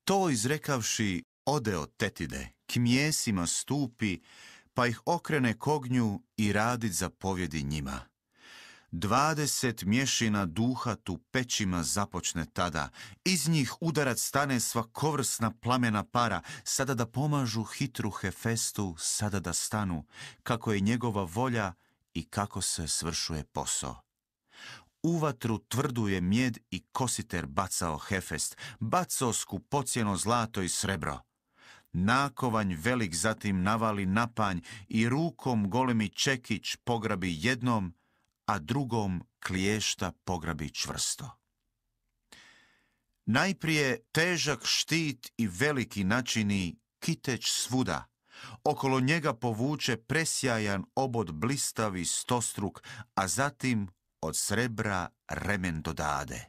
To izrekavši, ode od tetide, k mjesima stupi, pa ih okrene k ognju i radit zapovjedi njima. 20 mješina duha tu pećima započne tada, iz njih udarac stane svakovrsna plamena para, sada da pomažu hitru Hefestu, sada da stanu, kako je njegova volja i kako se svršuje posao. U vatru tvrdu je mjed i kositer bacao Hefest, bacao skupocjeno zlato i srebro. Nakovanj velik zatim navali na panj i rukom golemi čekić pograbi jednom, a drugom kliješta pograbi čvrsto. Najprije težak štit i veliki načini kiteć svuda. Okolo njega povuče presjajan obod blistavi stostruk, a zatim od srebra remen dodade.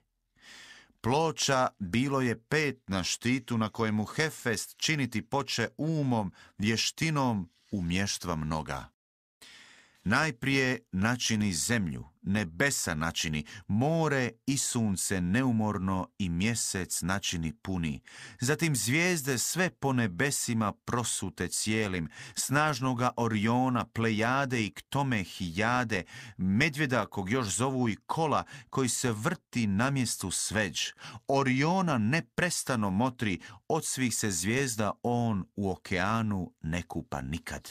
Ploča bilo je 5 na štitu na kojemu Hefest činiti poče umom, vještinom umještva mnoga. Najprije načini zemlju, nebesa načini, more i sunce neumorno i mjesec načini puni. Zatim zvijezde sve po nebesima prosute cijelim, snažnoga Oriona, Plejade i k tome Hijade, medvjeda kog još zovu i kola, koji se vrti na mjestu sveđ. Oriona neprestano motri, od svih se zvijezda on u okeanu ne kupa nikad.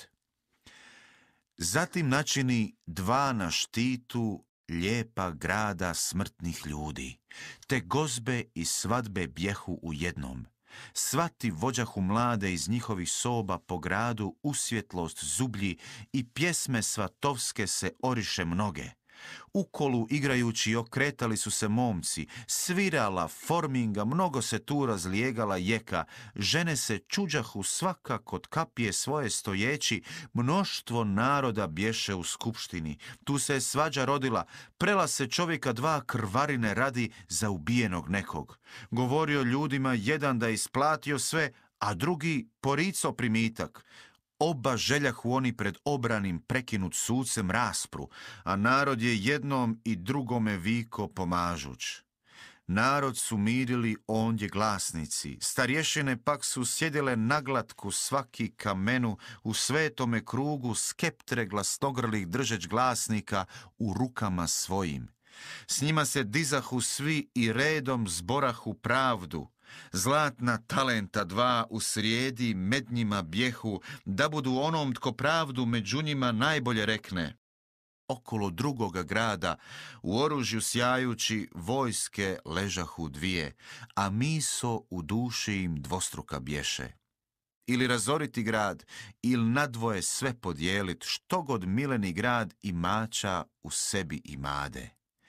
Zatim načini 2 na štitu lijepa grada smrtnih ljudi, te gozbe i svadbe bjehu u jednom. Svati vođahu mlade iz njihovih soba po gradu u svjetlost zublji i pjesme svatovske se oriše mnoge. U kolu igrajući okretali su se momci, svirala, forminga, mnogo se tu razlijegala jeka, žene se čuđahu svaka kod kapije svoje stojeći, mnoštvo naroda bješe u skupštini, tu se je svađa rodila, prela se čovjeka 2 krvarine radi za ubijenog nekog. Govorio ljudima jedan da je isplatio sve, a drugi porico primitak. Oba željahu oni pred obranim prekinut sucem raspru, a narod je jednom i drugome viko pomažuć. Narod su mirili ondje glasnici, starješine pak su sjedile naglatku svaki kamenu u svetome krugu skeptre glasnogrlih držeć glasnika u rukama svojim. S njima se dizahu svi i redom zborahu pravdu. Zlatna talenta 2 u srijedi med njima bjehu, da budu onom tko pravdu među njima najbolje rekne. Okolo drugoga grada, u oružju sjajući, vojske ležahu 2, a miso u duši im dvostruka bješe. Ili razoriti grad, ili nadvoje sve podijelit, što god mileni grad i mača u sebi imade.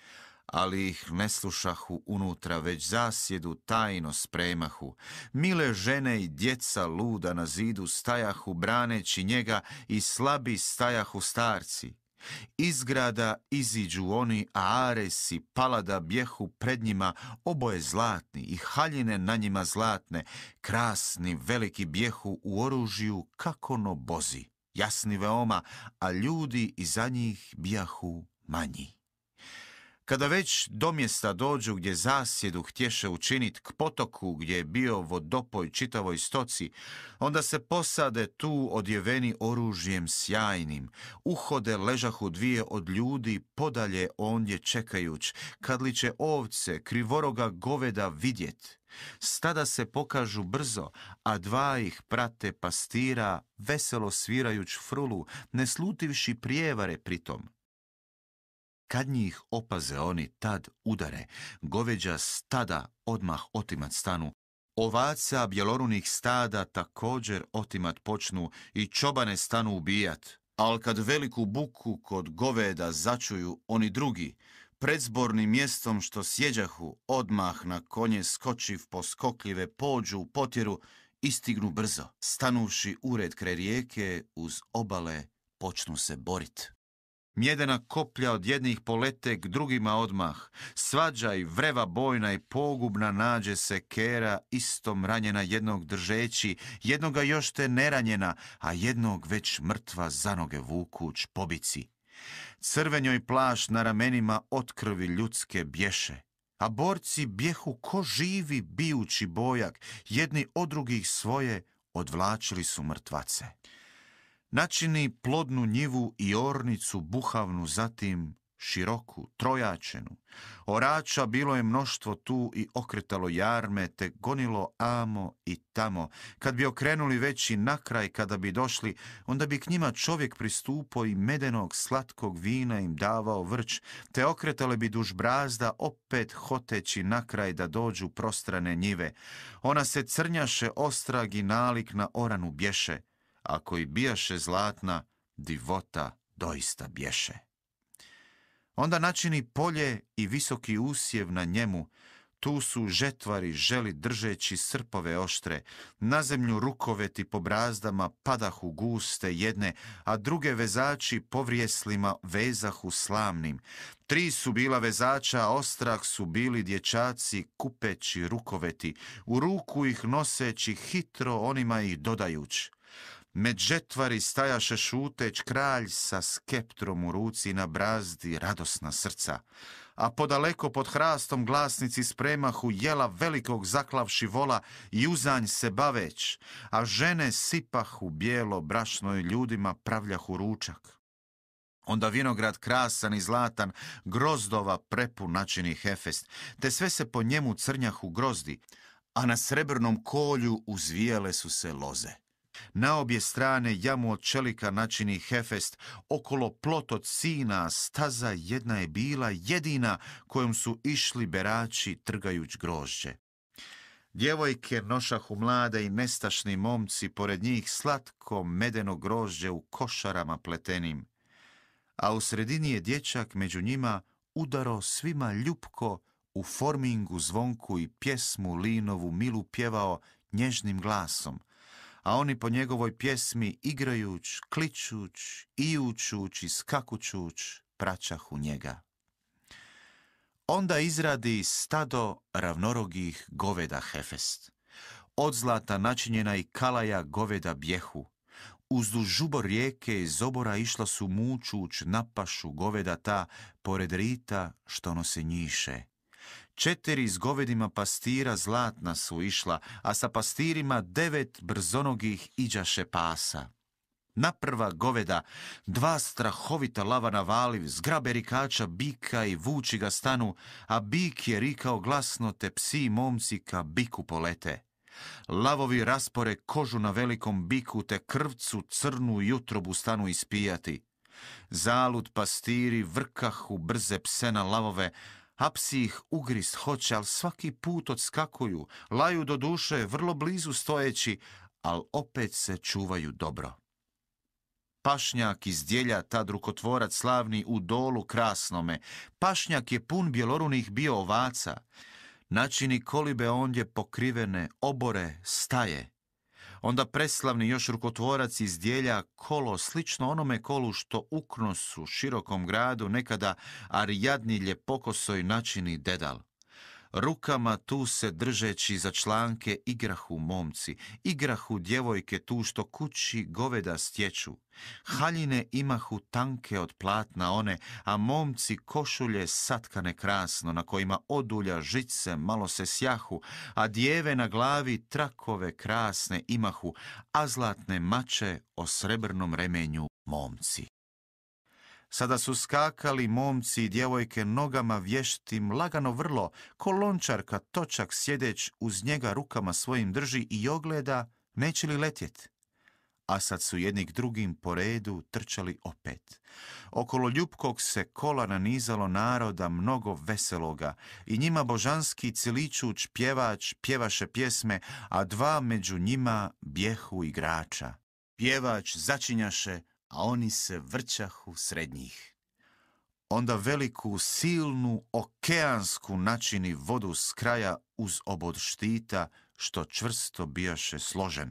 Ali ih ne slušahu unutra, već zasjedu tajno spremahu. Mile žene i djeca luda na zidu stajahu braneći njega i slabi stajahu starci. Iz grada iziđu oni, a Aresi, Palada bjehu pred njima, oboje zlatni i haljine na njima zlatne, krasni veliki bjehu u oružju kako no bozi, jasni veoma, a ljudi iza njih bijahu manji. Kada već do mjesta dođu gdje zasjedu htješe učinit k potoku gdje je bio vodopoj čitavoj stoci, onda se posade tu odjeveni oružjem sjajnim. Uhode ležahu 2 od ljudi podalje ondje čekajuć, kad li će ovce krivoroga goveda vidjet. Stada se pokažu brzo, a 2 ih prate pastira, veselo svirajuć frulu, ne slutivši prijevare pritom. Kad njih opaze oni, tad udare, goveđa stada odmah otimat stanu, ovaca bjelorunih stada također otimat počnu i čobane stanu ubijat. Al kad veliku buku kod goveda začuju oni drugi, predzbornim mjestom što sjeđahu, odmah na konje skočiv poskokljive pođu u potjeru, istignu brzo, stanuši ured kraj rijeke uz obale počnu se borit. Mjedena koplja od jednih polete k drugima odmah, svađa i vreva bojna i pogubna nađe se kera istom ranjena jednog držeći, jednoga još te neranjena, a jednog već mrtva za noge vukuć pobici. Crvenjoj plašt na ramenima od krvi ljudske bješe. a borci bjehu ko živi bijući bojak, jedni od drugih svoje odvlačili su mrtvace. Načini plodnu njivu i ornicu buhavnu, zatim široku, trojačenu. Orača bilo je mnoštvo tu i okretalo jarme, te gonilo amo i tamo. Kad bi okrenuli već i na kraj, kada bi došli, onda bi k njima čovjek pristupao i medenog slatkog vina im davao vrč, te okretale bi duž brazda, opet hoteći na kraj da dođu prostrane njive. Ona se crnjaše ostrag i nalik na oranu bješe. Ako i bijaše zlatna, divota doista bješe. Onda načini polje i visoki usjev na njemu, tu su žetvari želi držeći srpove oštre, na zemlju rukoveti po brazdama padahu guste jedne, a druge vezači povrijeslima vezahu slavnim. 3 su bila vezača, a ostrah su bili dječaci kupeći rukoveti, u ruku ih noseći hitro onima ih dodajuć. Med žetvari stajaše šuteć kralj sa skeptrom u ruci na brazdi radosna srca, a podaleko pod hrastom glasnici spremahu jela velikog zaklavši vola i uzanj se baveć, a žene sipahu bijelo brašno i ljudima pravljahu ručak. Onda vinograd krasan i zlatan, grozdova prepun načini Hefest, te sve se po njemu crnjahu grozdi, a na srebrnom kolju uzvijale su se loze. Na obje strane jamu od čelika načini Hefest, okolo plot od sina, staza jedna je bila jedina kojom su išli berači trgajuć grožđe. Djevojke nošahu mlade i nestašni momci, pored njih slatko medeno grožđe u košarama pletenim, a u sredini je dječak među njima udaro svima ljupko u formingu zvonku i pjesmu linovu milu pjevao nježnim glasom, a oni po njegovoj pjesmi igrajuć, kličuć, ijučuć i skakućuć praćahu njega. Onda izradi stado ravnorogih goveda Hefest. Od zlata načinjena i kalaja goveda bjehu. Uzduž žubor rijeke iz obora išla su mučuć na pašu goveda ta, pored rita što nose njiše. 4 s govedima pastira zlatna su išla, a sa pastirima 9 brzonogih iđaše pasa. Naprva goveda 2 strahovita lava navaliv, zgrabe rikača bika i vuči ga stanu, a bik je rikao glasno, te psi i momci ka biku polete. Lavovi raspore kožu na velikom biku, te krvcu crnu i utrobu stanu ispijati. Zalud pastiri vrkahu brze pse na lavove, a psi ih ugrist hoće, al svaki put odskakuju, laju do duše vrlo blizu stojeći, al opet se čuvaju dobro. Pašnjak izdjelja tad rukotvorac slavni u dolu krasnome. Pašnjak je pun bjelorunih bio ovaca. Načini kolibe ondje pokrivene, obore, staje. Onda preslavni još rukotvorac izdjelja kolo slično onome kolu što uknosu širokom gradu nekada Arijadni ljepokosoj načini dedal. Rukama tu se držeći za članke igrahu momci, igrahu djevojke tu što kući goveda stječu. Haljine imahu tanke od platna one, a momci košulje satkane krasno, na kojima odulja žice malo se sjahu, a djeve na glavi trakove krasne imahu, a zlatne mače o srebrnom remenju momci. Sada su skakali momci i djevojke nogama vještim, lagano vrlo, ko lončarka točak sjedeć uz njega rukama svojim drži i ogleda neće li letjet. A sad su jedni k drugim po redu trčali opet. Okolo ljupkog se kola nanizalo naroda mnogo veseloga i njima božanski ciličuć pjevač pjevaše pjesme, a 2 među njima bjehu igrača. Pjevač začinjaše, a oni se vrćahu sred njih. Onda veliku, silnu, okeansku načini vodu s kraja uz obod štita, što čvrsto bijaše složen.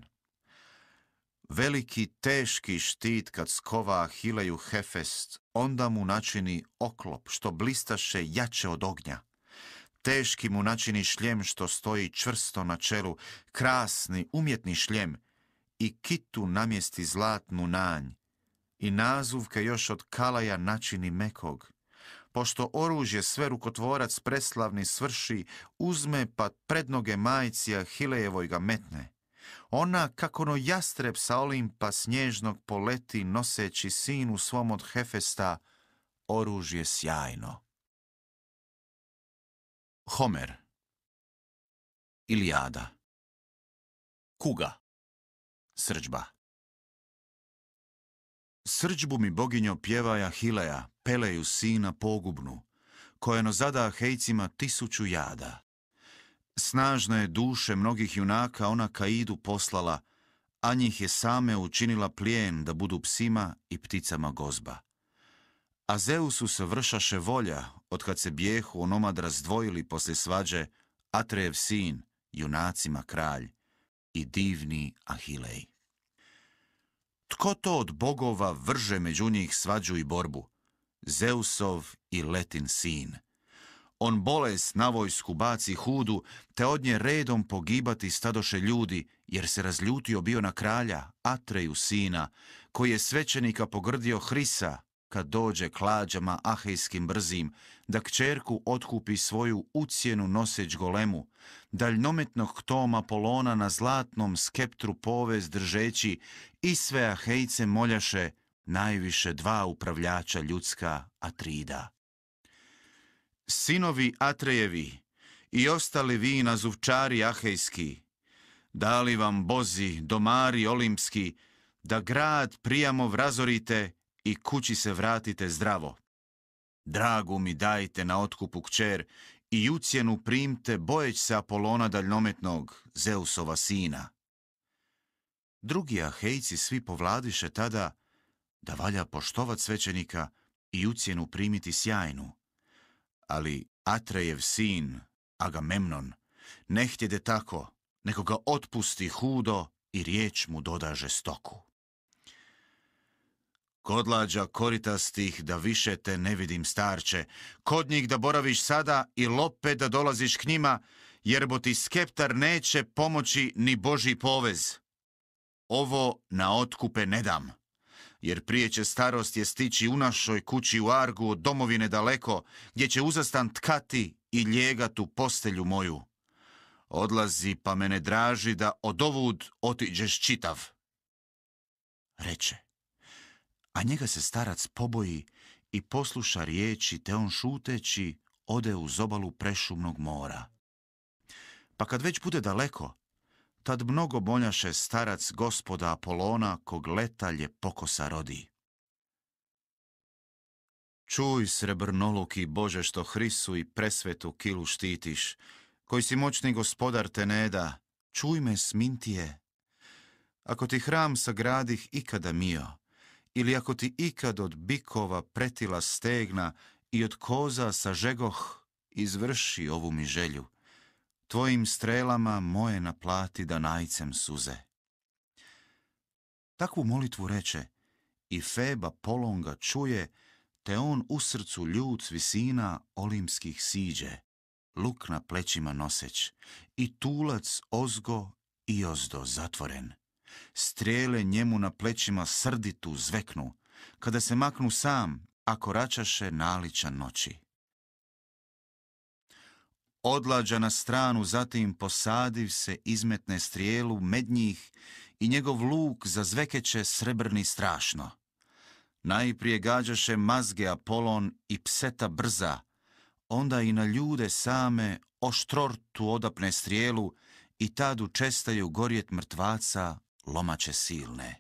Veliki, teški štit kad skova Ahileju Hefest, onda mu načini oklop, što blistaše jače od ognja. Teški mu načini šljem što stoji čvrsto na čelu, krasni, umjetni šljem, i kitu namjesti zlatnu nanj, i nazuvke još od kalaja načini mekog. pošto oružje sve rukotvorac preslavni svrši, uzme pa pred noge majci Ahilejevoj ga metne. Ona, kako no jastreb sa Olimpa snježnog poleti, noseći sinu svom od Hefesta, oružje sjajno. Homer. Ilijada. Kuga. Srdžba. Srdžbu mi boginjo pjevaja Hileja, Peleju sina pogubnu, kojeno zada Ahejcima 1000 jada. Snažne duše mnogih junaka ona Kaidu poslala, a njih je same učinila plijen da budu psima i pticama gozba. A Zeusu se vršaše volja, otkad se bijehu onomad razdvojili poslije svađe, Atrejev sin, junacima kralj i divni Ahilej. Tko to od bogova vrže među njih svađu i borbu? Zeusov i Letin sin. On bolest na vojsku baci hudu, te od nje redom pogibati stadoše ljudi, jer se razljutio bio na kralja, Atreju sina, koji je svećenika pogrdio Hrisa, kad dođe klađama ahejskim brzim, da kćerku otkupi svoju ucjenu noseć golemu, daljnometnog Toma Apolona na zlatnom skeptru povez držeći, i sve Ahejce moljaše, najviše 2 upravljača ljudska Atrida. Sinovi Atrejevi i ostali vi nazuvčari ahejski, dali vam bozi, domari olimpski, da grad prijamo razorite i kući se vratite zdravo. Dragu mi dajte na otkupu kćer i ucjenu primte bojeć se Apolona daljnometnog, Zeusova sina. Drugi Ahejci svi povladiše tada da valja poštovat svećenika i ucjenu primiti sjajnu. Ali Atrejev sin, Agamemnon, ne htjede tako, nego ga otpusti hudo i riječ mu doda žestoku. Kodlađa koritastih da više te ne vidim starče, kod njih da boraviš sada i lope da dolaziš k njima, jer bo ti skeptar neće pomoći ni Božji povez. Ovo na otkupe ne dam, jer prije će starost je stići u našoj kući u Argu od domovine daleko, gdje će uzastan tkati i ljegatu postelju moju. Odlazi pa me ne draži da odovud otiđeš čitav. Reče, a njega se starac poboji i posluša riječi, te on šuteći ode uz obalu prešumnog mora. Pa kad već bude daleko, tad mnogo moljaše starac gospoda Apolona, kog letalje pokosa rodi. Čuj, srebrnoluki Bože, što Hrisu i presvetu kilu štitiš, koji si moćni gospodar te ne da, čuj me smintije. Ako ti hram sagradih ikada mio, ili ako ti ikad od bikova pretila stegna i od koza sažegoh, izvrši ovu mi želju. Tvojim strelama moje naplati da najcem suze. Takvu molitvu reče i Feb Apolon ga čuje, te on u srcu ljud s visina olimpskih siđe, luk na plećima noseć, i tulac ozgo i ozdo zatvoren. Strijele njemu na plećima srditu zveknu, kada se maknu sam, a koračaše naličan noći. Odlađa na stranu, zatim posadiv se izmetne strijelu med njih i njegov luk zazvekeće srebrni strašno. Najprije gađaše mazge Apolon i pseta brza, onda i na ljude same oštrortu odapne strijelu i tad učestaju gorjet mrtvaca lomače silne.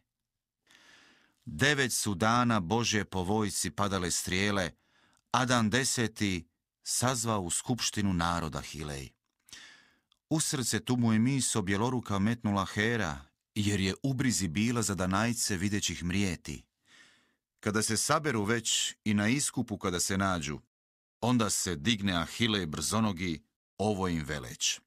9 su dana Božje po vojci padale strijele, a dan 10. sazvao u skupštinu naroda Hilej. U srce tu mu je miso bjeloruka metnula Hera, jer je ubrizi bila za Danajce videćih mrijeti. Kada se saberu već i na iskupu kada se nađu, onda se digne Ahilej brzonogi, ovo im veleć.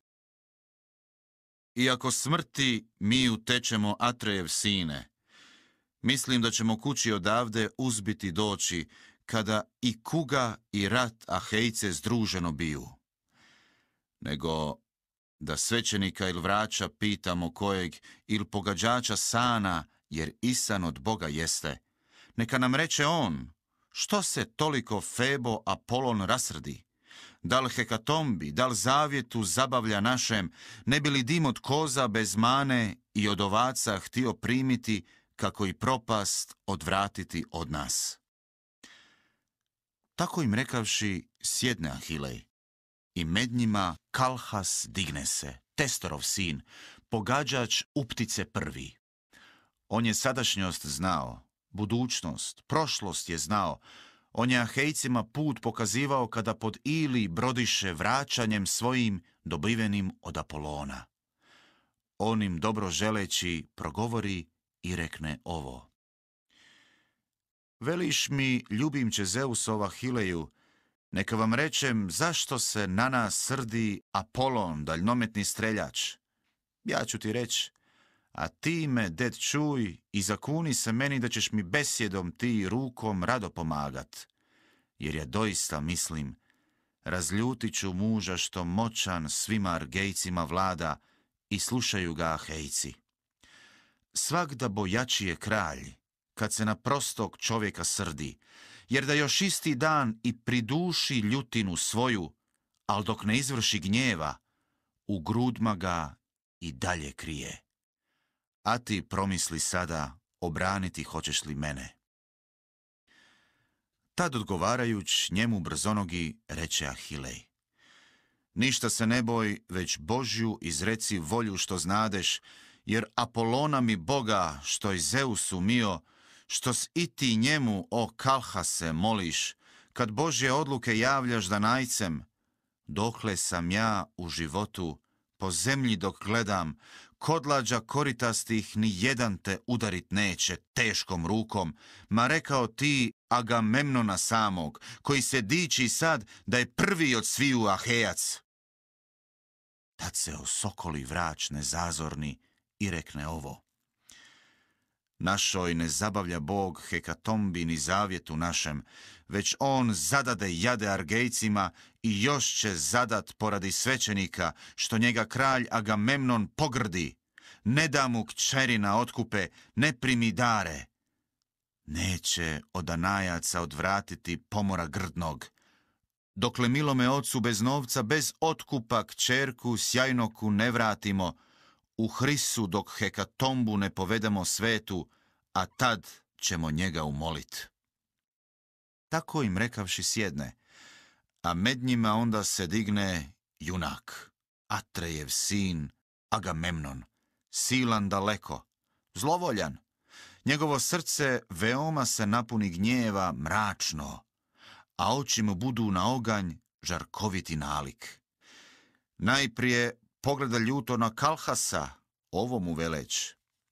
Iako smrti mi utečemo Atrejev sine, mislim da ćemo kući odavde uzbiti doći, kada i kuga i rat Ahejce združeno biju. Nego da svećenika ili vraća pitamo kojeg ili pogađača sana, jer isan od Boga jeste, neka nam reče on, Što se toliko Febo Apolon rasrdi? Da li hekatombi, da li zavjetu zabavlja našem, ne bi li dim od koza bez mane i od ovaca htio primiti, kako i propast odvratiti od nas? Tako im rekavši, sjedne Ahilej, i med njima Kalhas digne se, Testorov sin, pogađač Uptice prvi. On je sadašnjost znao, budućnost, prošlost je znao. On je Ahejcima put pokazivao kada pod Ili brodiše vraćanjem svojim dobivenim od Apolona. On im dobro želeći progovori i rekne ovo. Veliš mi, ljubimče Zeusova Hileju, neka vam rečem zašto se na nas srdi Apolon, daljnometni streljač. Ja ću ti reći, a ti me, ded, čuj i zakuni se meni da ćeš mi besjedom ti rukom rado pomagat. Jer ja doista mislim, razljutit ću muža što moćan svima Argejcima vlada i slušaju ga Ahejci. Svagda bojači je kralj, kad se na prostog čovjeka srdi, jer da još isti dan i priduši ljutinu svoju, al dok ne izvrši gnjeva, u grudma ga i dalje krije. A ti promisli sada, obraniti hoćeš li mene? Tad odgovarajuć njemu brzonogi reče Ahilej. Ništa se ne boj, već Božju izreci volju što znadeš, jer Apolona mi Boga, što je Zeusu mio, što s i ti njemu, o Kalhase, moliš, kad Božje odluke javljaš Danajcem, dokle sam ja u životu, po zemlji dok gledam, kodlađa koritastih ni jedan te udarit neće teškom rukom, ma rekao ti Agamemnona samog, koji se diči sad da je prvi od sviju Ahejac. Tad se osokoli vrač nezazorni i rekne ovo. Našoj ne zabavlja Bog hekatombi ni zavjetu našem, već on zadade jade Argejcima i još će zadat poradi svećenika, što njega kralj Agamemnon pogrdi. Ne da mu kćeri na otkupe, ne primi dare. Neće od Danajaca odvratiti pomora grdnog. Dokle milome ocu bez novca, bez otkupa kćerku sjajnoku ne vratimo, u Hrisu dok hekatombu ne povedemo svetu, a tad ćemo njega umolit. Tako im rekavši sjedne, a med njima onda se digne junak, Atrejev sin, Agamemnon, silan daleko, zlovoljan. Njegovo srce veoma se napuni gnjeva mračno, a oči mu budu na oganj žarkoviti nalik. Najprije pogleda ljuto na Kalhasa, ovo mu veleć.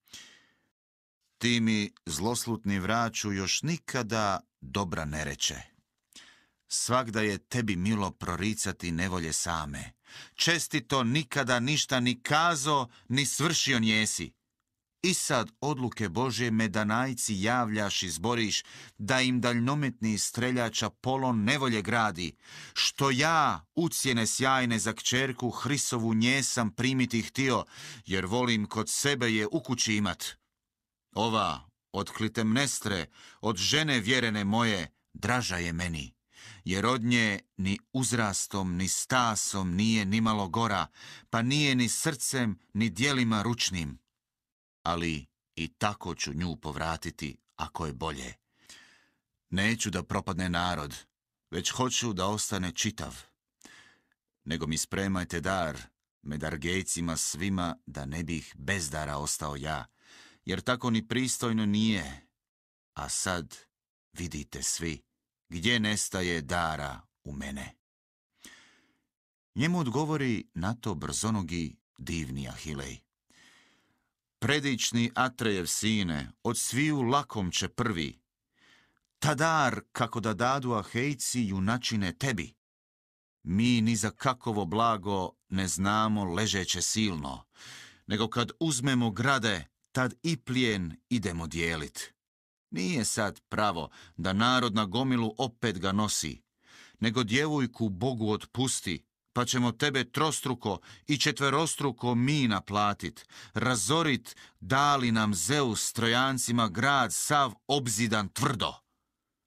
Ti mi, zloslutni vraću, još nikada dobra ne reče. Svagda je tebi milo proricati nevolje same. Čestito nikada ništa ni kazo, ni svršio njesi. I sad odluke Božje me Danajci javljaš i zboriš, da im daljnometni streljač Apolon nevolje gradi, što ja, ucjene sjajne za kćerku Hrisovu nje sam primiti htio, jer volim kod sebe je u kući imat. Ova, od Klitemnestre, od žene vjerene moje, draža je meni, jer od nje ni uzrastom, ni stasom nije nimalo gora, pa nije ni srcem, ni djelima ručnim. Ali i tako ću nju povratiti, ako je bolje. Neću da propadne narod, već hoću da ostane čitav. Nego mi spremajte dar, med Argejcima svima, da ne bih bez dara ostao ja, jer tako ni pristojno nije. A sad vidite svi, gdje nestaje dara u mene. Njemu odgovori na to brzonogi divni Ahilej. Predični Atrejev sine, od sviju lakomče prvi, ta dar kako da dadu Ahejci junačine tebi. Mi ni za kakovo blago ne znamo ležeće silno, nego kad uzmemo grade, tad i plijen idemo dijelit. Nije sad pravo da narod na gomilu opet ga nosi, nego djevojku Bogu otpusti, pa ćemo tebe trostruko i četverostruko mi naplatit, razorit, dali nam Zeus Trojancima grad sav obzidan tvrdo.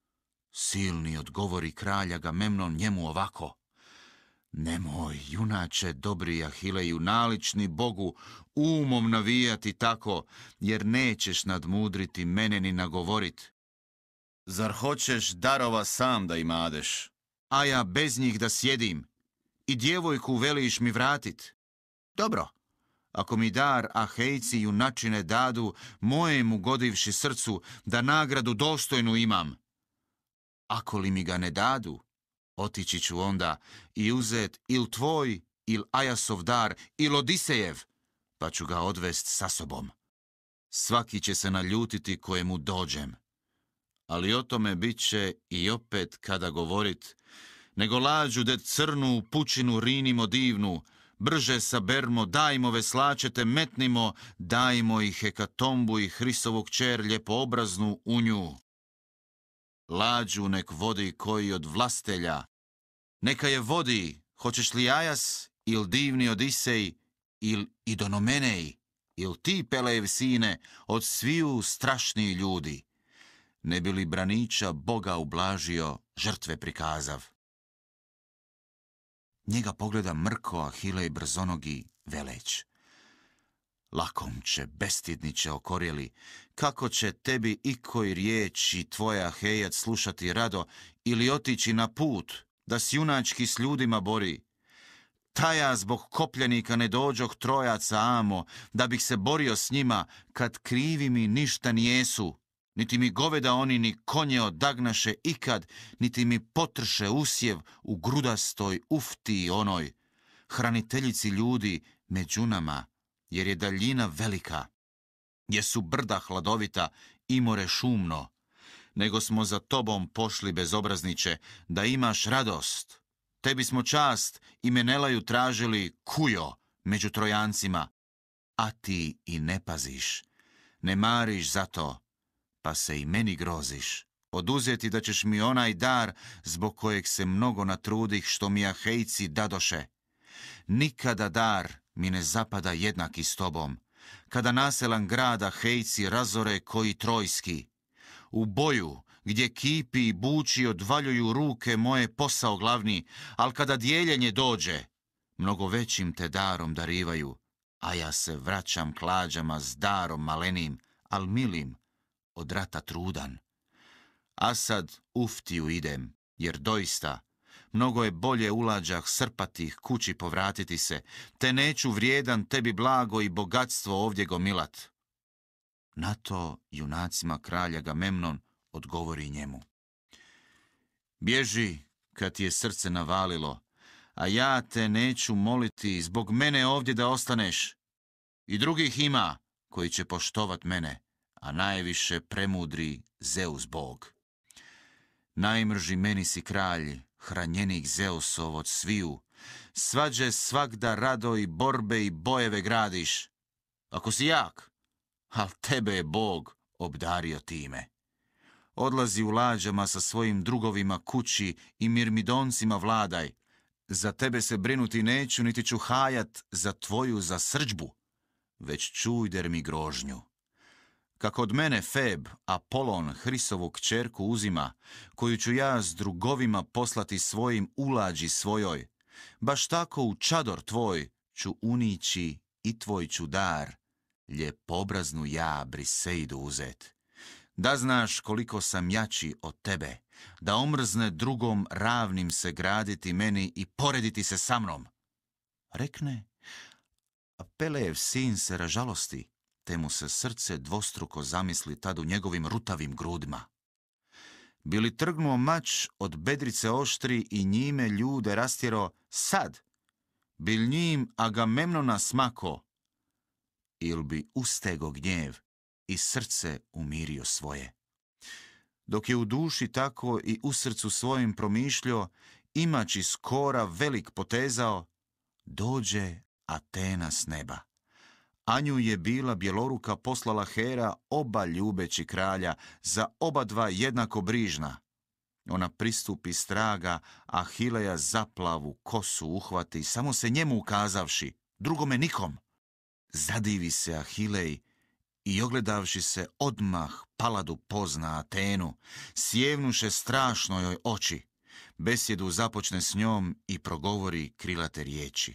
Silni odgovori kralj Agamemnon njemu ovako: nemoj, junače dobri Ahileju, nalični Bogu, umom navijati tako, jer nećeš nadmudriti mene ni nagovorit. Zar hoćeš darova sam da imadeš, a ja bez njih da sjedim, i djevojku veliš mi vratit? Dobro, ako mi dar Ahejci junačine dadu, mojemu godivši srcu, da nagradu dostojnu imam. Ako li mi ga ne dadu, otići ću onda i uzet il tvoj, il Ajasov dar, il Odisejev, pa ću ga odvest sa sobom. Svaki će se naljutiti kojemu dođem. Ali o tome bit će i opet kada govorit, nego lađu det crnu u pučinu rinimo divnu, brže sabermo, dajmo veslače te metnimo, dajmo i Hekatombu i Hrisovu kćer ljepoobraznu u nju. Lađu nek vodi koji od vlastelja, neka je vodi, hoćeš li Ajas, il divni Odisej, il Idonomenej, il ti Pelejev sine, od sviju strašni ljudi. Ne bi li braniča Boga ublažio, žrtve prikazav. Njega pogleda mrko Ahilej brzonogi veleć. Lakomče, bestidniče okorjeli, kako će tebi ikoj riječi tvoja Ahejac slušati rado ili otići na put, da s junački s ljudima bori? Taja zbog kopljenika ne dođoh trojaca amo, da bih se borio s njima, kad krivi mi ništa nijesu, niti mi goveda oni ni konje odagnaše ikad, niti mi potrše usjev u grudastoj ufti onoj, hraniteljici ljudi među nama, jer je daljina velika, jesu brda hladovita i more šumno, nego smo za tobom pošli bezobrazniče, da imaš radost. Tebi smo čast i Menelaju tražili kujo među Trojancima, a ti i ne paziš, ne mariš za to, pa se i meni groziš, oduzeti da ćeš mi onaj dar zbog kojeg se mnogo natrudih što mi Ahejci dadoše. Nikada dar mi ne zapada jednaki s tobom, kada naselan grad Ahejci razore koji trojski. U boju, gdje kipi i buči odvaljuju ruke moje posao glavni, al kada dijeljenje dođe, mnogo većim te darom darivaju, a ja se vraćam klađama s darom malenim, al milim, od rata trudan. A sad uftiju idem, jer doista mnogo je bolje ulađah srpatih kući povratiti se, te neću vrijedan tebi blago i bogatstvo ovdje gomilat. Na to junacima kralja Agamemnon odgovori njemu: bježi kad ti je srce navalilo, a ja te neću moliti zbog mene ovdje da ostaneš. I drugih ima koji će poštovat mene, a najviše premudri Zeus Bog. Najmrži meni si kralj, hranjenik Zeusov od sviju, svađe svagda rado i borbe i bojeve gradiš. Ako si jak, al tebe je Bog obdario time. Odlazi u lađama sa svojim drugovima kući i Mirmidoncima vladaj. Za tebe se brinuti neću, niti ću hajat za tvoju zasrđbu, već čujder mi grožnju. Kako od mene Feb, Apolon, Hrisovu kćerku uzima, koju ću ja s drugovima poslati svojim ulađi svojoj, baš tako u čador tvoj ću unići i tvoj ću dar, ljepobraznu ja Briseidu uzet. Da znaš koliko sam jači od tebe, da omrzne drugom ravnim se graditi meni i porediti se sa mnom. Rekne, a Pelejev sin se ražalosti, te mu se srce dvostruko zamisli tad u njegovim rutavim grudima. Bili trgnuo mač od bedrice oštri i njime ljude rastjero sad, bil njim Agamemnona smako, il bi ustego gnjev i srce umirio svoje. Dok je u duši tako i u srcu svojim promišljao, imači skora velik potezao, dođe Atena s neba. A nju je bila bjeloruka poslala Hera, oba ljubeći kralja, za oba dva jednako brižna. Ona pristupi straga, Ahileja zaplavu kosu uhvati, samo se njemu ukazavši, drugome nikom. Zadivi se Ahilej i ogledavši se odmah Paladu pozna Atenu, sjevnuše strašno joj oči, besjedu započne s njom i progovori krilate riječi.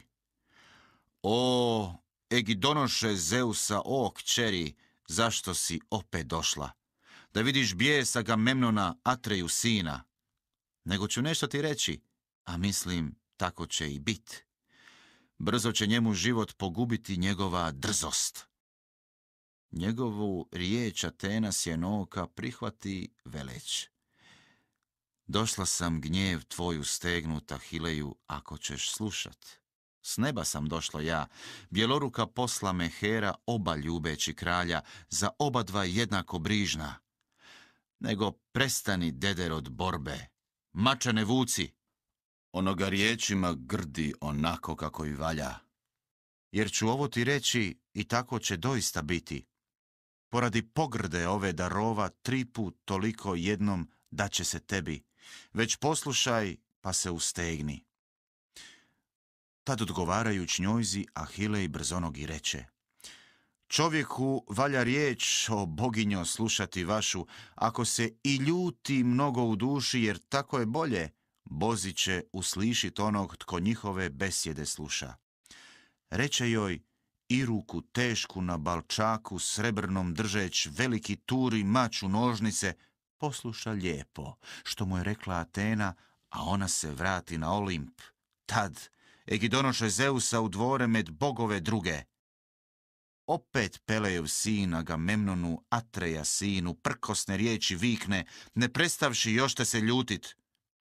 O, Egidonoše Zeusa, o kćeri, zašto si opet došla? Da vidiš bijes Agamemnona, Atreju sina. Nego ću nešto ti reći, a mislim tako će i bit. Brzo će njemu život pogubiti njegova drzost. Njegovu riječ Atena Sjenoka prihvati veleć. Došla sam gnjev tvoju stegnut, Ahileju, ako ćeš slušat. S neba sam došla ja, bjeloruka posla me Hera, oba ljubeći kralja, za oba dva jednako brižna. Nego prestani, deder, od borbe. Mačane vuci, onoga riječima grdi onako kako i valja. Jer ću ovo ti reći i tako će doista biti. Poradi pogrde ove darova 3 put toliko jednom daće se tebi. Već poslušaj pa se ustegni. Tad odgovarajuć njojzi Ahilej brzonogi reče: čovjeku valja riječ, o boginjo, slušati vašu, ako se i ljuti mnogo u duši, jer tako je bolje, Bozi će uslišit onog tko njihove besjede sluša. Reče joj, i ruku tešku na balčaku srebrnom držeć veliki turi mač u nožnice, posluša lijepo, što mu je rekla Atena, a ona se vrati na Olimp. Tad Egidonoše Zeusa u dvore med bogove druge. Opet Pelejev sin Agamemnonu, Atreja sinu, prkosne riječi vikne, ne prestavši još te se ljutit.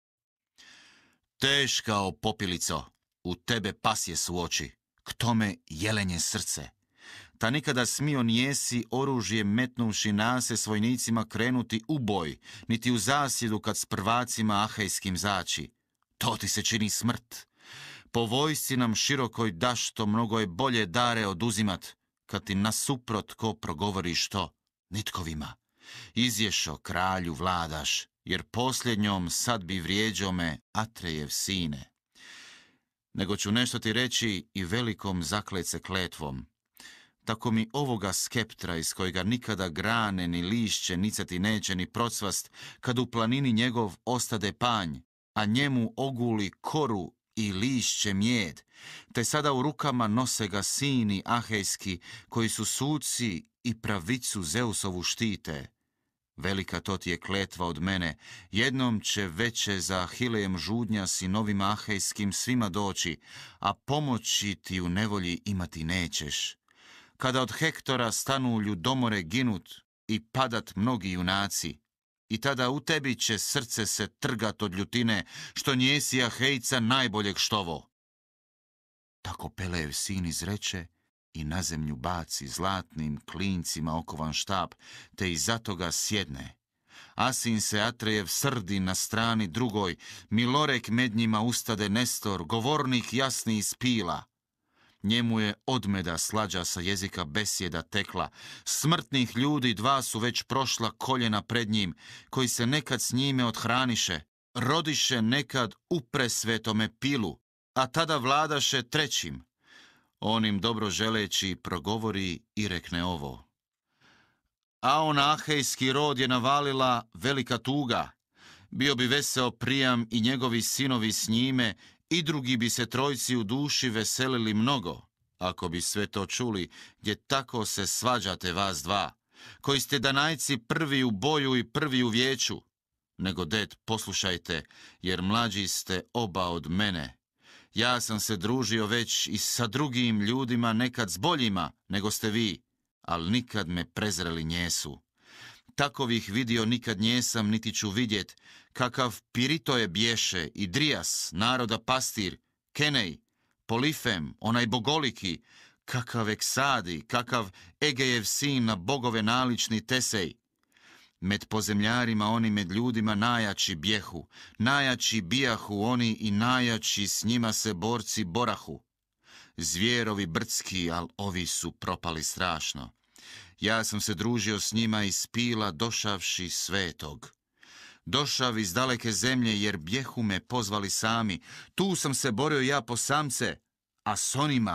Teška, o popilico, u tebe pasje su oči, k tome jelenje srce. Ta nikada smio nijesi oružje metnuvši nase s vojnicima krenuti u boj, niti u zasjedu kad s prvacima ahejskim zaći. To ti se čini smrt. Po vojsci nam širokoj daš to mnogo je bolje dare oduzimat, kad ti nasuprot ko progovori što, nitkovima. Izješo kralju vladaš, jer posljednjom sad bi vrijeđo me Atrejev sine. Nego ću nešto ti reći i velikom zaklet se kletvom. Tako mi ovoga skeptra iz kojega nikada grane ni lišće nicati neće ni procvast, kad u planini njegov ostade panj, a njemu oguli koru i lišće mjed, te sada u rukama nose ga sini ahejski, koji su suci i pravicu Zeusovu štite. Velika to ti je kletva od mene, jednom će veće za Ahilejem žudnja sinovima ahejskim svima doći, a pomoći ti u nevolji imati nećeš. Kada od Hektora stanu ljudomore ginut i padat mnogi junaci, i tada u tebi će srce se trgat od ljutine, što njesi Ahejca najboljeg štovo. Tako Pelejev sin izreče i na zemlju baci zlatnim klincima okovan štab, te i zato ga sjedne. Asin se Atrejev srdi na strani drugoj, Milorek med njima ustade Nestor, govornik jasni iz pila. Njemu je odmeda slađa sa jezika besjeda tekla. Smrtnih ljudi 2 su već prošla koljena pred njim, koji se nekad s njime odhraniše, rodiše nekad u presvetome pilu, a tada vladaše 3. On im dobro želeći progovori i rekne ovo. A on ahejski rod je navalila velika tuga. Bio bi veseo Prijam i njegovi sinovi s njime, i drugi bi se trojci u duši veselili mnogo, ako bi sve to čuli, gdje tako se svađate vas 2, koji ste danajci prvi u boju i prvi u vijeću. Nego, ded, poslušajte, jer mlađi ste oba od mene. Ja sam se družio već i sa drugim ljudima nekad s boljima nego ste vi, ali nikad me prezreli njesu. Takovih vidio nikad njesam, niti ću vidjet, kakav Piritoje bješe i Drijas, naroda pastir, Kenej, Polifem, onaj bogoliki, kakav Eksadi, kakav Egejev sin na bogove nalični Tesej. Med pozemljarima oni med ljudima najjači bjehu, najjači bijahu oni i najjači s njima se borci borahu. Zvijerovi brdski, al ovi su propali strašno. Ja sam se družio s njima iz Pila došavši svetog. Došav iz daleke zemlje jer bjehu me pozvali sami. Tu sam se borio ja po samce, a s onima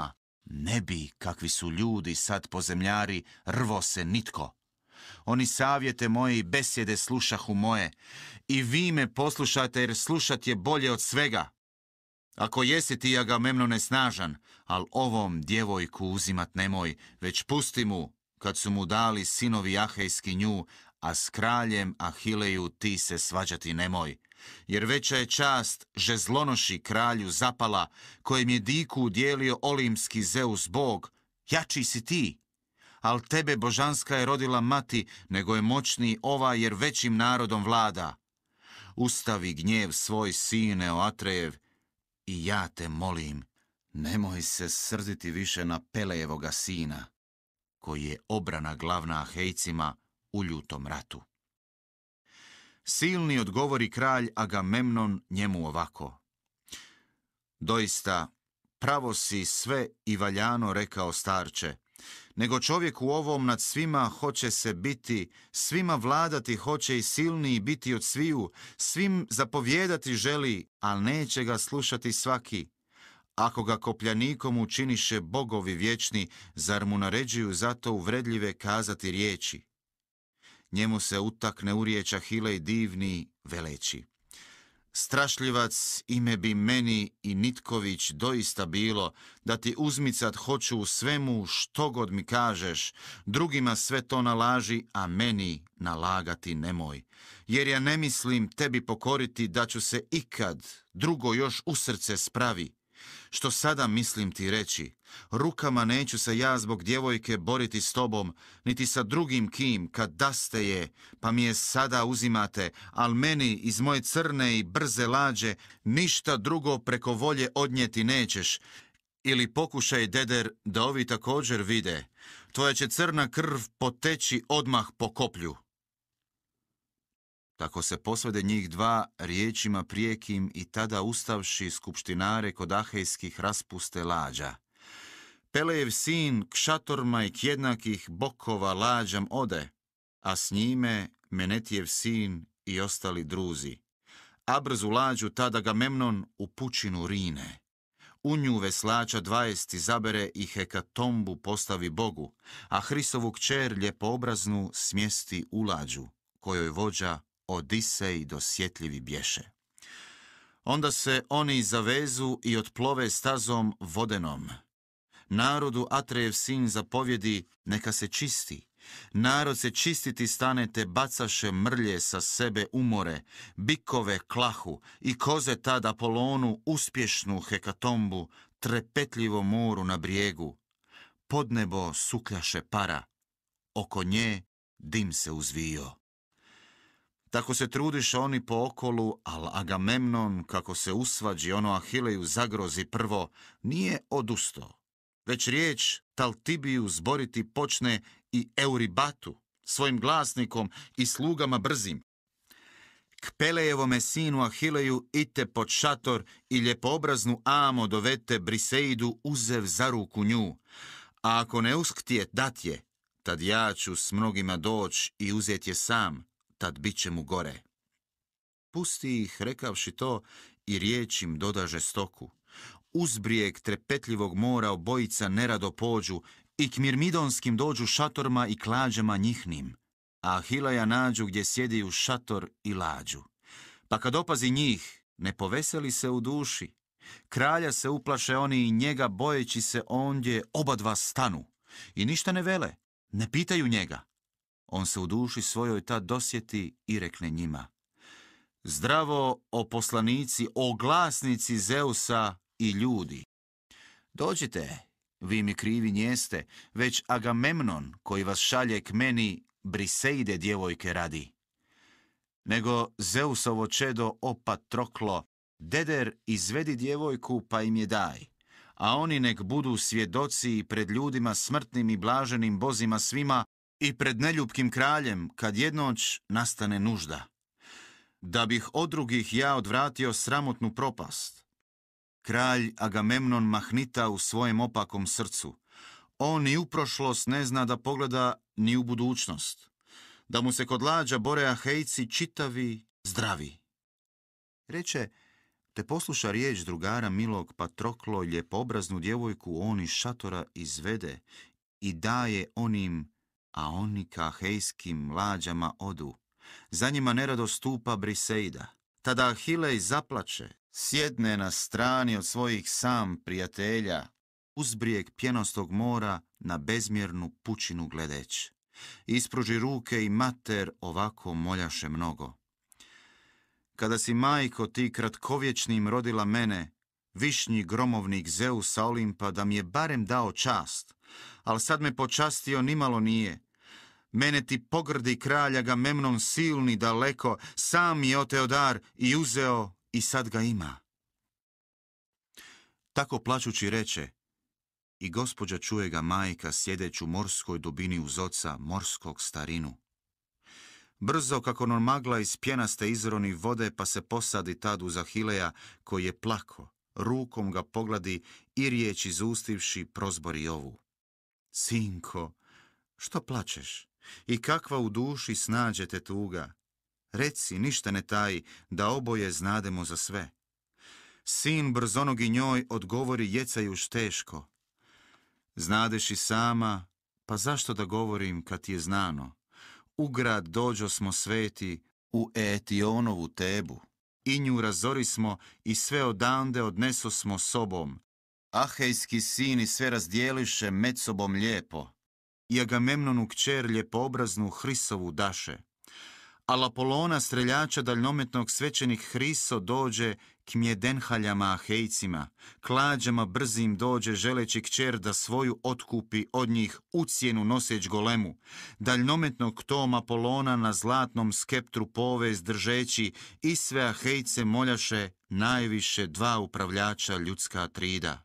Ne bi, kakvi su ljudi sad pozemljari, rvo se nitko. Oni savjete moje i besjede slušahu moje, i vi me poslušate jer slušat je bolje od svega. Ako jesi ti Agamemnone snažan, al ovom djevojku uzimat nemoj, već pusti mu, kad su mu dali sinovi Ahejski nju, a s kraljem Ahileju ti se svađati nemoj. Jer veća je čast žezlonoši kralju zapala, kojem je diku udjelio olimski Zeus bog, jači si ti. Al tebe božanska je rodila mati, nego je moćniji ova jer većim narodom vlada. Ustavi gnjev svoj, sine o Atrejev, i ja te molim, nemoj se srditi više na Pelejevoga sina, koji je obrana glavna Ahejcima u ljutom ratu. Silni odgovori kralj Agamemnon njemu ovako. Doista, pravo si sve i valjano rekao, starče, nego čovjek u ovom nad svima hoće se biti, svima vladati hoće i silniji biti od sviju, svim zapovjedati želi, al neće ga slušati svaki. Ako ga kopljanikom učiniše bogovi vječni, zar mu naređuju zato uvredljive kazati riječi? Njemu se utakne u riječ Ahilej divni, veleći. Strašljivac ime bi meni i Nitković doista bilo, da ti uzmicat hoću u svemu što god mi kažeš, drugima sve to nalaži, a meni nalagati nemoj. Jer ja ne mislim tebi pokoriti da ću se ikad drugo još u srce spravi. Što sada mislim ti reći, rukama neću se ja zbog djevojke boriti s tobom, niti sa drugim kim, kad daste je, pa mi je sada uzimate, al meni iz moje crne i brze lađe ništa drugo preko volje odnijeti nećeš. Ili pokušaj, deder, da ovi također vide, tvoja će crna krv poteći odmah po koplju. Tako se posvede njih dva riječima prijekim i tada ustavši skupštinare kod Ahejskih raspuste lađa. Pelejev sin k šatorma i k jednakih bokova lađam ode, a s njime Menetijev sin i ostali druzi. A brzu lađu tada Agamemnon u pučinu rine. U nju veslača 20 izabere i hekatombu postavi Bogu, a Hrisovu kćer ljepoobraznu smjesti u lađu, kojoj vođa Odisej dosjetljivi bješe. Onda se oni zavezu i otplove stazom vodenom. Narodu Atrejev sin zapovjedi, neka se čisti. Narod se čistiti stane, te bacaše mrlje sa sebe umore, bikove klahu i koze tad Apolonu uspješnu hekatombu, trepetljivo moru na brijegu. Pod nebo sukljaše para, oko nje dim se uzvio. Tako se trudiše oni po okolu, al Agamemnon, kako se usvađi ono Ahileju zagrozi prvo, nije odusto. Već riječ Taltibiju zboriti počne i Euribatu, svojim glasnikom i slugama brzim. K Pelejevome sinu Ahileju ite pod šator i ljepoobraznu Amo dovete Briseidu uzev za ruku nju. A ako ne usktije dat je, tad ja ću s mnogima doć i uzet je sam, tad bit će mu gore. Pusti ih, rekavši to, i riječ im doda žestoku. Uz brijeg trepetljivog mora obojica nerado pođu i k mirmidonskim dođu šatorma i klađama njihnim, a Ahileja nađu gdje sjedi u šator i lađu. Pa kad opazi njih, ne poveseli se u duši. Kralja se uplaše oni i njega bojeći se ondje oba dva stanu. I ništa ne vele, ne pitaju njega. On se u duši svojoj tad dosjeti i rekne njima: Zdravo, o poslanici, o glasnici Zeusa i ljudi. Dođite, vi mi krivi njeste, već Agamemnon koji vas šalje k meni Briseide djevojke radi. Nego Zeusovo čedo o Patroklo, deder izvedi djevojku pa im je daj, a oni nek budu svjedoci i pred ljudima smrtnim i blaženim bozima svima i pred neljupkim kraljem kad jednoć nastane nužda. Da bih od drugih ja odvratio sramotnu propast. Kralj Agamemnon mahnita u svojem opakom srcu. On ni u prošlost ne zna da pogleda ni u budućnost. Da mu se kod lađa bore Ahejci čitavi, zdravi. Reče: te posluša riječ drugara milog, Patroklo ljepoobraznu djevojku on iz šatora izvede i daje onim, a oni ka ahejskim lađama odu. Za njima nerado stupa Briseida. Tada Ahilej zaplače, sjedne na strani od svojih sam prijatelja, uz brijeg pjenostog mora na bezmjernu pučinu gledeć. Ispruži ruke i mater ovako moljaše mnogo. Kada si, majko, ti kratkovječnim rodila mene, višnji gromovnik Zeusa Olimpa, da mi je barem dao čast, ali sad me počastio nimalo nije. Mene ti pogrdi kralj Agamemnon silni daleko, sam je oteo dar i uzeo i sad ga ima. Tako plačući reče, i gospođa čuje ga majka sjedeć u morskoj dubini uz oca morskog starinu. Brzo kako magla iz pjenaste izroni vode, pa se posadi tad uz Ahileja, koji je plako, rukom ga pogladi i riječ izustivši prozbori ovu. Sinko, što plačeš? I kakva u duši snađe te tuga? Reci, ništa ne taji, da oboje znademo za sve. Sin brzonogi njoj odgovori jecajuš teško. Znadeš i sama, pa zašto da govorim kad ti je znano? U grad dođo smo sveti, u Etionovu Tebu. I nju razori smo i sve odande odneso smo sobom. Ahejski sini sve razdijeliše med sobom lijepo. I Agamemnonu kćer ljepoobraznu Hrisovu daše. Al Apolona streljača daljnometnog svećenik Hriso dođe k mjedenhaljama Ahejcima, klađama brzim dođe želeći kćer da svoju otkupi od njih ucijenu noseć golemu, daljnometnog tom Apolona na zlatnom skeptru povez držeći i sve Ahejce moljaše najviše dva upravljača ljudska trida.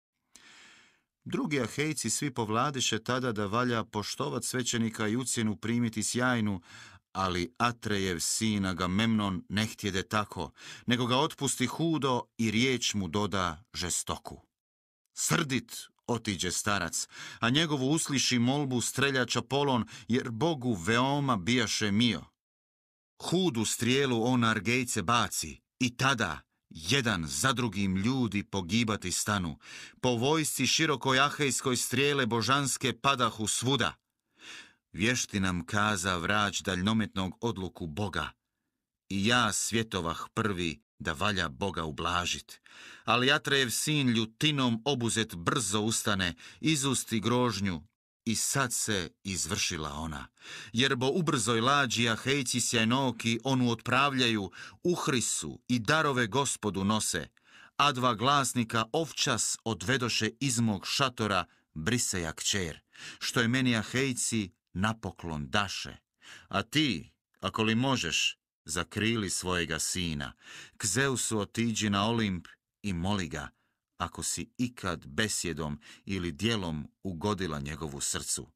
Drugi Ahejci svi povladiše tada da valja poštovat svećenika i ucjenu primiti sjajnu, ali Atrejev sin Agamemnon ne htjede tako, nego ga otpusti hudo i riječ mu doda žestoku. Srdit otiđe starac, a njegovu usliši molbu streljač Apolon, jer Bogu veoma bijaše mio. Hudu strijelu on na Argejce baci i tada jedan za drugim ljudi pogibati stanu. Po vojsci širokoj ahejskoj strijele božanske padahu svuda. Vješti nam kaza vrać daljnometnog odluku Boga. I ja svjetovah prvi da valja Boga ublažit. Ali Atrejev sin ljutinom obuzet brzo ustane, izusti grožnju i sad se izvršila ona. Jer bo ubrzoj lađi Ahejci sjajnoki onu otpravljaju, uhrisu i darove Gospodu nose, a dva glasnika ovčas odvedoše iz mog šatora Briseja kćer, što je meni Ahejci na poklon daše. A ti, ako li možeš, zakrili svojega sina, k Zeusu otiđi na Olimp i moli ga, ako si ikad besjedom ili djelom ugodila njegovu srcu.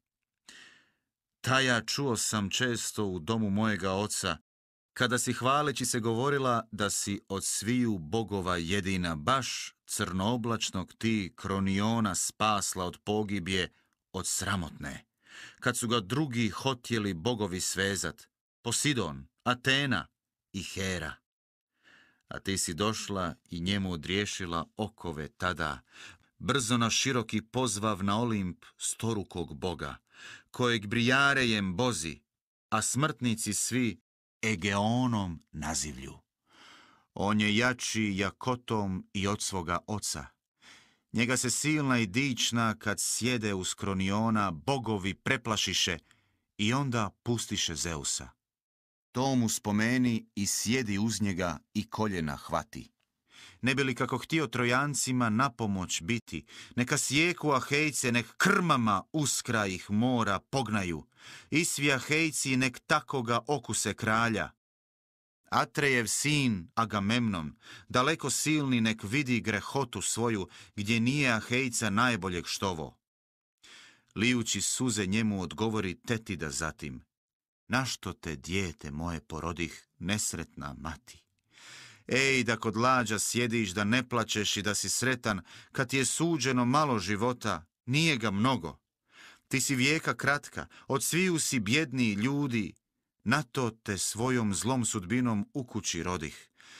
Taja čuo sam često u domu mojega oca, kada si hvaleći se govorila da si od sviju bogova jedina, baš crnooblačnog ti Kroniona spasla od pogibje, od sramotne. Kad su ga drugi hotjeli bogovi svezat, Posidon, Atena i Hera. A ti si došla i njemu odriješila okove tada, brzo na široki pozvav na Olimp storukog boga, kojeg brijarejem bozi, a smrtnici svi Egeonom nazivlju. On je jači jakotom i od svoga oca. Njega se silna i dična kad sjede uz Kroniona bogovi preplašiše i onda pustiše Zeusa. To mu spomeni i sjedi uz njega i koljena hvati. Ne bi li kako htio Trojancima napomoć biti, neka sjeku Ahejce, nek krmama uskraj ih mora pognaju, i svi Ahejci nek takoga okuse kralja. Atrejev sin Agamemnon, daleko silni nek vidi grehotu svoju, gdje nije Ahejca najboljeg štovo. Lijući suze njemu odgovori Tetida zatim, našto te dijete moje porodih, nesretna mati? Ej, da kod lađa sjediš, da ne plačeš i da si sretan, kad ti je suđeno malo života, nije ga mnogo. Ti si vijeka kratka, od sviju si bjedniji ljudi, na to te svojom zlom sudbinom u kući rodih.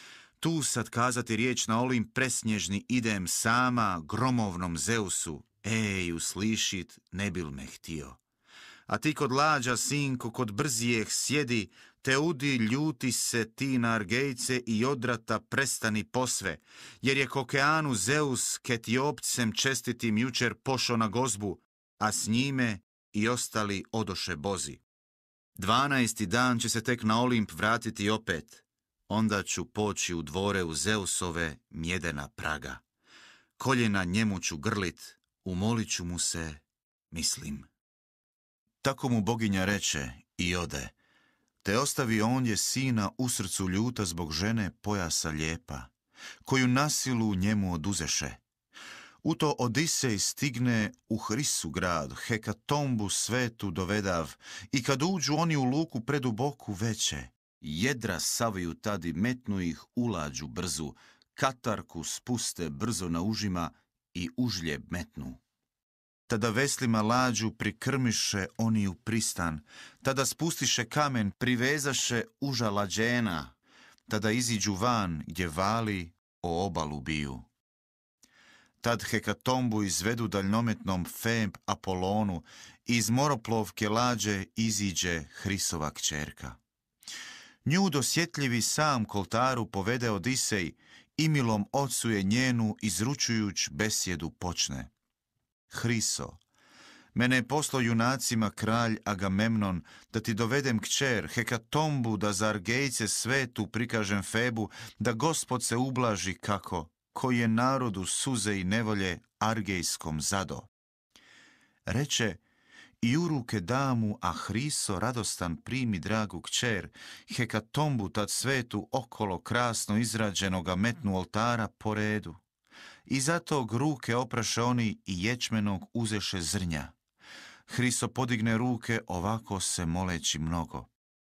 Tu sad kazati riječ na Olimp presnježni idem sama gromovnom Zeusu, ej, uslišit ne bil me htio. A ti kod lađa, sinko, kod brzijeh sjedi, te udi ljuti se ti na Argejce i odrata prestani posve, jer je k okeanu Zeus k Etiopcem čestitim jučer pošo na gozbu, a s njime i ostali odoše bozi. 12. dan će se tek na Olimp vratiti opet, onda ću poći u dvore u Zeusove mjedena praga. Koljena njemu ću grlit, umolit ću mu se, mislim. Tako mu boginja reče i ode, te ostavi ondje sina u srcu ljuta zbog žene pojasa lijepa, koju nasilu njemu oduzeše. U to Odisej stigne u Hrisu grad, hekatombu svetu dovedav, i kad uđu oni u luku preduboku veće, jedra saviju tadi metnu ih ulađu brzu, katarku spuste brzo na užima i užljeb metnu. Tada veslima lađu prikrmiše oni u pristan, tada spustiše kamen, privezaše uža lađena, tada iziđu van gdje vali o obalu biju. Tad hekatombu izvedu daljnometnom Feb Apolonu i iz moroplovke lađe iziđe Hrisova kćerka. Nju dosjetljivi sam k oltaru povede Odisej i milom ocu je njenu izručujuć besjedu počne. Hriso, mene je poslo junacima kralj Agamemnon da ti dovedem kćer, hekatombu da za Argejce svetu prikažem Febu, da Gospod se ublaži kako, koji je narodu suze i nevolje Argejskom zado. Reče, i u ruke damu, a Hriso radostan primi dragu kćer, hekatombu tad svetu okolo krasno izrađenoga metnu oltara po redu. I zato ruke opraše oni i ječmenog uzeše zrnja. Hriso podigne ruke ovako se moleći mnogo.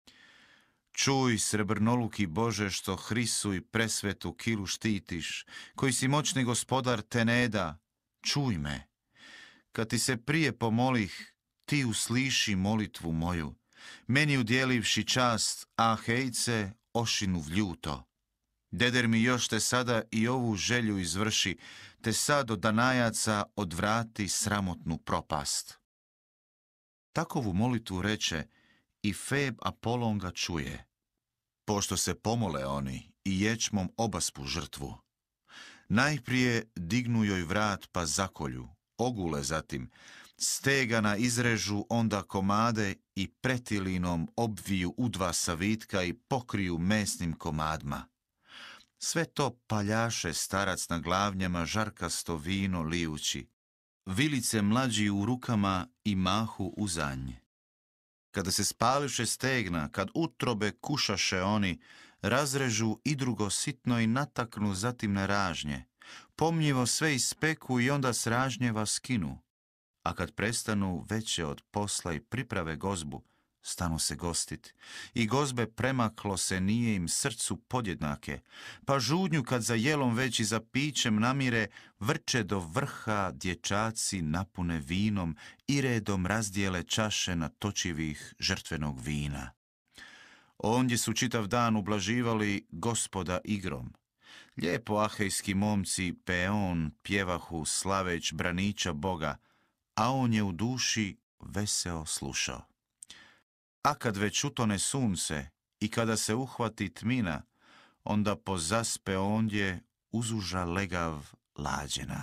Čuj, srebrnoluki Bože, što Hrisu i presvetu kilu štitiš, koji si moćni gospodar te ne da, čuj me. Kad ti se prije pomolih, ti usliši molitvu moju, meni udjelivši čast, a Ahejce ošinu vljuto. Deder mi još te sada i ovu želju izvrši, te sad od Danajaca odvrati sramotnu propast. Takovu molitvu reče i Feb Apolon ga čuje. Pošto se pomole oni i ječmom obaspu žrtvu, najprije dignu joj vrat pa zakolju, ogule zatim, stegana izrežu onda komade i pretilinom obviju u dva savitka i pokriju mesnim komadma. Sve to paljaše starac na glavnjama žarkasto vino lijući, vilice mlađi u rukama i mahu u zanje. Kada se spališe stegna, kad utrobe kušaše oni, razrežu i drugo sitno i nataknu zatim na ražnje, pomnjivo sve ispeku i onda s ražnjeva skinu, a kad prestanu veće od posla i priprave gozbu, stanu se gostit, i gozbe premaklo se nije im srcu podjednake, pa žudnju kad za jelom već i za pićem namire, vrče do vrha dječaci napune vinom i redom razdijele čaše natočivih žrtvenog vina. Ondje su čitav dan ublaživali Gospoda igrom. Lijepo ahejski momci peon pjevahu slaveć braniča Boga, a on je u duši veseo slušao. A kad već utone sunce i kada se uhvati tmina, onda pozaspe ondje uzuža legav lađena.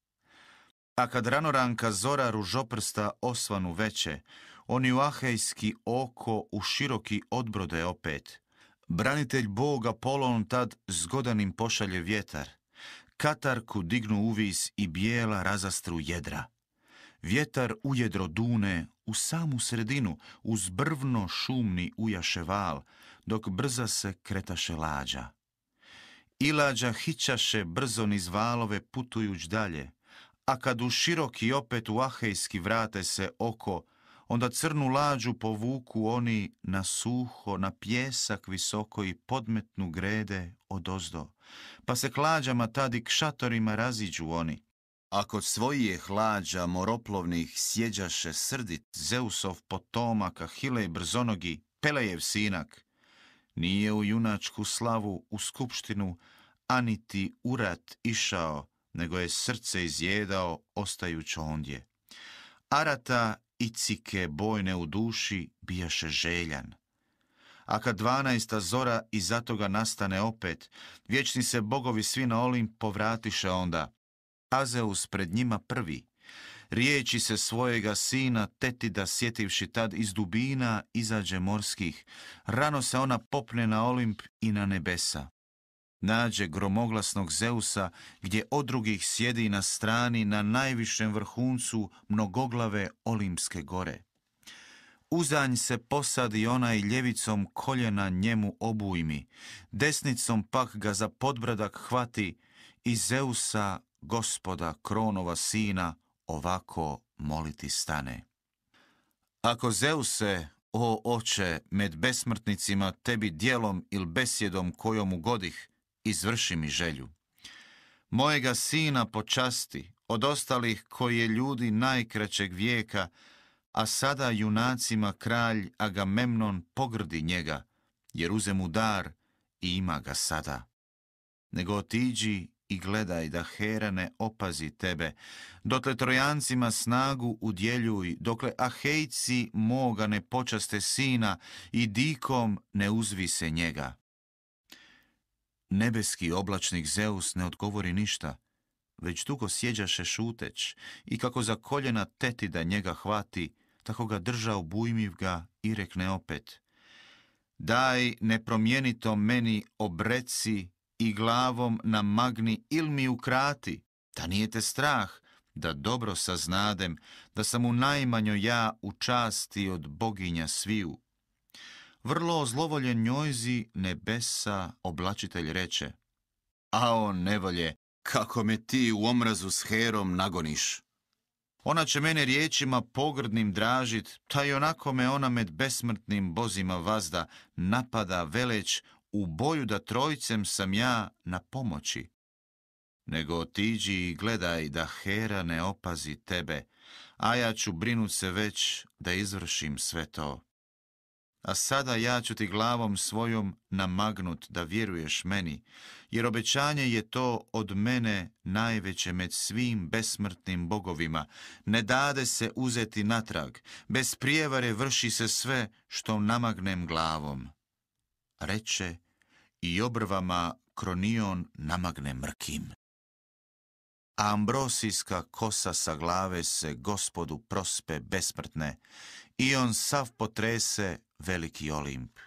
A kad ranoranka zora ružoprsta osvanu veće, oni u ahejski oko u široki odbrode opet. Branitelj Bog Apolon tad zgodanim pošalje vjetar, katarku dignu uvis i bijela razastru jedra. Vjetar ujedro dune u samu sredinu, uz brvno šumni ujaše val, dok brza se kretaše lađa. I lađa hićaše brzo niz valove putujuć dalje, a kad u široki opet u ahejski vrate se oko, onda crnu lađu povuku oni na suho, na pjesak visoko i podmetnu grede odozdo, pa se k lađama tadi k šatorima raziđu oni. A kod svojih lađa moroplovnih sjeđaše srdit Zeusov potomak Ahilej brzonogi, Pelejev sinak. Nije u junačku slavu, u skupštinu, aniti u rat išao, nego je srce izjedao, ostajući ondje. Arata i cike bojne u duši bijaše željan. A kad 12. zora iza toga nastane opet, vječni se bogovi svi na Olimp povratiše onda. Azeus pred njima prvi, riječi se svojega sina Tetida sjetivši tad iz dubina izađe morskih, rano se ona popne na Olimp i na nebesa. Nađe gromoglasnog Zeusa gdje od drugih sjedi na strani na najvišem vrhuncu mnogoglave Olimpske gore. Uzanj se posadi onaj ljevicom koljena njemu obujmi, desnicom pak ga za podbradak hvati i Zeusa, gospoda Kronova sina, ovako moliti stane. Ako Zeuse, o oče, med besmrtnicima tebi djelom il besjedom kojom ugodih, izvrši mi želju. Mojega sina počasti od ostalih koji je ljudi najkraćeg vijeka, a sada junacima kralj Agamemnon pogrdi njega, jer uze mu dar i ima ga sada. Nego otiđi i gledaj da Hera ne opazi tebe, dotle Trojancima snagu udjeljuj, dokle Ahejci moga ne počaste sina i dikom ne uzvise njega. Nebeski oblačnik Zeus ne odgovori ništa, već dugo sjeđaše šuteć i kako za koljena Tetida njega hvati, tako ga držao bujmiv ga i rekne opet: daj nepromijenito meni obreci i glavom namagni il mi ukrati, da nije te strah, da dobro saznadem, da sam u najmanjoj ja u časti od boginja sviju. Vrlo ozlovoljen njojzi nebesa oblačitelj reče: ao nevolje, kako me ti u omrazu s Herom nagoniš. Ona će mene riječima pogrdnim dražit, ta i onako me ona med besmrtnim bozima vazda napada veleć, u boju da trojcem sam ja na pomoći. Nego otiđi i gledaj da Hera ne opazi tebe, a ja ću brinut se već da izvršim sve to. A sada ja ću ti glavom svojom namagnut da vjeruješ meni, jer obećanje je to od mene najveće med svim besmrtnim bogovima. Ne dade se uzeti natrag, bez prijevare vrši se sve što namagnem glavom. Reče i obrvama kronion namagne mrkim. A ambrosijska kosa sa glave se Gospodu prospe besmrtne i on sav potrese veliki Olimp.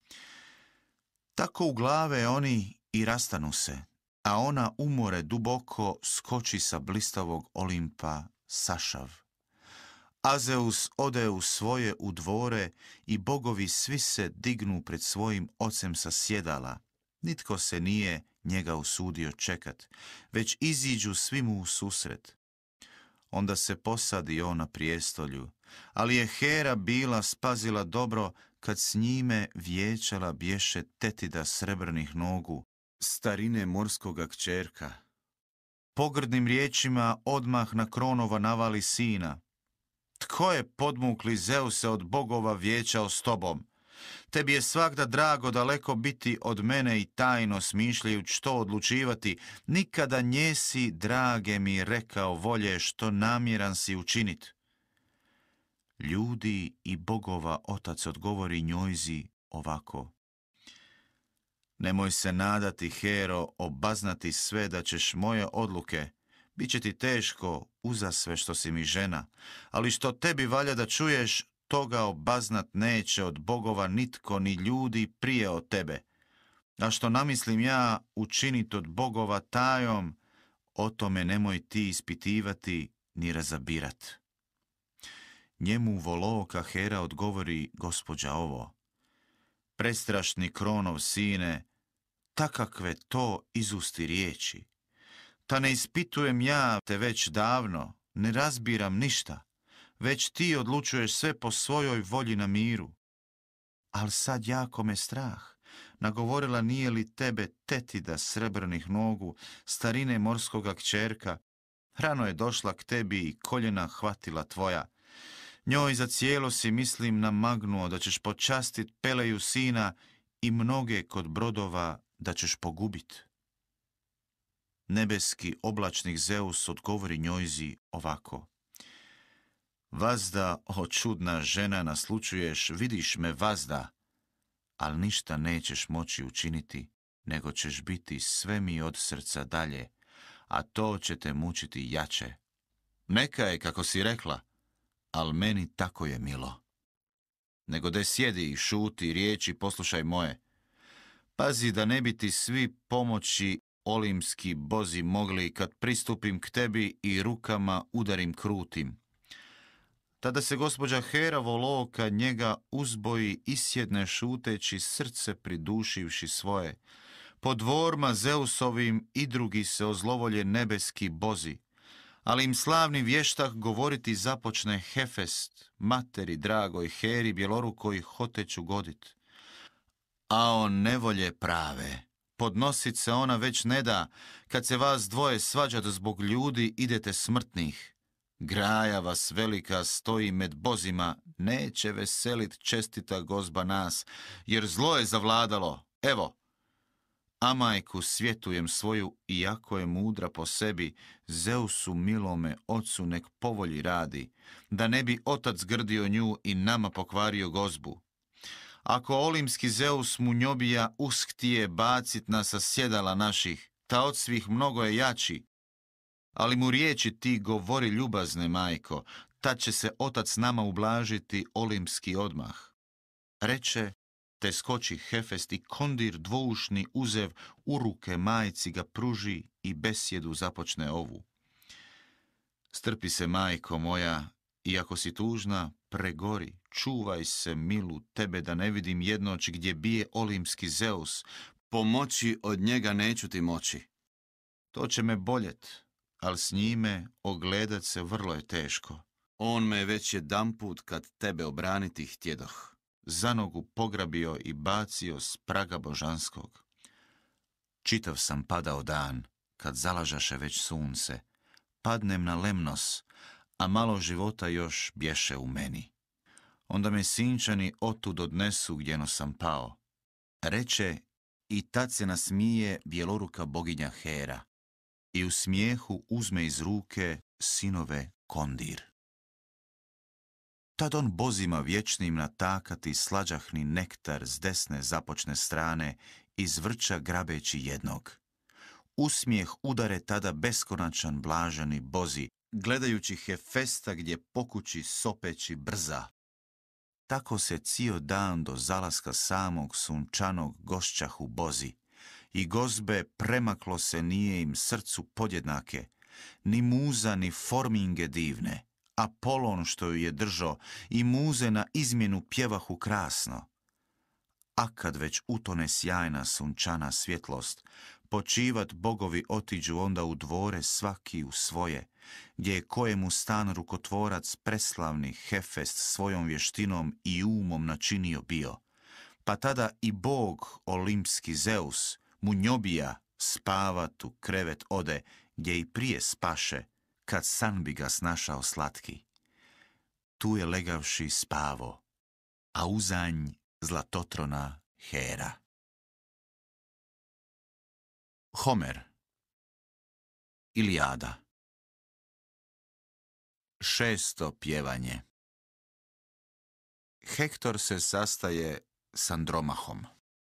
Tako u glave oni i rastanu se, a ona umore duboko skoči sa blistavog Olimpa sašav. Azeus ode u svoje u dvore i bogovi svi se dignu pred svojim ocem sa sjedala. Nitko se nije njega usudio čekat, već iziđu svi mu u susret. Onda se posadi on na prijestolju, ali je Hera bila spazila dobro kad s njime vijećala bješe Tetida srebrnih nogu, starine morskoga kćerka. Pogrdnim riječima odmah na Kronova navali sina: tko je podmukli Zeuse od bogova vijećao s tobom? Tebi je svakda drago daleko biti od mene i tajno smišljajući što odlučivati, nikada njesi, drage mi, rekao volje što namjeran si učinit. Ljudi i bogova otac odgovori njojzi ovako: nemoj se nadati, Hero, obaznati sve da ćeš moje odluke, bit će ti teško uza sve što si mi žena, ali što tebi valja da čuješ, toga obaznat neće od bogova nitko ni ljudi prije od tebe. A što namislim ja učinit od bogova tajom, o tome nemoj ti ispitivati ni razabirat. Njemu voloka Hera odgovori gospođa ovo: prestrašni Kronov sine, takakve to izusti riječi. Ta ne ispitujem ja te već davno, ne razbiram ništa, već ti odlučuješ sve po svojoj volji na miru. Al sad jako me strah, nagovorila nije li tebe Tetida srebrnih nogu, starine morskoga kćerka, rano je došla k tebi i koljena hvatila tvoja. Njoj za cijelo si mislim namagnuo da ćeš počastit Peleju sina i mnoge kod brodova da ćeš pogubit. Nebeski oblačnik Zeus odgovori njojzi ovako. Vazda, o čudna žena, naslučuješ, vidiš me vazda, ali ništa nećeš moći učiniti, nego ćeš biti sve mi od srca dalje, a to će te mučiti jače. Neka je, kako si rekla, al meni tako je milo. Nego de sjedi i šuti, riječi poslušaj moje. Pazi da ne bi ti svi pomoći olimski bozi mogli kad pristupim k tebi i rukama udarim krutim. Tada se gospođa Hera Voloka njega uzboji i sjedne šuteći, srce pridušivši svoje. Po dvorma Zeusovim i drugi se ozlovolje nebeski bozi, ali im slavni vještak govoriti započne Hefest, materi dragoj Heri bjelorukoj hoteću godit. A on nevolje prave, podnosit se ona već ne da, kad se vas dvoje svađat zbog ljudi idete smrtnih. Graja vas velika stoji med bozima, neće veselit čestita gozba nas, jer zlo je zavladalo, evo. A majku svjetujem svoju, iako je mudra po sebi, Zeusu milome ocu nek povolji radi, da ne bi otac grdio nju i nama pokvario gozbu. Ako olimski Zeus mu njobija ushtije bacit nas sa sjedala naših, ta od svih mnogo je jači, ali mu riječi ti govori ljubazne, majko, tad će se otac nama ublažiti olimski odmah. Reče, te skoči Hefest i kondir dvoušni uzev u ruke majci ga pruži i besjedu započne ovu. Strpi se, majko moja, iako si tužna, pregori, čuvaj se, milu, tebe da ne vidim jednoć gdje bije olimski Zeus, pomoći od njega neću ti moći. To će me boljet, ali s njime ogledat se vrlo je teško. On me već jedanput kad tebe obraniti htjedoh za nogu pograbio i bacio s praga božanskog. Čitav sam padao dan, kad zalažaše već sunce, padnem na lemnos, a malo života još bješe u meni. Onda me sinčani otud odnesu gdjeno sam pao. Reče, i tad se nasmije bjeloruka boginja Hera i u smijehu uzme iz ruke sinove kondir. Tad on bozima vječnim natakati slađahni nektar s desne započne strane, iz vrča grabeći jednog. Usmijeh udare tada beskonačan blaženi bozi, gledajući Hefesta gdje pokući sopeći brza. Tako se cio dan do zalaska samog sunčanog gošćahu bozi, i gozbe premaklo se nije im srcu podjednake, ni muza ni forminge divne, Apolon što ju je držao i muze na izmjenu pjevahu krasno. A kad već utone sjajna sunčana svjetlost, počivat bogovi otiđu onda u dvore svaki u svoje, gdje je kojemu stan rukotvorac preslavni Hefest svojom vještinom i umom načinio bio. Pa tada i bog olimpski Zeus mu njobija spavat u krevet ode, gdje i prije spaše, kad san bi ga snašao slatki. Tu je legavši spavo, a uzanj zlatotrona Hera. Homer. Ilijada. 6. pjevanje. Hektor se sastaje s Andromahom.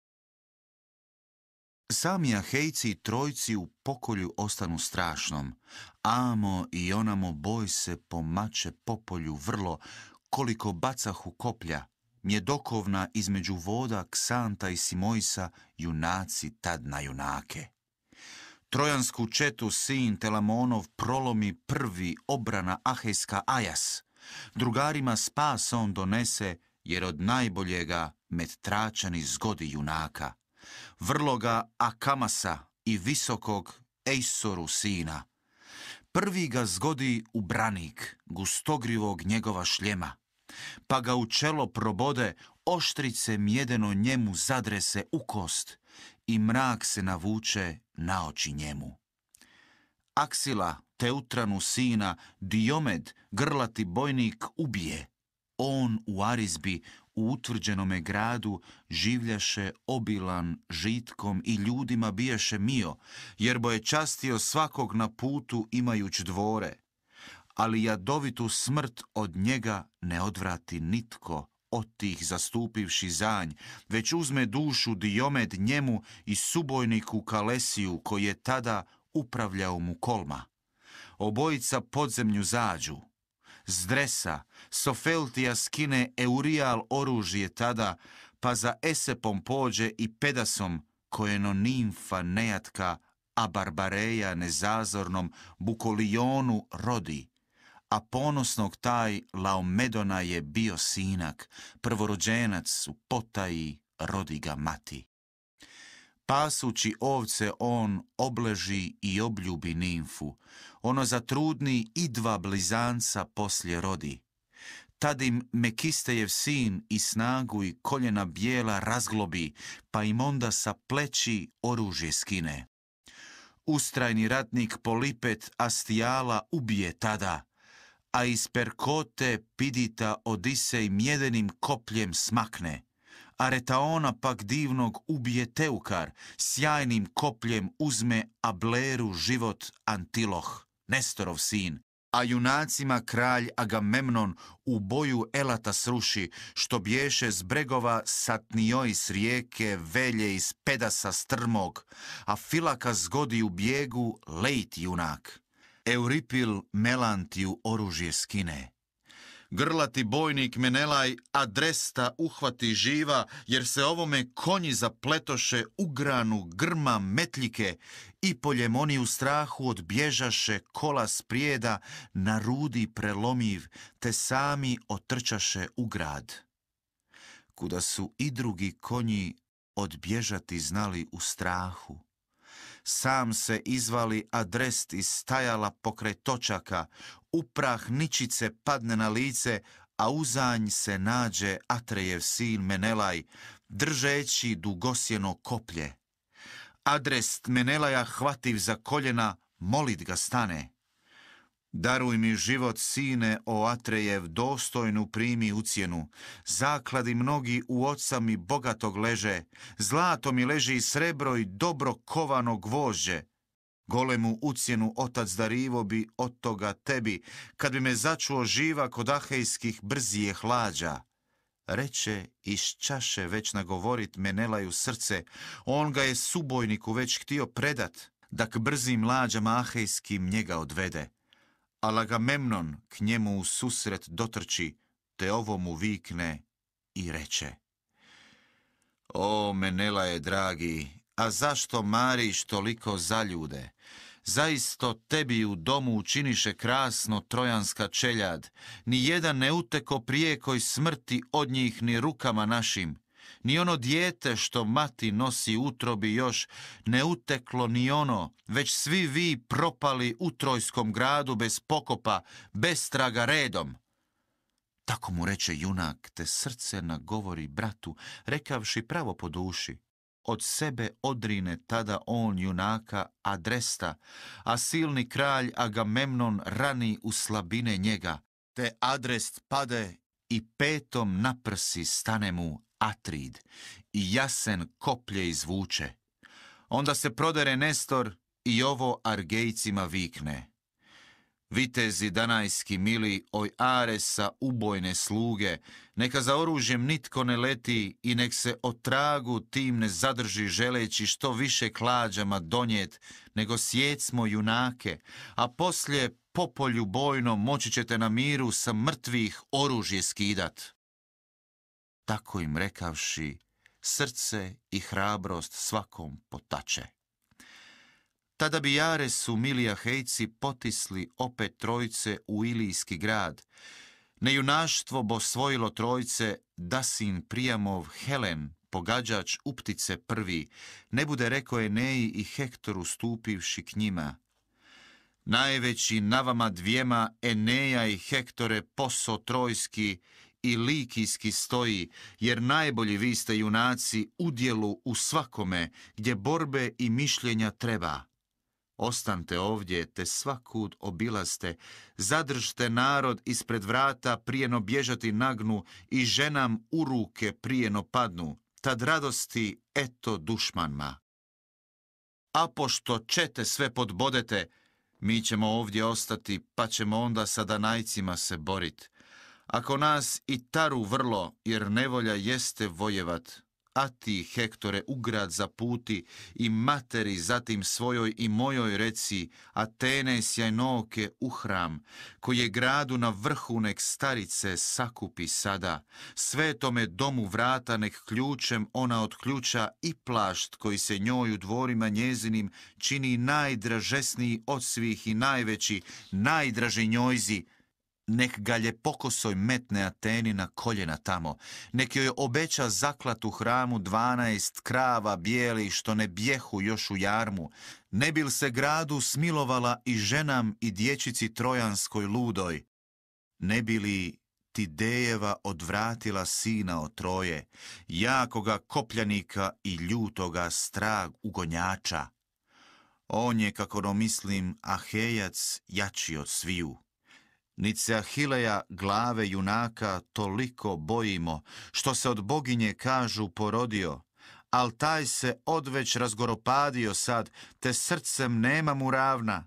Sami Ahejci i trojci u pokolju ostanu strašnom. Amo i onamo boj se pomače popolju vrlo, koliko bacahu koplja, mjedokovna između voda Ksanta i Simojsa, junaci tad na junake. Trojansku četu sin Telamonov prolomi prvi, obrana ahejska Ajas. Drugarima spas on donese, jer od najboljega med Tračani zgodi junaka. Vrloga Akamasa i visokog Ejsoru sina. Prvi ga zgodi u branik gustogrivog njegova šljema, pa ga u čelo probode, oštrice mjedeno njemu zadrese u kost i mrak se navuče na oči njemu. Aksila, Teutranu sina, Diomed, grlati bojnik, ubije. On u Arizbi u utvrđenome gradu življaše obilan žitkom i ljudima biješe mio, jer bo je častio svakog na putu imajuć dvore. Ali jadovitu smrt od njega ne odvrati nitko od tih zastupivši zanj, već uzme dušu Diomed njemu i subojniku Kalesiju, koji je tada upravljao mu kolma. Obojica podzemlju zađu. Zdresa, Sofeltija skine Eurijal oružje tada, pa za Esepom pođe i Pedasom, kojeno nimfa nejatka, a Barbareja nezazornom Bukolionu rodi, a ponosnog taj Laomedona je bio sinak, prvorođenac u potaji rodi ga mati. Pasući ovce on obleži i obljubi nimfu, ono zatrudni i dva blizanca poslije rodi. Tad im Mekistejev sin i snagu i koljena bijela razglobi, pa im onda sa pleći oružje skine. Ustrajni ratnik Polipet Astijala ubije tada, a iz Perkote Pidita Odisej mjedenim kopljem smakne, a Retaona pak divnog ubije Teukar, sjajnim kopljem uzme Ableru život Antiloh, Nestorov sin, a junacima kralj Agamemnon u boju Elata sruši, što bješe s bregova Satniojis rijeke Velje iz Pedasa strmog, a Filaka zgodi u bijegu Lejt junak. Euripil Melantiju oružje skine. Grlati bojnik Menelaj Adresta uhvati živa, jer se ovome konji zapletoše u granu grma metljike i poljemoni u strahu odbježaše kola sprijeda na rudi prelomiv, te sami otrčaše u grad. Kuda su i drugi konji odbježati znali u strahu. Sam se izvali Adrest iz stajala pokraj točaka, uprah ničice padne na lice, a uzanj se nađe Atrejev sin Menelaj, držeći dugosjeno koplje. Adrest Menelaja hvativ za koljena, molit ga stane. Daruj mi život, sine, o Atrejev, dostojnu primi ucjenu. Zakladi mnogi u oca mi bogatog leže, zlato mi leži i srebro i dobro kovano gvožđe. Golemu ucjenu otac darivo bi od toga tebi, kad bi me začuo živa kod ahejskih brzije hlađa. Reče iz čaše već nagovorit Menelaju srce, on ga je subojniku već htio predat, da k brzim lađama ahejskim njega odvede. Ali Agamemnon k njemu u susret dotrči, te ovo mu vikne i reče: O Menelaje dragi, a zašto mariš toliko zaljude? Zaisto tebi u domu učiniše krasno trojanska čeljad, ni jedan ne uteko prijekoj smrti od njih ni rukama našim, ni ono dijete što mati nosi utrobi još ne uteklo ni ono, već svi vi propali u Trojskom gradu bez pokopa, bez traga redom. Tako mu reče junak, te srce nagovori bratu, rekavši pravo po duši. Od sebe odrine tada on junaka Adresta, a silni kralj Agamemnon rani u slabine njega, te Adrest pade i petom na prsi stane mu Atrid i jasen koplje izvuče. Onda se prodere Nestor i ovo Argejcima vikne: Vitezi danajski mili, oj Aresa ubojne sluge, neka za oružjem nitko ne leti i nek se o tragu tim ne zadrži želeći što više klađama donijet, nego sjecmo junake, a poslije po polju bojnom moći ćete na miru sa mrtvih oružje skidat. Tako im rekavši, srce i hrabrost svakom potače. Tada bi Jaresu mili Ahejci potisli opet trojce u Ilijski grad. Nejunaštvo bo svojilo trojce, da sin Prijamov Helen, pogađač Uptice prvi, ne bude rekao Eneji i Hektoru stupivši k njima: Najveći na vama dvijema Eneja i Hektore poso trojski i likijski stoji, jer najbolji vi ste junaci udjelu u svakome gdje borbe i mišljenja treba. Ostante ovdje, te svakud obilazte, zadržte narod ispred vrata prijeno bježati nagnu i ženam u ruke prijeno padnu, tad radosti eto dušmanma. A pošto čete sve podbodete, mi ćemo ovdje ostati, pa ćemo onda sa Danajcima se borit. Ako nas i taru vrlo, jer nevolja jeste vojevat, a ti, Hektore, u grad zaputi i materi zatim svojoj i mojoj reci, Atene sjajnoke u hram, koje gradu na vrhu nek starice sakupi sada, svetome domu vrata nek ključem ona otključa i plašt koji se njoj u dvorima njezinim čini najdražesniji od svih i najveći, najdraži njojzi, nek ga ljepokosoj metne Ateni na koljena tamo, nek joj obeća zaklat u hramu 12 krava bijelih što ne bjehu još u jarmu, ne bil se gradu smilovala i ženam i dječici trojanskoj ludoj, ne bi li Tidejeva odvratila sina od Troje, jakoga kopljanika i ljutoga strag ugonjača. On je, kako no mislim, Ahejac jači od sviju. Nit se Ahileja, glave junaka, toliko bojimo, što se od boginje kažu porodio, al taj se odveć razgoropadio sad, te srcem nema mu ravna.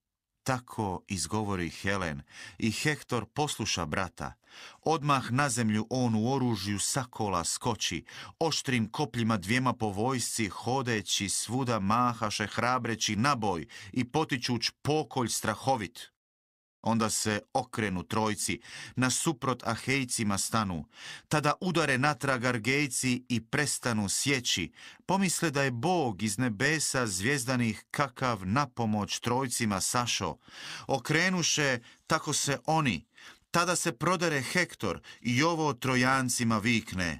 Tako izgovori Helen i Hektor posluša brata. Odmah na zemlju on u oružju sakola skoči, oštrim kopljima 2 po vojsci, hodeći svuda mahaše hrabreći naboj i potičuć pokolj strahovit. Onda se okrenu trojci, nasuprot Ahejcima stanu, tada udare natrag Argejci i prestanu sjeći, pomisle da je Bog iz nebesa zvijezdanih kakav napomoć trojcima sašo. Okrenuše tako se oni, tada se prodere Hektor i ovo Trojancima vikne.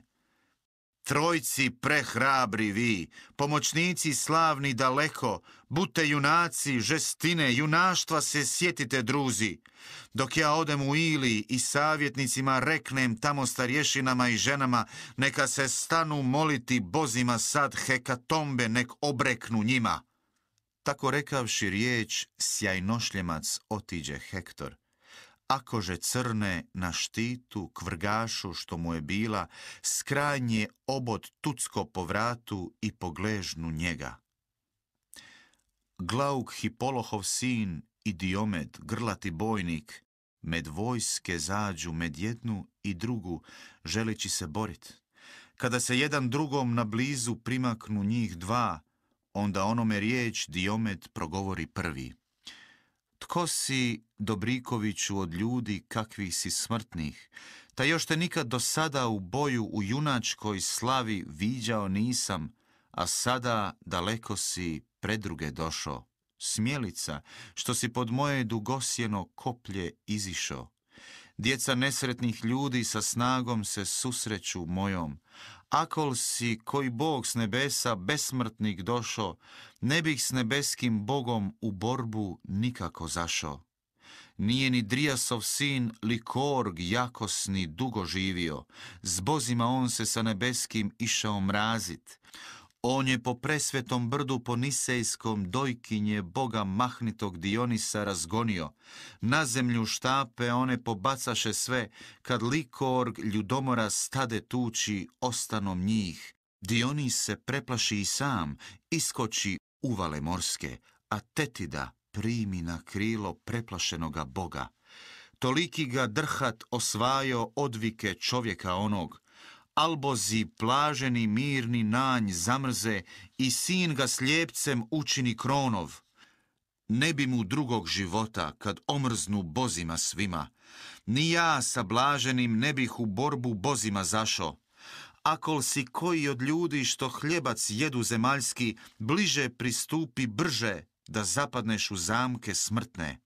Trojci prehrabri vi, pomoćnici slavni daleko, budte junaci, žestine, junaštva se sjetite druzi. Dok ja odem u Ili i savjetnicima reknem tamo starješinama i ženama, neka se stanu moliti bozima sad hekatombe nek obreknu njima. Tako rekavši riječ, sjajnošljemac otiđe Hektor. Akože crne na štitu kvrgašu što mu je bila, skrajnje obod tucko po vratu i pogležnu njega. Glauk Hipolohov sin i Diomed, grlati bojnik, med vojske zađu med jednu i drugu, želeći se borit. Kada se jedan drugom na blizu primaknu njih 2, onda onome riječ Diomed progovori prvi. Tko si, Dobrikoviću, od ljudi kakvih si smrtnih, ta još te nikad do sada u boju u junačkoj slavi viđao nisam, a sada daleko si predruge došao. Smjelica, što si pod moje dugosjeno koplje izišao. Djeca nesretnih ljudi sa snagom se susreću mojom. Akol si koji Bog s nebesa besmrtnik došao, ne bih s nebeskim Bogom u borbu nikako zašao. Nije ni Drijasov sin Likorg jakosni dugo živio, s bozima on se sa nebeskim išao mrazit. On je po presvetom brdu po Nisejskom dojkinje Boga mahnitog Dionisa razgonio. Na zemlju štape one pobacaše sve, kad Likorg ljudomora stade tuči ostanom njih. Dionis se preplaši i sam, iskoči uvale morske, a Tetida primi na krilo preplašenoga Boga. Toliki ga drhat osvajo odvike čovjeka onog. Albozi plaženi mirni nanj zamrze i sin ga slijepcem učini kronov. Ne bi mu drugog života kad omrznu bozima svima. Ni ja sa blaženim ne bih u borbu bozima zašao. Akol si koji od ljudi što hljebac jedu zemaljski, bliže pristupi brže da zapadneš u zamke smrtne.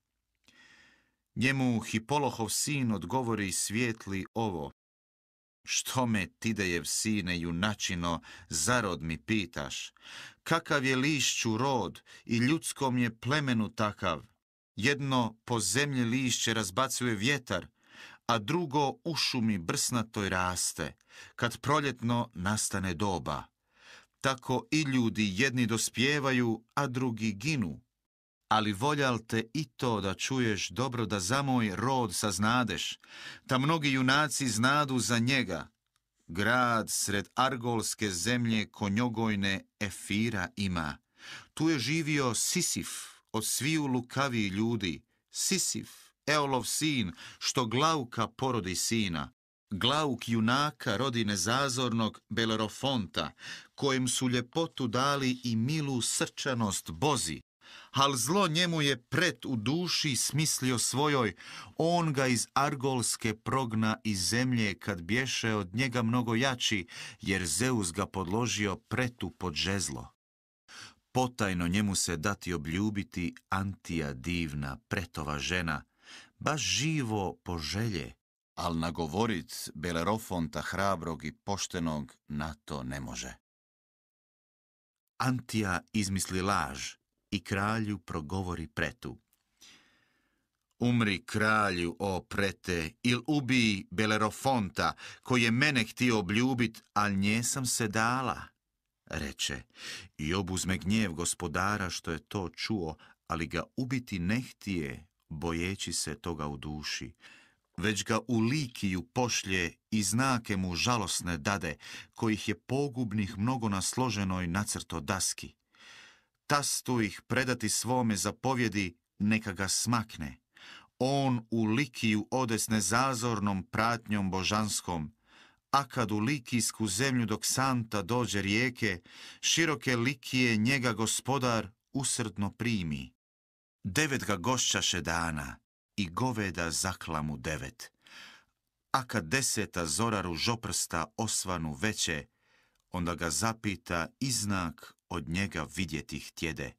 Njemu Hipolohov sin odgovori svijetli ovo. Što me, Tidejev sine junačino, zarod mi pitaš? Kakav je lišću rod i ljudskom je plemenu takav? Jedno po zemlji lišće razbacuje vjetar, a drugo u šumi brsnatoj raste, kad proljetno nastane doba. Tako i ljudi jedni dospijevaju, a drugi ginu. Ali voljal te i to da čuješ dobro da za moj rod saznadeš, ta mnogi junaci znadu za njega. Grad sred argolske zemlje konjogojne Efira ima. Tu je živio Sisif, od sviju lukaviji ljudi. Sisif, Eolov sin, što Glauka porodi sina. Glauk junaka rodi nezazornog Belerofonta, kojem su ljepotu dali i milu srčanost Bozi. Al zlo njemu je pret u duši smislio svojoj, on ga iz argolske progna iz zemlje kad bješe od njega mnogo jači, jer Zeus ga podložio pretu pod žezlo. Potajno njemu se dati obljubiti Antija divna, pretova žena, baš živo poželje, al nagovorit Belerofonta hrabrog i poštenog na to ne može. Antija izmisli laž i kralju progovori pretu. Umri kralju, o prete, il ubij Belerofonta, koji je mene htio obljubit, al nje sam se dala, reče, i obuzme gnjev gospodara što je to čuo, ali ga ubiti ne htije, bojeći se toga u duši, već ga u Likiju pošlje i znake mu žalosne dade, kojih je pogubnih mnogo na složenoj nacrto daski. Tastu ih predati svome zapovjedi, neka ga smakne. On u Likiju ode s nezazornom pratnjom božanskom, a kad u Likijsku zemlju dok Santa dođe rijeke, široke Likije njega gospodar usrdno primi. 9 ga gošćaše dana i goveda zakla mu 9. A kad 10. zora ružoprsta osvanu veće, onda ga zapita i znak od njega vidjeti htjede.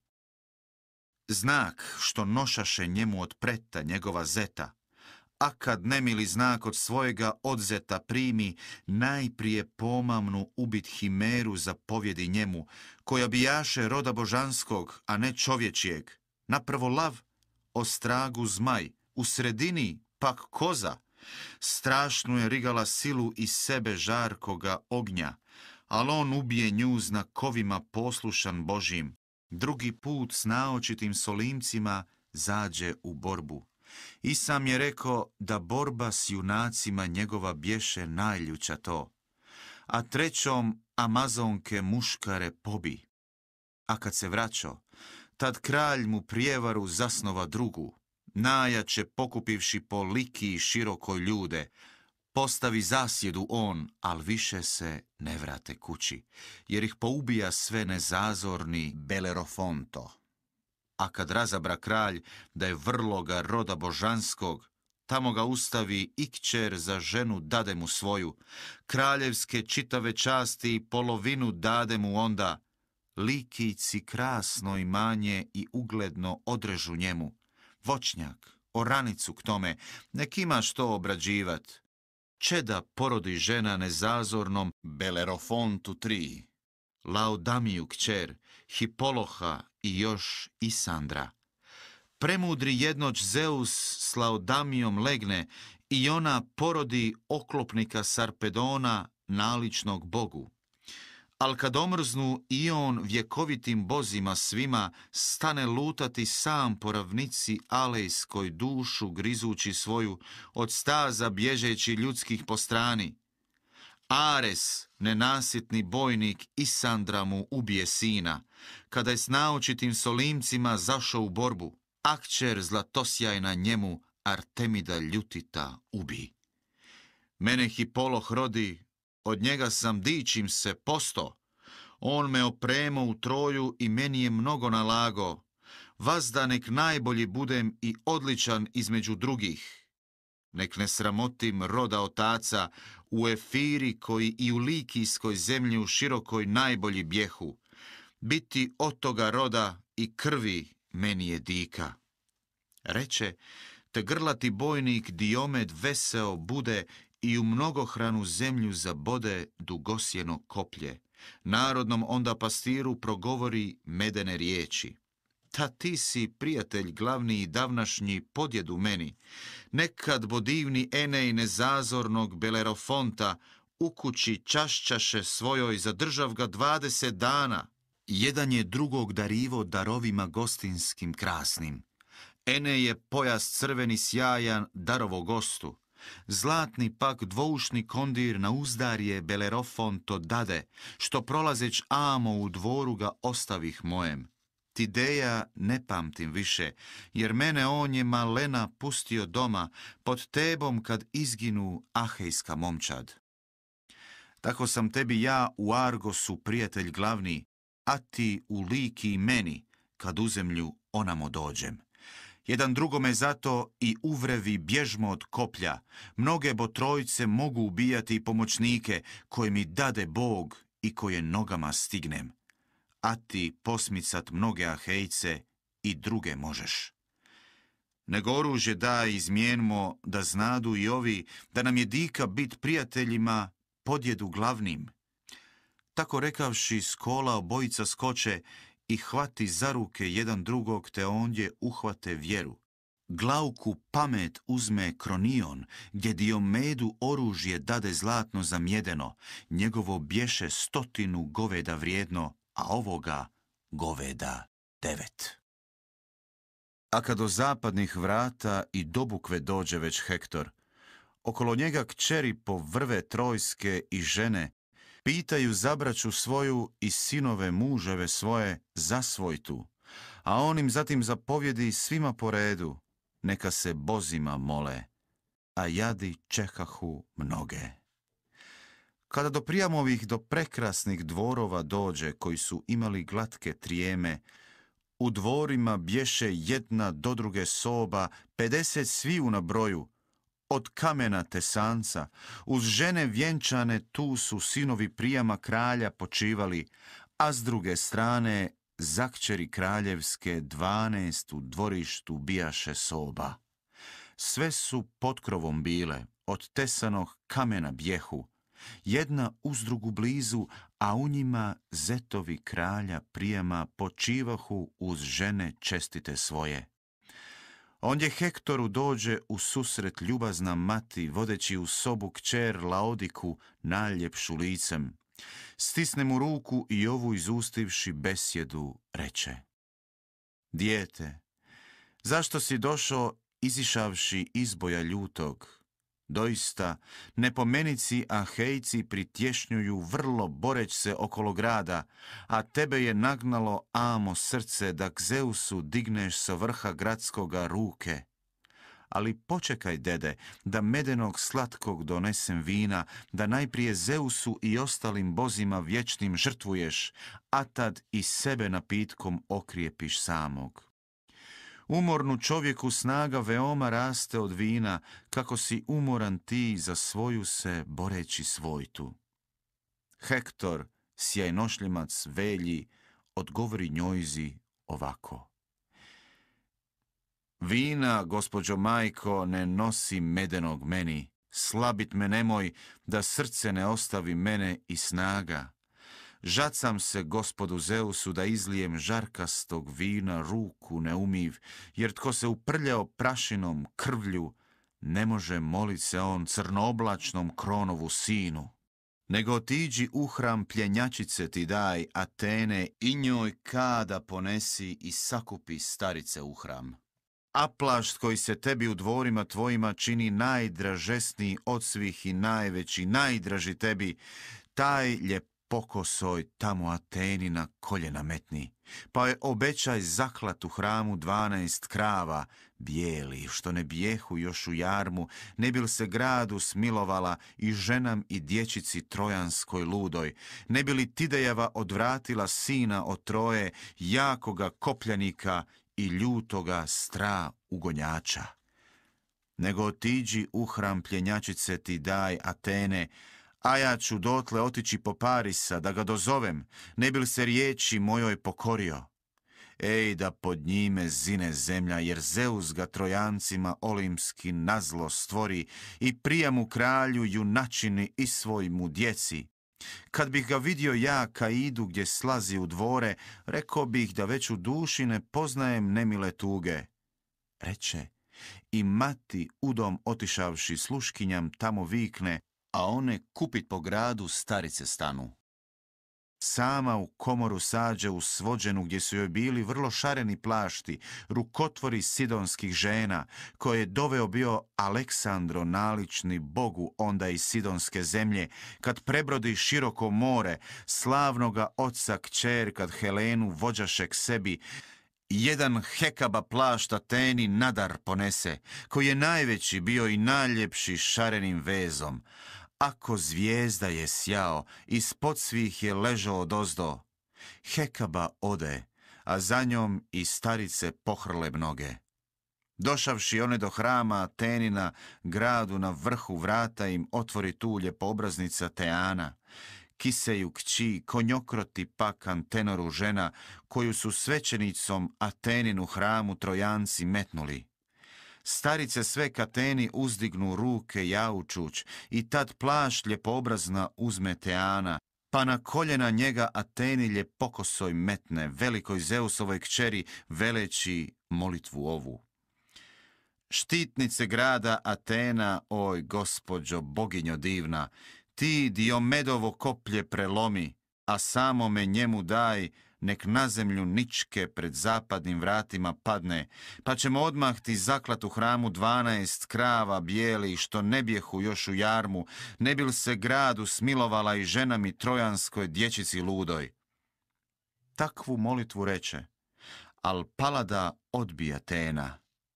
Znak što nošaše njemu od preta njegova zeta, a kad nemili znak od svojega odzeta primi, najprije pomamnu ubit himeru zapovjedi njemu, koja bijaše roda božanskog, a ne čovječijeg. Napravo lav, ostragu zmaj, u sredini pak koza. Strašnu je rigala silu iz sebe žarkoga ognja, al on ubije nju znakovima poslušan Božim. Drugi put s naočitim solimcima zađe u borbu. I sam je rekao da borba s junacima njegova bješe najljuća to, a trećom Amazonke muškare pobi. A kad se vraćao, tad kralj mu prijevaru zasnova drugu, najjače pokupivši po Likiji široko ljude, postavi zasjedu on, al više se ne vrate kući, jer ih poubija sve nezazorni Belerofonto. A kad razabra kralj da je vrloga roda božanskog, tamo ga ustavi i kćer za ženu dade mu svoju, kraljevske čitave časti i polovinu dade mu onda. Likijci krasno imanje i ugledno odrežu njemu, voćnjak, oranicu k tome, nek ima što obrađivat. Čeda porodi žena nezazornom Belerofontu 3, Laodamiju kćer, Hipoloha i još Isandra. Premudri jednoć Zeus s Laodamijom legne i ona porodi oklopnika Sarpedona, naličnog bogu. Al kad omrznu i on vjekovitim bozima svima stane lutati sam po ravnici alejskoj, dušu grizući svoju, od staza bježeći ljudskih po strani. Ares, nenasitni bojnik, Isandra mu ubije sina, kada je s naočitim solimcima zašao u borbu, a kćer zlatosjajna njemu Artemida ljutita ubi. Mene Hipoloh rodi, od njega sam dičim se posto. On me opremo u Troju i meni je mnogo nalago. Vazda nek najbolji budem i odličan između drugih. Nek ne sramotim roda otaca u Efiri koji i u Likijskoj zemlji u širokoj najbolji bjehu. Biti od toga roda i krvi meni je dika. Reče, te grlati bojnik Diomed veseo bude i u mnogohranu zemlju zabode dugosjeno koplje. Narodnom onda pastiru progovori medene riječi. Ta ti si, prijatelj glavni i davnašnji, podjedu meni. Nekad bo divni Enej nezazornog Belerofonta u kući čašćaše svojoj zadržav ga 20 dana. Jedan je drugog darivo darovima gostinskim krasnim. Ene je pojas crveni sjajan darovo gostu. Zlatni pak dvoušni kondir na uzdarje Belerofon to dade, što prolazeć amo u dvoru ga ostavih mojem. Tideja ne pamtim više, jer mene on je malena pustio doma, pod tebom kad izginu ahejska momčad. Tako sam tebi ja u Argosu prijatelj glavni, a ti u Liki meni, kad u zemlju onamo dođem. Jedan drugome zato i uvrevi bježmo od koplja, mnoge botrojce mogu ubijati i pomoćnike koje mi dade Bog i koje nogama stignem. A ti posmicat mnoge Ahejce i druge možeš. Nego oružje daj izmijenimo da znadu i ovi da nam je dika bit prijateljima podjedu glavnim. Tako rekavši s kola obojica skoče i hvati za ruke jedan drugog te ondje uhvate vjeru. Glauku pamet uzme Kronion, gdje Diomedu oružje dade zlatno zamjedeno, njegovo bješe 100 goveda vrijedno, a ovoga goveda 9. A kad do zapadnih vrata i do bukve dođe već Hektor, okolo njega kćeri povrve trojske i žene, pitaju zabraću svoju i sinove muževe svoje za svojtu, a on im zatim zapovjedi svima po redu, neka se bozima mole, a jadi čekahu mnoge. Kada do Prijamovih do prekrasnih dvorova dođe, koji su imali glatke trijeme, u dvorima bješe jedna do druge soba, 50 sviju na broju, od kamena tesanca, uz žene vjenčane tu su sinovi Prijama kralja počivali, a s druge strane zakćeri kraljevske 12 u dvorištu bijaše soba. Sve su pod krovom bile, od tesanog kamena bjehu, jedna uz drugu blizu, a u njima zetovi kralja Prijama počivahu uz žene čestite svoje. Ondje Hektoru dođe u susret ljubazna mati, vodeći u sobu kćer Laodiku najljepšu licem. Stisne mu ruku i ovu izustivši besjedu reče: Dijete, zašto si došao izišavši izboja ljutog? Doista, nepomenici Ahejci pritješnjuju vrlo boreć se okolo grada, a tebe je nagnalo amo srce da k Zeusu digneš sa vrha gradskoga ruke. Ali počekaj, dede, da medenog slatkog donesem vina, da najprije Zeusu i ostalim bozima vječnim žrtvuješ, a tad i sebe napitkom okrijepiš samog. Umornu čovjeku snaga veoma raste od vina, kako si umoran ti za svoju se boreći svojtu. Hektor, sjajnošljimac velji, odgovori njojzi ovako: Vina, gospođo majko, ne nosi medenog meni, slabit me nemoj, da srce ne ostavi mene i snaga. Žacam se gospodu Zeusu da izlijem žarkastog vina ruku neumiv, jer tko se uprljao prašinom krvlju, ne može molit se on crnooblačnom Kronovu sinu. Nego otiđi u hram pljenjačice ti daj, Atene, i njoj kada ponesi i sakupi starice u hram. A plašt koji se tebi u dvorima tvojima čini najdražesniji od svih i najveći, najdraži tebi, taj pokosoj tamo Ateni na koljena metni, pa je obećaj zaklat u hramu 12 krava, bijeli, što ne bijehu još u jarmu, ne bil se gradu smilovala i ženam i dječici trojanskoj ludoj, ne bi li Tidejeva odvratila sina od Troje, jakoga kopljanika i ljutoga stra ugonjača. Nego otiđi u hram pljenjačice ti daj, Atene, a ja ću dotle otići po Parisa, da ga dozovem, ne bi li se riječi mojoj pokorio. Ej, da pod njime zine zemlja, jer Zeus ga Trojancima olimski nazlo stvori i Prijamu kralju junačini i svojmu djeci. Kad bih ga vidio ja Kaidu gdje slazi u dvore, rekao bih da već u duši ne poznajem nemile tuge. Reče, i mati udom otišavši sluškinjam tamo vikne, a one kupit po gradu starice stanu. sama u komoru sađe u svođenu gdje su joj bili vrlo šareni plašti, rukotvori sidonskih žena, koje je doveo bio Aleksandro nalični bogu onda iz sidonske zemlje, kad prebrodi široko more, slavnoga oca kćer, kad Helenu vođaše k sebi, jedan Hekaba plašt Ateni nadar ponese, koji je najveći bio i najljepši šarenim vezom. Ako zvijezda je sjao, ispod svih je ležao odozdo. Hekaba ode, a za njom i starice pohrle mnoge. Došavši one do hrama Atenina, gradu na vrhu vrata im otvori tu ljepoobraznica Teana, Kiseju kći, konjokroti pak Antenoru žena, koju su svećenicom Ateninu hramu Trojanci metnuli. Starice sve k Ateni uzdignu ruke jaučuć i tad plašt ljepoobrazna uzme Teana, pa na koljena njega Ateni ljepokosoj metne, velikoj Zeusovoj kćeri, veleći molitvu ovu. Štitnice grada Atena, oj gospođo boginjo divna, ti Diomedovo koplje prelomi, a samome njemu daj, nek na zemlju ničke pred zapadnim vratima padne, pa ćemo odmah ti zaklat u hramu 12 krava bijelih, što ne bjehu još u jarmu, ne bil se gradu smilovala i žena mi trojanskoj dječici ludoj. Takvu molitvu reče, al Palada odbija Atena.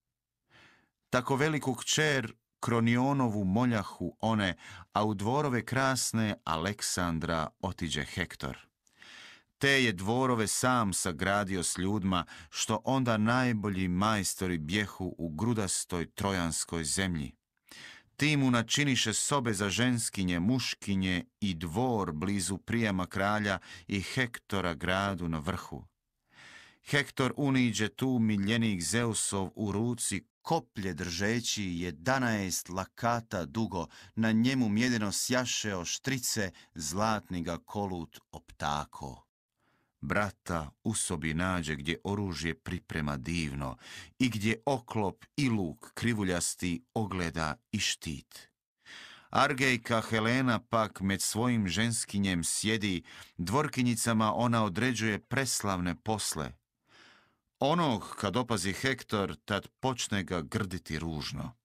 Tako veliku kćer Kronionovu moljahu one, a u dvorove krasne Aleksandra otiđe Hektor. Te je dvorove sam sagradio s ljudma, što onda najbolji majstori bjehu u grudastoj trojanskoj zemlji. Ti mu načiniše sobe za ženskinje, muškinje i dvor blizu prijama kralja i Hektora gradu na vrhu. Hektor uniđe tu miljenik Zeusov u ruci, koplje držeći 11 lakata dugo, na njemu mjedeno sjaše oštrice, zlatni ga kolut optako. Brata u sobi nađe gdje oružje priprema divno i gdje oklop i luk krivuljasti ogleda i štit. Argejka Helena pak med svojim ženskinjem sjedi, dvorkinjicama ona određuje preslavne posle. Onog, kad opazi Hektor, tad počne ga grditi ružno.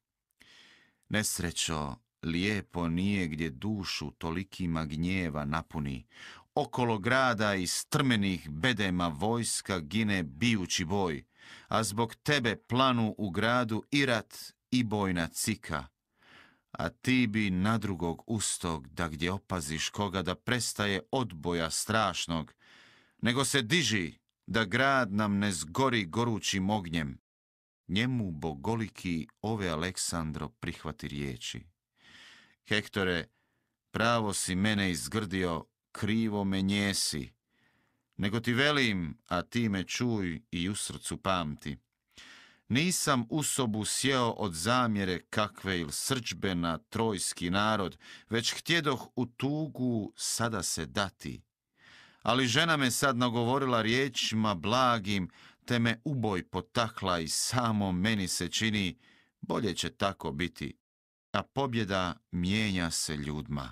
Nesrećo, lijepo nije gdje dušu tolikima gnjeva napuni. Okolo grada iz strmenih bedema vojska gine bijući boj, a zbog tebe planu u gradu i rat i bojna cika. A ti bi na drugog ustog, da gdje opaziš koga da prestaje odboja strašnog, nego se diži, da grad nam ne zgori gorućim ognjem. Njemu bogoliki ove Aleksandro prihvati riječi. Hektore, pravo si mene izgrdio, krivo me njesi. Nego ti velim, a ti me čuj i u srcu pamti. Nisam u sobu sjeo od zamjere kakve il srđbe na trojski narod, već htjedoh u tugu sada se dati. Ali žena me sad nagovorila riječima blagim, te me uboj potakla i samo meni se čini, bolje će tako biti, a pobjeda mijenja se ljudma.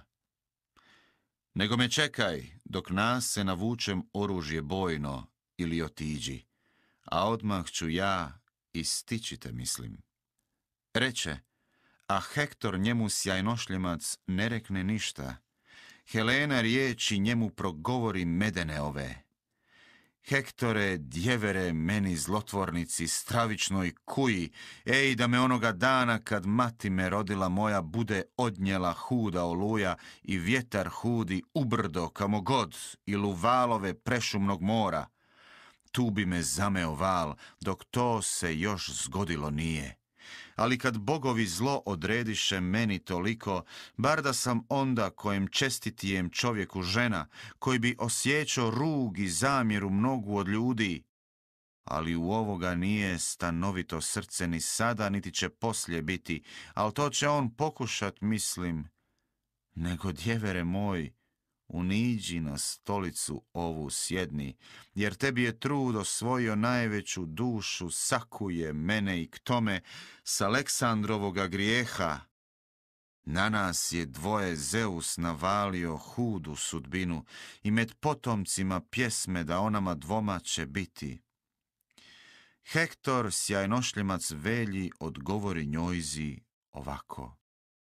Nego me čekaj, dok nas se navučem oružje bojno ili otiđi, a odmah ću ja i stičite mislim. Reče, a Hektor njemu sjajnošljemac ne rekne ništa. Helena riječi njemu progovori medene ove. Hektore, djevere, meni zlotvornici, stravičnoj kuji, ej da me onoga dana kad mati me rodila moja bude odnjela huda oluja i vjetar hudi ubrdo kamo god ili u valove prešumnog mora. Tu bi me zameo val, dok to se još zgodilo nije. Ali kad bogovi zlo odrediše meni toliko, bar da sam onda kojem čestitijem čovjeku žena, koji bi osjećao rug i zamjeru mnogu od ljudi. Ali u ovoga nije stanovito srce ni sada, niti će poslije biti, ali to će on pokušat, mislim. Nego, djevere moj, uniđi na stolicu ovu sjedni, jer tebi je trud osvojio najveću dušu, sakuje mene i k tome s Aleksandrovoga grijeha. Na nas je dvoje Zeus navalio hudu sudbinu i med potomcima pjesme da o nama dvoma će biti. Hektor, sjajnošljimac Velji, odgovori njojzi ovako.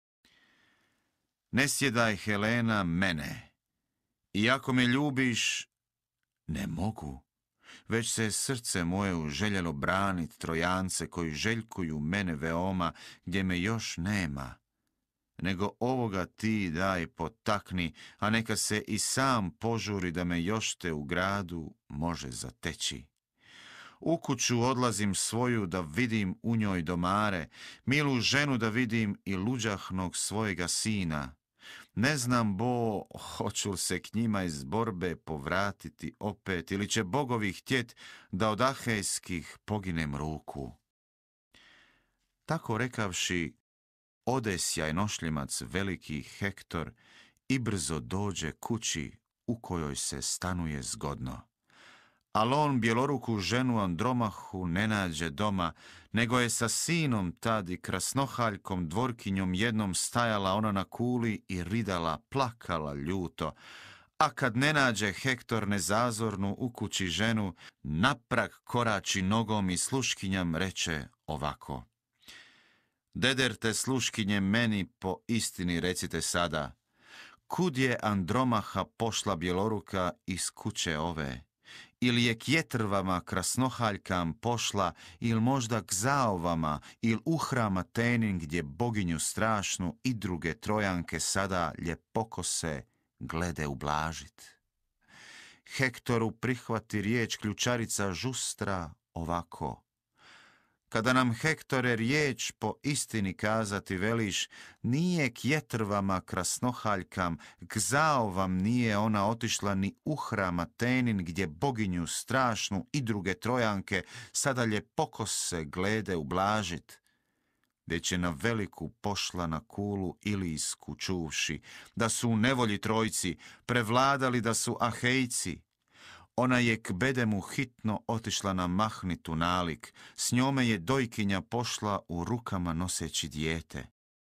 Ne sjedaj, Helena, mene. Iako me ljubiš, ne mogu, već se srce moje uželjelo branit Trojance koji željkuju mene veoma gdje me još nema. Nego ovoga ti daj potakni, a neka se i sam požuri da me još te u gradu može zateći. U kuću odlazim svoju da vidim u njoj domare, milu ženu da vidim i luđahnog svojega sina. Ne znam, Bo, hoću li se k njima iz borbe povratiti opet, ili će bogovi htjet da od ahejskih poginem ruku. Tako rekavši, ode sjajnošljimac veliki Hektor i brzo dođe kući u kojoj se stanuje zgodno. Al on bjeloruku ženu Andromahu ne nađe doma, nego je sa sinom tad i krasnohaljkom dvorkinjom jednom stajala ona na kuli i ridala, plakala ljuto. A kad ne nađe Hektor nezazornu u kući ženu, naprag korači nogom i sluškinjam reče ovako. Dederte sluškinje meni po istini recite sada, kud je Andromaha pošla bjeloruka iz kuće ove? Ili je k jetrvama krasnohaljkam pošla, ili možda k zaovama, ili u hram Atenin gdje boginju strašnu i druge Trojanke sada ljepokose glede ublažit. Hektoru prihvati riječ ključarica žustra ovako. Kada nam, Hektore, riječ po istini kazati veliš, nije k jetrvama krasnohaljkam, k zaovam nije ona otišla ni u hram Atenin gdje boginju strašnu i druge Trojanke sada ljepokose glede ublažit, već je na veliku pošla na kulu Ilijsku čuvši, da su u nevolji Trojci prevladali da su Ahejci. Ona je k bedemu hitno otišla na mahnitu nalik, s njome je dojkinja pošla u rukama noseći dijete.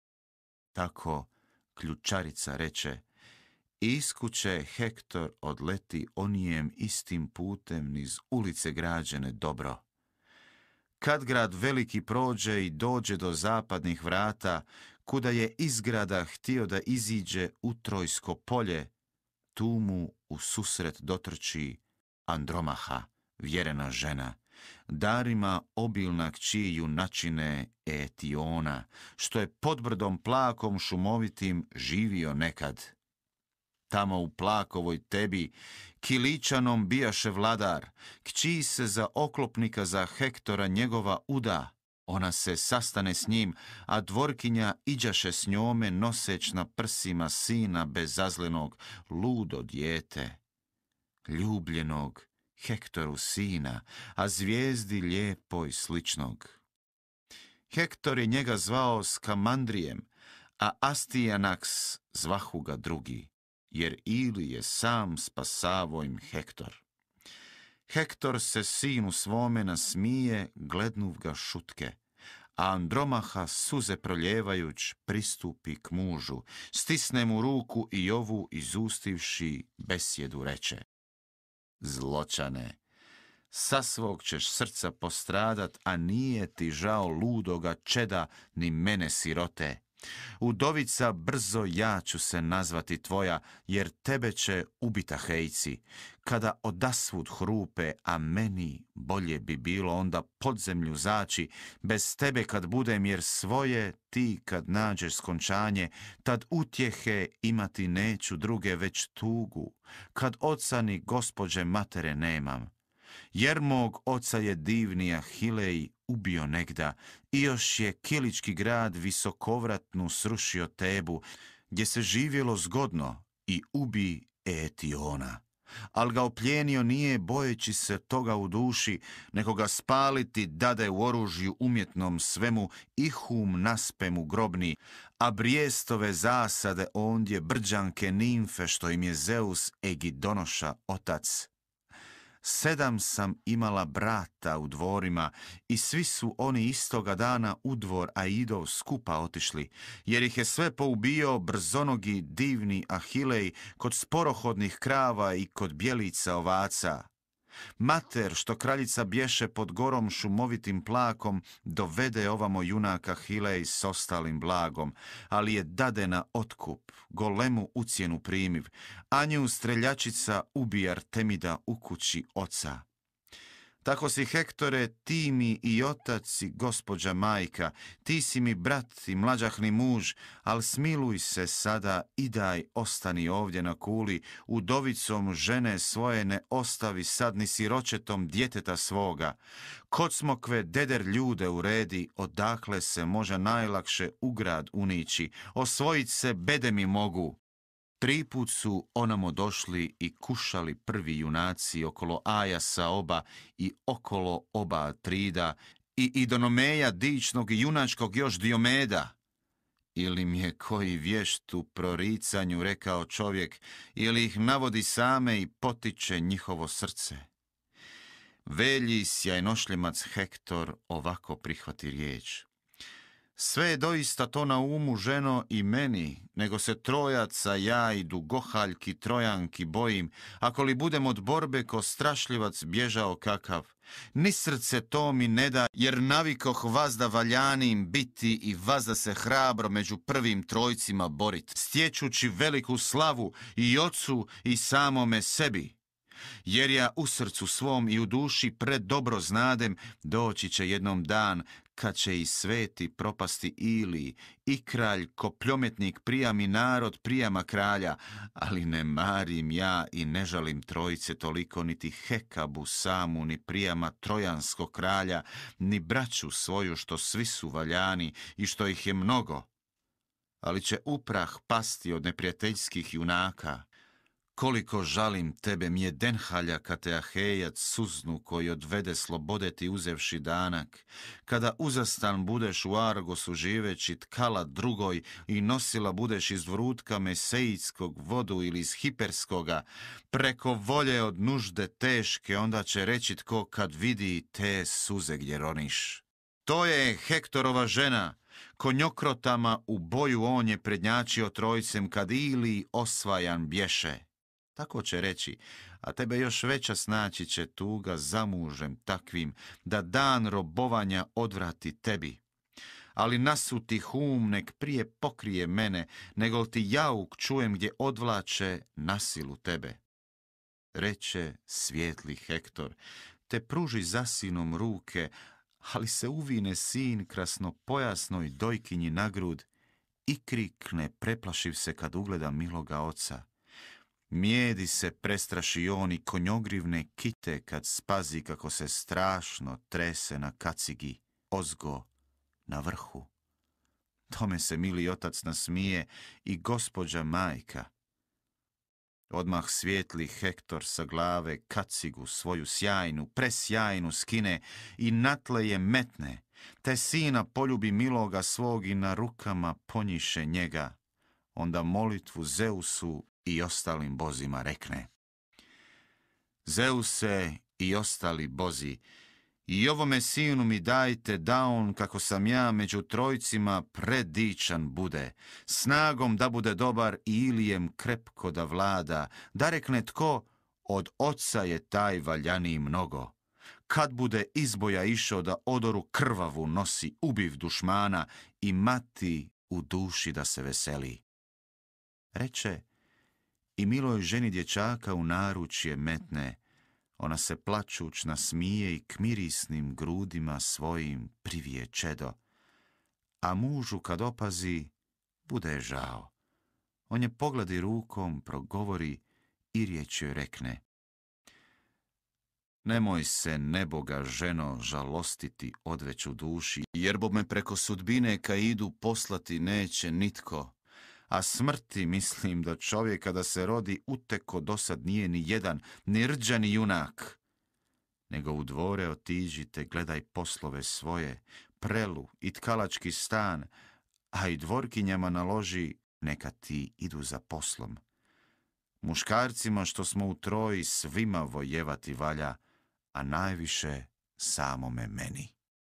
Tako ključarica reče, iz kuće Hektor odleti onijem istim putem niz ulice građene dobro. Kad grad veliki prođe i dođe do zapadnih vrata, kuda je iz grada htio da iziđe u Trojsko polje, tu mu u susret dotrči Andromaha, vjerena žena, darima obilna kći junačine Etiona, što je pod brdom plakom šumovitim živio nekad. Tamo u plakovoj tebi, Kiličanom bijaše vladar, kći se za oklopnika za Hektora njegova uda, ona se sastane s njim, a dvorkinja iđaše s njome noseć na prsima sina bezazlenog, ludo dijete. Ljubljenog Hektoru sina, a zvijezdi lijepoj sličnog. Hektor je njega zvao Skamandrijem, a Astijanaks zvahu ga drugi, jer ili je sam spasavo im Hektor. Hektor se sinu svome nasmije, glednuv ga šutke, a Andromaha suze proljevajuć pristupi k mužu, stisne mu ruku i ovu izustivši besjedu reče. Zločane, sa svog ćeš srca postradat, a nije ti žao ludoga čeda ni mene sirote. Udovica, brzo ja ću se nazvati tvoja, jer tebe će ubiti Ahejci. Kada odasvud hrupe, a meni bolje bi bilo onda pod zemlju zaći, bez tebe kad budem, jer svoje ti kad nađeš skončanje, tad utjehe imati neću druge već tugu, kad oca ni gospođe matere nemam. Jer mog oca je divni Ahilej ubio negda i još je Kilički grad visokovratnu srušio Tebu, gdje se živjelo zgodno i ubi Etiona. Al ga oplijenio nije bojeći se toga u duši, nego ga spaliti dade u oružju umjetnom svemu i hum naspe mu grobni, a brijestove zasade ondje brđanke nimfe što im je Zeus Egidonoša otac. 7 sam imala brata u dvorima i svi su oni istoga dana u dvor Aidov skupa otišli, jer ih je sve poubio brzonogi divni Ahilej kod sporohodnih krava i kod bjelica ovaca. Mater, što kraljica bješe pod gorom šumovitim plakom, dovede ovamo junaka Ahilej s ostalim blagom, ali je dade na otkup, golemu ucjenu primiv, a nju streljačica ubija Artemida u kući oca. Tako si, Hektore, ti mi i otac i gospođa majka, ti si mi brat i mlađahni muž, al smiluj se sada i daj ostani ovdje na kuli, udovicom žene svoje ne ostavi sad ni siročetom djeteta svoga. Kod smokve deder ljude uredi, odakle se može najlakše u grad unići, osvojit se bedemi mogu. 3 put su onamo došli i kušali prvi junaci okolo Ajasa oba i okolo oba Atrida i Idonomeja dičnog i junačkog još Diomeda. Ili mi je koji vješt u proricanju rekao čovjek, ili ih navodi same i potiče njihovo srce. Velji sjajnošljemac Hektor ovako prihvati riječ. Sve je doista to na umu, ženo, i meni, nego se trojaca ja i dugohaljki trojanki bojim, ako li budem od borbe ko strašljivac bježao kakav. Ni srce to mi ne da, jer navikoh vazda valjanim biti i vazda se hrabro među prvim trojcima borit, stječući veliku slavu i ocu i samome sebi. Jer ja u srcu svom i u duši predobro znadem, doći će jednom dan kad će i sveti propasti Ili, i kralj kopljometnik prijami narod prijama kralja, ali ne marim ja i ne žalim trojice toliko, niti Hekabu samu, ni prijama trojanskog kralja, ni braću svoju što svi su valjani i što ih je mnogo. Ali će uprah pasti od neprijateljskih junaka. Koliko žalim tebe, Mjedenhalja, kad te Ahejac suznu koji odvede slobode ti uzevši danak, kada uzastan budeš u Argosu živeći tkala drugoj i nosila budeš iz vrutka Mesejitskog vodu ili iz Hiperskoga, preko volje od nužde teške, onda će reći tko kad vidi te suze gdje roniš. To je Hektorova žena, konjokrotama u boju on je prednjačio trojcem kad Ili osvajan bješe. Tako će reći, a tebe još veća snaći će tuga za mužem takvim, da dan robovanja odvrati tebi. Ali nasuti hum nek prije pokrije mene, nego ti jauk čujem gdje odvlače nasilu tebe. Reče svijetli Hektor, te pruži za sinom ruke, ali se uvine sin krasnopojasnoj dojkinji na grud i krikne preplašiv se kad ugleda miloga oca. Mijedi se prestraši on i konjogrivne kite kad spazi kako se strašno trese na kacigi, ozgo na vrhu. Tome se mili otac nasmije i gospođa majka. Odmah svijetli Hektor sa glave kacigu svoju sjajnu, presjajnu skine i na tle je metne, te sina poljubi miloga svog i na rukama ponjiše njega. Onda molitvu Zeusu i ostalim bozima rekne. Zeuse i ostali bozi, i ovome sinu mi dajte da on, kako sam ja među trojcima, predičan bude, snagom da bude dobar i Ilijem krepko da vlada, da rekne tko, od oca je taj valjaniji mnogo. Kad bude izboja išao da odoru krvavu nosi, ubiv dušmana i mati u duši da se veseli. Reče, i miloj ženi dječaka u naručje metne, ona se plačuć nasmije i k mirisnim grudima svojim privije čedo. A mužu kad opazi, bude žao. On je pogledi rukom, progovori i riječ joj rekne. Nemoj se, neboga ženo, žalostiti odveć u duši, jer bo me preko sudbine ka idu poslati neće nitko. A smrti mislim da čovjek kada se rodi uteko dosad nije ni jedan, ni rđani junak. Nego u dvore otiđite, gledaj poslove svoje, prelu i tkalački stan, a i dvorkinjama naloži neka ti idu za poslom. Muškarcima što smo u Troji svima vojevati valja, a najviše samome meni.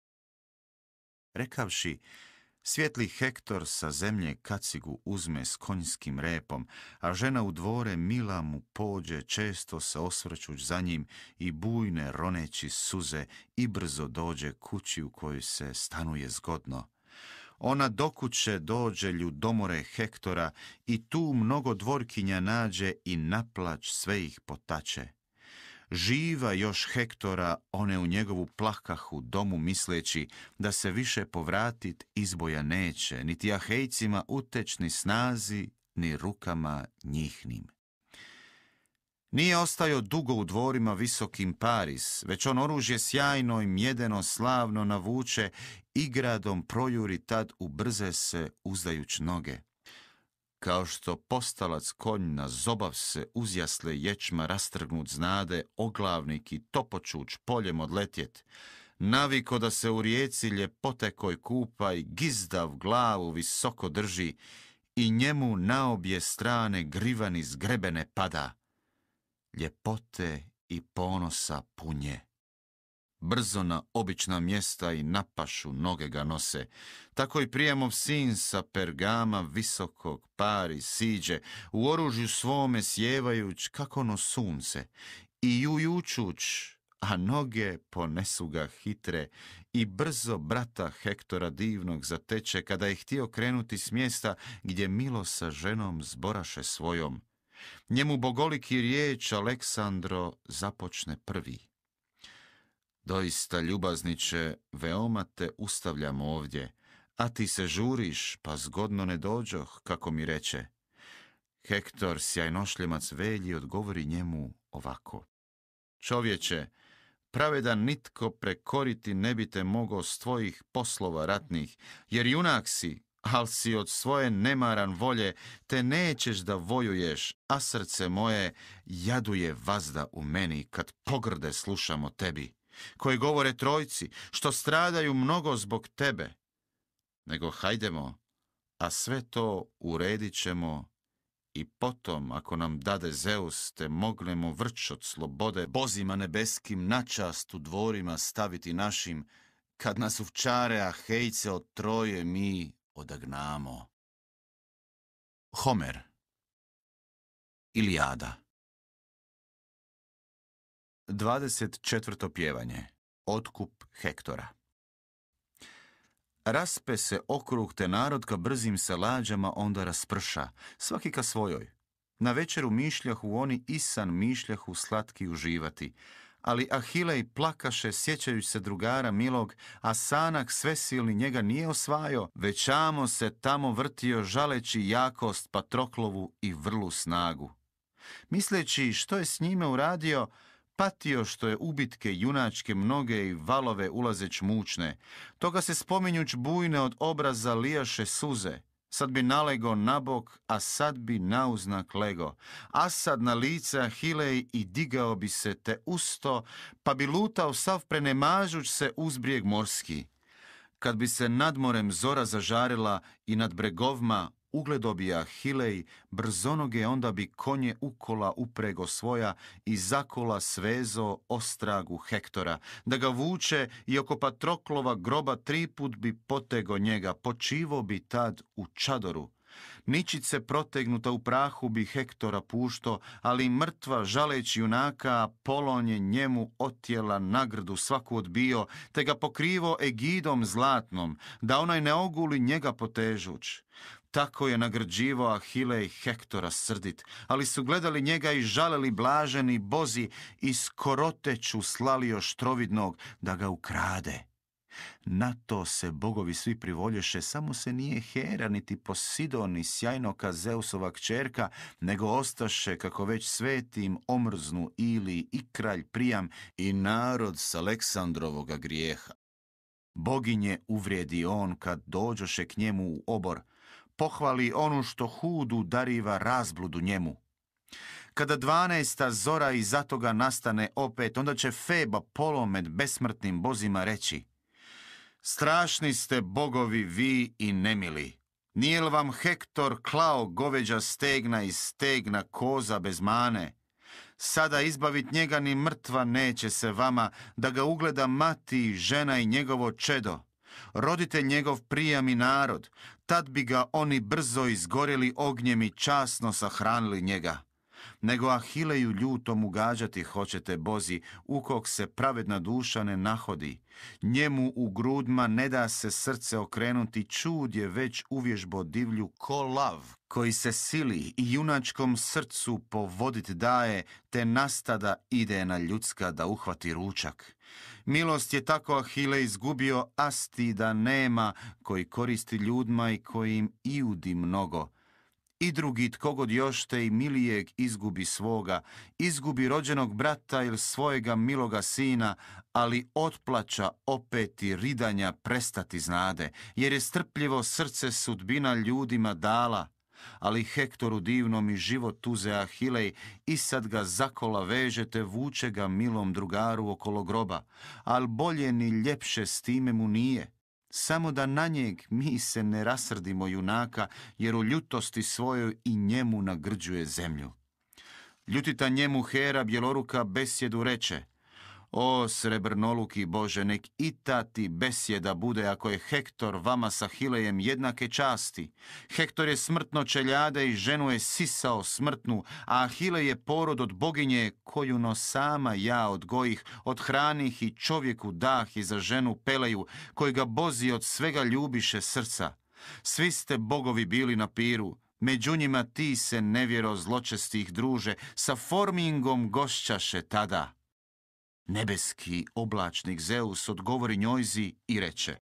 Rekavši, svijetli Hektor sa zemlje kacigu uzme s konjskim repom, a žena u dvore mila mu pođe, često se osvrćuć za njim i bujne roneći suze, i brzo dođe kući u kojoj se stanuje zgodno. Ona do kuće dođe ljudomore Hektora i tu mnogo dvorkinja nađe i naplać sve ih potače. Živa još Hektora, one u njegovu plakahu domu misleći da se više povratit izboja neće, niti Ahejcima uteć ni snazi, ni rukama njihnim. Nije ostajao dugo u dvorima visokim Paris, već on oružje sjajno i mjedeno slavno navuče i gradom projuri tad ubrze se uzdajuć noge. Kao što postalac konj na zobav se uzjasle ječma rastrgnut znade, oglavnik i topočuć poljem odletjet, naviko da se u rijeci ljepote koj kupa i gizdav glavu visoko drži i njemu na obje strane grivan iz grebene pada. Ljepote i ponosa punje. Brzo na obična mjesta i na pašu noge ga nose. Tako i prijemov sin sa Pergama visokog Paris siđe, u oružju svome sjevajuć kako ono sunce, i jujučuć, a noge ponesu ga hitre, i brzo brata Hektora divnog zateče, kada je htio krenuti s mjesta gdje milo sa ženom zboraše svojom. Njemu bogoliki riječ Aleksandro započne prvi. Doista, ljubazniče, veoma te ustavljam ovdje, a ti se žuriš, pa zgodno ne dođoh, kako mi reče. Hektor, sjajnošljemac velji, odgovori njemu ovako. Čovječe, pravedan nitko prekoriti ne bi te mogao s tvojih poslova ratnih, jer junak si, al si od svoje nemaran volje, te nećeš da vojuješ, a srce moje jaduje vazda u meni kad pogrde slušam o tebi, koji govore Trojci, što stradaju mnogo zbog tebe. Nego hajdemo, a sve to uredit ćemo i potom, ako nam dade Zeus, te mognemo vrč od slobode bozima nebeskim na čast u dvorima staviti našim, kad nas uvčare Ahejce od Troje mi odagnamo. Homer. Ilijada. 24. pjevanje. Otkup Hektora. Raspe se okrug te narod ka brzim se lađama onda rasprša, svaki ka svojoj. Na večeru mišljahu oni i san mišljahu slatki uživati, ali Ahilej plakaše sjećajući se drugara milog, a sanak svesilni njega nije osvajo, već amo se tamo vrtio žaleći jakost Patroklovu i vrlu snagu. Misleći što je s njime uradio, patio što je ubitke junačke mnoge i valove ulazeć mučne. Toga se spominjuć bujne od obraza lijaše suze. Sad bi nalego na bok, a sad bi nauznak lego. A sad na lice Ahilej i digao bi se te usto, pa bi lutao sav prenemažuć se uz brijeg morski. Kad bi se nad morem zora zažarila i nad bregovma ugledo bi Ahilej, brzonoge onda bi konje ukola uprego svoja i zakola svezo ostragu Hektora, da ga vuče i oko Patroklova groba 3 put bi potego njega, počivo bi tad u čadoru. Ničice protegnuta u prahu bi Hektora pušto, ali mrtva žaleći junaka Apolon je njemu otjela nagradu svaku odbio, te ga pokrivo egidom zlatnom, da onaj ne oguli njega potežuć. Tako je nagrđivo Ahilej Hektora srdit, ali su gledali njega i žaleli blaženi bozi i skoroteću slali još trovidnog da ga ukrade. Na to se bogovi svi privolješe, samo se nije Hera niti Posidon ni sjajnoka Zeusova kćerka, nego ostaše kako već svetim omrznu Ili i kralj Prijam i narod s Aleksandrovoga grijeha. Boginje uvrijedi on kad dođoše k njemu u obor, pohvali onu što hudu dariva razbludu njemu. Kada 12. zora iza toga nastane opet, onda će Feb Apollo med besmrtnim bozima reći: strašni ste bogovi vi i nemili. Nije li vam Hektor klao goveđa stegna iz stegna koza bez mane? Sada izbavit njega ni mrtva neće se vama, da ga ugleda mati, žena i njegovo čedo. Rodite njegov prijam i narod, tad bi ga oni brzo izgorjeli ognjem i časno sahranili njega. Nego Ahileju ljutom ugađati hoćete, Bozi, u kog se pravedna duša ne nahodi. Njemu u grudma ne da se srce okrenuti, čud je već uvježbo divlju ko lav, koji se sili i junačkom srcu povodit daje, te nastada ide na ljudska da uhvati ručak. Milost je tako Ahile izgubio, asti da nema, koji koristi ljudma i koji im iudi mnogo. I drugi tkogod još te i milijeg izgubi svoga, izgubi rođenog brata ili svojega miloga sina, ali otplaća opet i ridanja prestati znade, jer je strpljivo srce sudbina ljudima dala. Ali Hektoru divnom i život uze Ahilej, i sad ga zakola vežete, vuče ga milom drugaru okolo groba, al bolje ni ljepše s time mu nije. Samo da na njeg mi se ne rasrdimo junaka, jer u ljutosti svojoj i njemu nagrđuje zemlju. Ljutita njemu Hera bjeloruka besjedu reče: O srebrnoluki Bože, nek i ta ti besjeda bude ako je Hektor vama sa Ahilejem jednake časti. Hektor je smrtno čeljade i ženu je sisao smrtnu, a Ahile je porod od boginje koju no sama ja odgojih, od hranih i čovjeku dah i za ženu peleju, koji ga Bozi od svega ljubiše srca. Svi ste bogovi bili na piru, među njima ti se nevjero zločestih druže, sa Formingom gošćaše tada. Nebeski oblačnik Zeus odgovori njojzi i reče: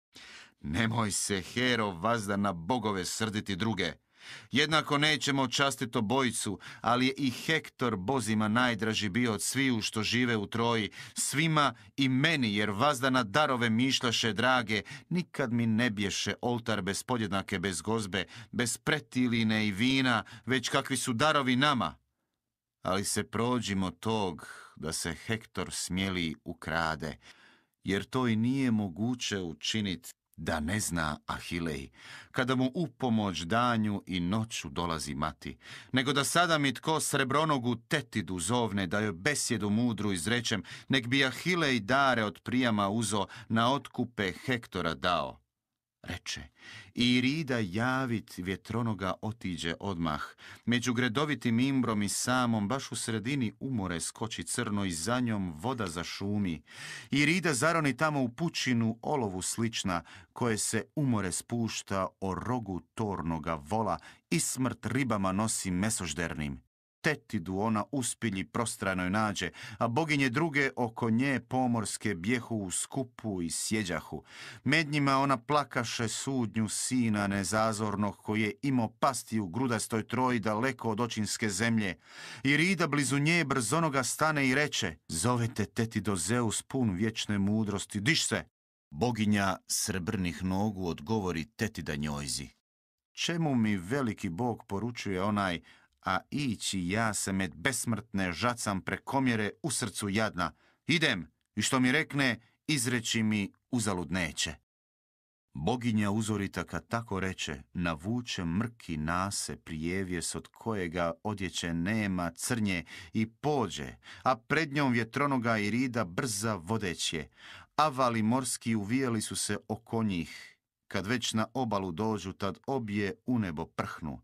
Nemoj se, Hero, vazda na bogove srditi druge. Jednako nećemo častiti obojicu, ali je i Hektor bozima najdraži bio od sviju što žive u Troji, svima i meni, jer vazda na darove mišljaše drage, nikad mi ne bješe oltar bez podjednake, bez gozbe, bez pretiline i vina, već kakvi su darovi nama. Ali se prođimo tog da se Hektor smjeli ukrade, jer to i nije moguće učiniti da ne zna Ahilej, kada mu u pomoć danju i noću dolazi mati, nego da sada mi tko srebronogu Tetidu zovne, da joj besjedu mudru izrečem, nek bi Ahilej dare od prijama uzo, na otkupe Hektora dao. Reče, i Irida javit vjetronoga otiđe odmah, među gredovitim imbrom i samom, baš u sredini umore skoči crno i za njom voda zašumi. I Irida zaroni tamo u pučinu olovu slična, koje se umore spušta o rogu tornoga vola i smrt ribama nosi mesoždernim. Tetidu ona uspilji prostranoj nađe, a boginje druge oko nje pomorske bjehu u skupu i sjeđahu. Med njima ona plakaše sudnju sina nezazornog, koji je imao pasti u grudastoj Troji daleko od očinske zemlje. I Rida blizu nje brzonoga stane i reče: Zovete Tetido Zeus pun vječne mudrosti, diš se! Boginja srebrnih nogu odgovori Tetida njojzi: Čemu mi veliki bog poručuje onaj, a ići ja se med besmrtne žacam prekomjere u srcu jadna. Idem, i što mi rekne, izreći mi uzalud neće. Boginja uzorita kad tako reče, navuče mrki nase prijevjes od kojega odjeće nema crnje i pođe, a pred njom vjetronoga Irida brza vodeće, a vali morski uvijeli su se oko njih. Kad već na obalu dođu, tad obje u nebo prhnu.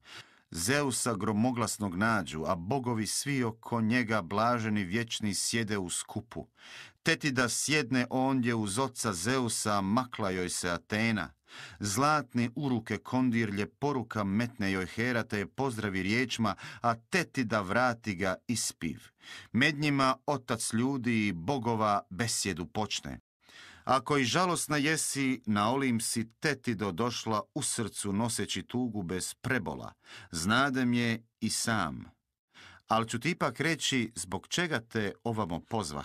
Zeusa gromoglasnog nađu, a bogovi svi oko njega blaženi vječni sjede u skupu. Tetida sjedne ondje uz oca Zeusa, makla joj se Atena. Zlatni u ruke kondirlje poruka metne joj Hera, te je pozdravi riječima, a Tetida vrati ga ispiv. Med njima otac ljudi i bogova besjedu počne. Ako i žalosna jesi, na Olim si Tetido došla u srcu noseći tugu bez prebola. Znadem je i sam. Al ću ti ipak reći zbog čega te ovamo pozvah.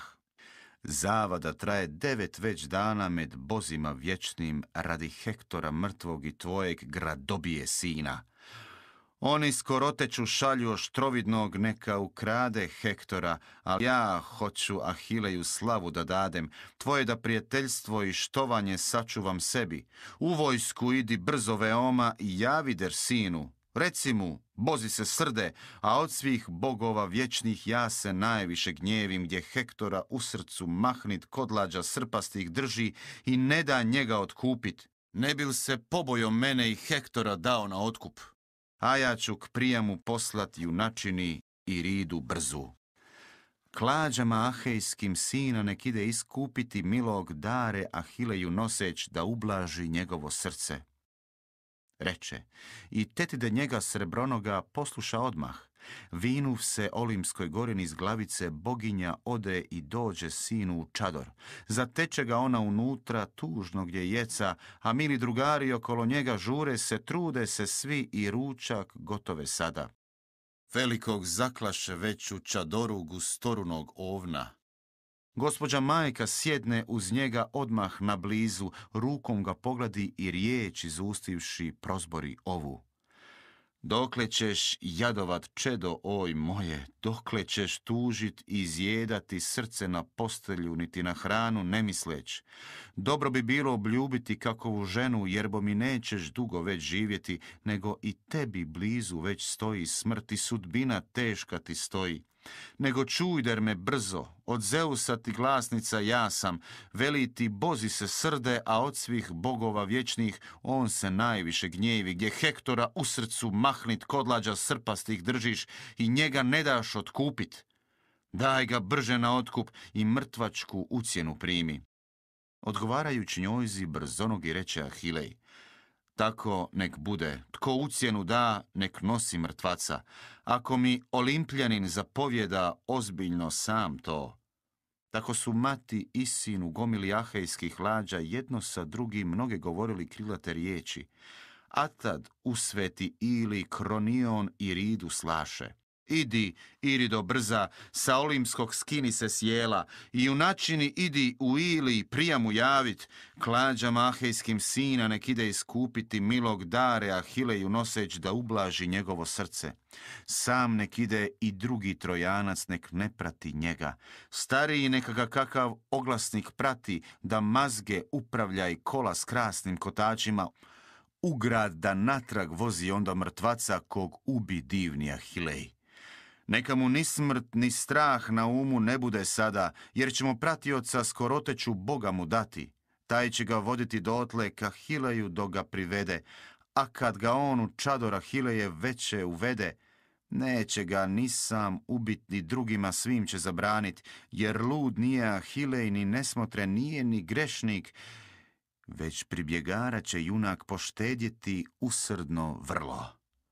Zavada traje 9 već dana med bozima vječnim radi Hektora mrtvog i tvojeg gradobije sina. Oni skoroteću šalju oštrovidnog neka ukrade Hektora, ali ja hoću Ahileju slavu da dadem, tvoje da prijateljstvo i štovanje sačuvam sebi. U vojsku idi brzo veoma i javider sinu. Reci mu, bozi se srde, a od svih bogova vječnih ja se najviše gnjevim, gdje Hektora u srcu mahnit kodlađa srpastih drži i ne da njega otkupit. Ne bil se pobojo mene i Hektora dao na otkup. A ja ću k prijamu poslat junačini i ridu brzu. Klađama ahejskim sina nek ide iskupiti milog dare Ahileju noseć da ublaži njegovo srce. Reče, i tetide njega srebronoga posluša odmah. Vinuv se Olimskoj gorini iz glavice boginja ode i dođe sinu u čador. Zateče ga ona unutra tužno gdje jeca, a mili drugari okolo njega žure se, trude se svi i ručak gotove sada. Velikog zaklaše već u čadoru gustorunog ovna. Gospođa majka sjedne uz njega odmah na blizu, rukom ga pogladi i riječ izustivši prozbori ovu. Dokle ćeš jadovat čedo, oj moje, dokle ćeš tužit i izjedati srce na postelju, niti na hranu ne misleć. Dobro bi bilo obljubiti kakovu ženu, jer bo mi nećeš dugo već živjeti, nego i tebi blizu već stoji smrt i sudbina teška ti stoji. Nego čujder me brzo, od Zeusa ti glasnica ja sam, veli ti bozi se srde, a od svih bogova vječnih on se najviše gnjevi, gdje Hektora u srcu mahnit kodlađa srpastih držiš i njega ne daš otkupit. Daj ga brže na otkup i mrtvačku ucjenu primi. Odgovarajući njojzi brzonogi reče Ahilej, tako nek bude, tko ucjenu da, nek nosi mrtvaca. Ako mi Olimpljanin zapovjeda, ozbiljno sam to. Tako su mati i sin u gomili ahejskih lađa jedno sa drugim mnoge govorili krilate riječi. A tad usveti ili Kronion i ridu slaše. Idi, Irido brza, sa Olimskog skini se sjela, i junačini idi u ili prijamu javit, klađama ahejskim sina nek ide iskupiti milog dare Ahileju noseć da ublaži njegovo srce. Sam nek ide i drugi Trojanac nek ne prati njega. Stariji neka ga kakav oglasnik prati, da mazge upravlja i kola s krasnim kotačima, u grad da natrag vozi onda mrtvaca kog ubi divni Ahilej. Neka mu ni smrt ni strah na umu ne bude sada, jer ćemo pratioca skoroteću Boga mu dati. Taj će ga voditi dotle ka Ahileju dok ga privede, a kad ga on u čador Ahileje veće uvede, neće ga ni sam ubit ni drugima svim će zabranit, jer lud nije Ahilej ni nesmotren nije ni grešnik, već pribjegara će junak poštedjeti usrdno vrlo.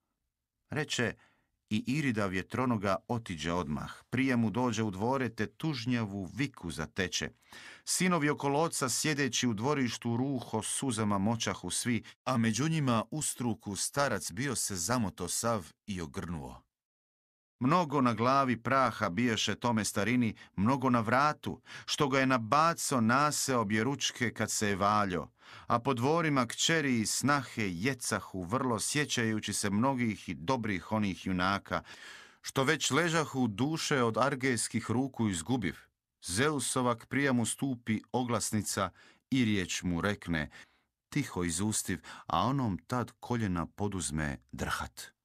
Reče, i Irida vjetronoga otiđe odmah. Prije mu dođe u dvore te tužnjavu viku zateče. Sinovi okolo oca sjedeći u dvorištu ruho suzama moćahu svi, a među njima ustruku starac bio se zamoto sav i ogrnuo. Mnogo na glavi praha biješe tome starini, mnogo na vratu, što ga je nabaco nase obje ručke kad se je valjo, a po dvorima kćeri i snahe jecahu vrlo sjećajući se mnogih i dobrih onih junaka, što već ležahu duše od argejskih ruku izgubiv. Zeusovak prija mu stupi oglasnica i riječ mu rekne, tiho izustiv, a onom tad koljena poduzme drhat.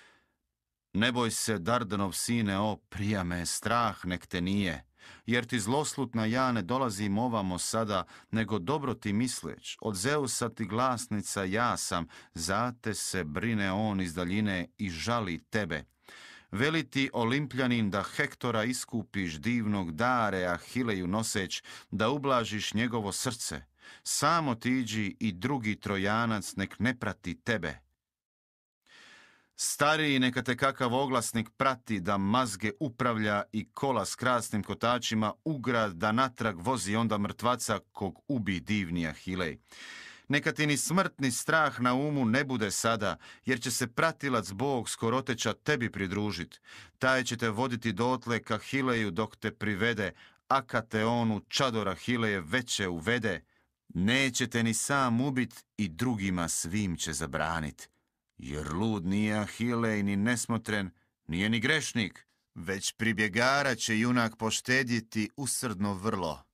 Ne boj se, Dardanov sine, o prijame, strah nek te nije, jer ti zloslutna ja ne dolazim ovamo sada, nego dobro ti misleć, od Zeusa ti glasnica ja sam, zate se brine on iz daljine i žali tebe. Veli ti Olimpljanin da Hektora iskupiš divnog dare Ahileju noseć, da ublažiš njegovo srce. Samo ti iđi i drugi Trojanac nek ne prati tebe. Stariji neka te kakav oglasnik prati da mazge upravlja i kola s krasnim kotačima u grad da natrag vozi onda mrtvaca kog ubi divni Ahilej. Neka ti ni smrt ni strah na umu ne bude sada, jer će se pratilac Bog skoroteća tebi pridružit. Taj će te voditi dotle ka Ahileju dok te privede, a kad te on u čador Ahileje veće uvede, neće te ni sam ubit i drugima svim će zabranit. jer lud nije Ahilej ni nesmotren, nije ni grešnik, već pribjegara će junak poštedjeti usrdno vrlo.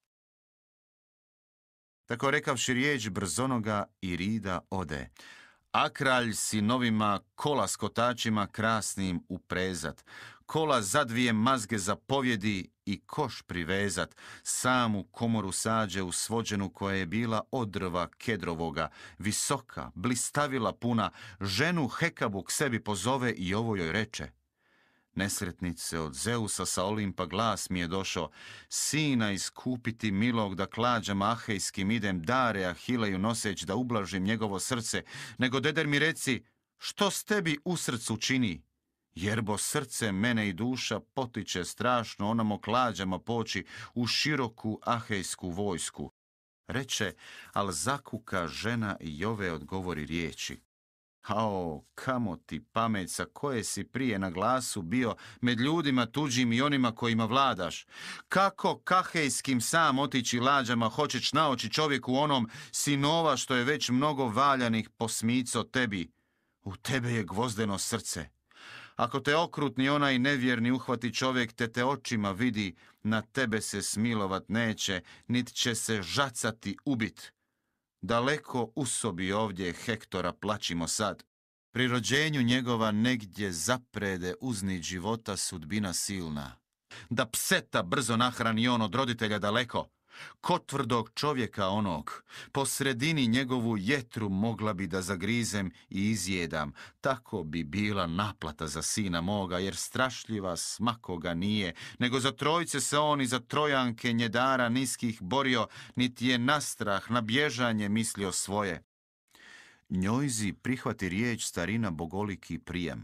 Tako rekavši riječ, brzonoga i rida ode. A kralj sinovima kola s kotačima krasnim uprezat, kola za dvije mazge zapovjedi i koš privezat, samu komoru sađe usvođenu koja je bila od drva kedrovoga, visoka, blistavila puna, ženu Hekabu k sebi pozove i ovo joj reče. Nesretnice, od Zeusa sa Olimpa glas mi je došao, sina iskupiti milog da klađama ahejskim idem dare Ahileju noseć da ublažim njegovo srce, nego deder mi reci, što s tebi u srcu čini? Jerbo srce mene i duša potiče strašno onamo klađama poći u široku ahejsku vojsku. Reče, al zakuka žena i Jove odgovori riječi. Ao, kamo ti pamet sa koje si prije na glasu bio med ljudima tuđim i onima kojima vladaš? Kako kahejskim sam otići lađama hoćeš naoči čovjeku onom sinova što je već mnogo valjanih posmico tebi? U tebe je gvozdeno srce. Ako te okrutni onaj nevjerni uhvati čovjek te očima vidi, na tebe se smilovat neće, nit će se žacati ubit. Daleko u sobi ovdje Hektora plačimo sad. Pri rođenju njegova negdje zaprede uznit života sudbina silna. Da pseta brzo nahrani on od roditelja daleko. Ko tvrdog čovjeka onog, po sredini njegovu jetru mogla bi da zagrizem i izjedam. Tako bi bila naplata za sina moga, jer strašljiva smakoga nije, nego za trojce se on i za trojanke njedara niskih borio, niti je na strah, na bježanje mislio svoje. Njojzi prihvati riječ starina bogoliki prijem.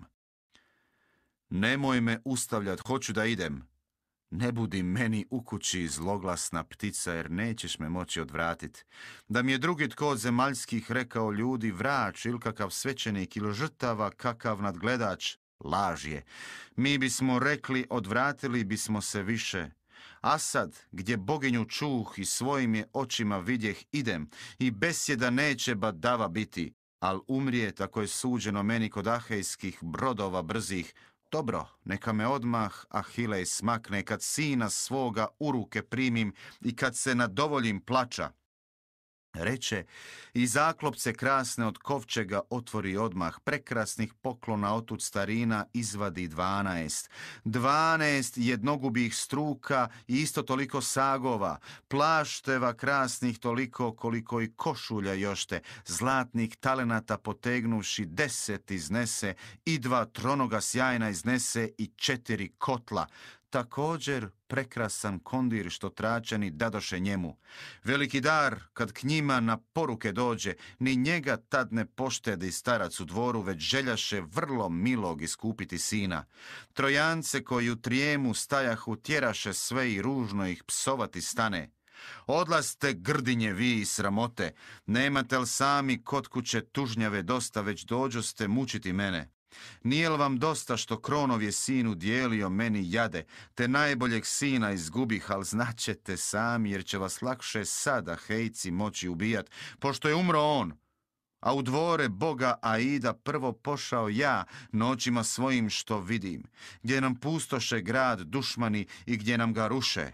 Nemoj me ustavljat, hoću da idem. Ne budi meni u kući zloglasna ptica, jer nećeš me moći odvratit. Da mi je drugi tko od zemaljskih rekao ljudi vrač ili kakav svećenik ili žrtava kakav nadgledač, laž je. Mi bismo rekli, odvratili bismo se više. A sad, gdje boginju čuh i svojim je očima vidjeh idem, i besjeda neće badava biti, al umrije tako je suđeno meni kod ahejskih brodova brzih. Dobro, neka me odmah Ahilej smakne kad sina svoga u ruke primim i kad se nadovoljim plača. Reče, i zaklopce krasne od kovčega otvori odmah, prekrasnih poklona otud starina izvadi 12. 12 jednogubih struka i isto toliko sagova, plašteva krasnih toliko koliko i košulja jošte, zlatnih talenata potegnuši 10 iznese i 2 tronoga sjajna iznese i 4 kotla. Također prekrasan kondir što tračani dadoše njemu. Veliki dar kad k njima na poruke dođe, ni njega tad ne poštedi starac u dvoru, već željaše vrlo milog iskupiti sina. Trojance koji u trijemu stajahu tjeraše sve i ružno ih psovati stane. Odlazte grdinje vi i sramote, nemate li sami kod kuće tužnjave dosta, već dođoste mučiti mene. Nije li vam dosta što Kronov je sin udjelio meni jade, te najboljeg sina izgubih, al znaćete sami, jer će vas lakše sada hejci moći ubijat, pošto je umro on. A u dvore boga Aida prvo pošao ja noćima svojim što vidim, gdje nam pustoše grad dušmani i gdje nam ga ruše.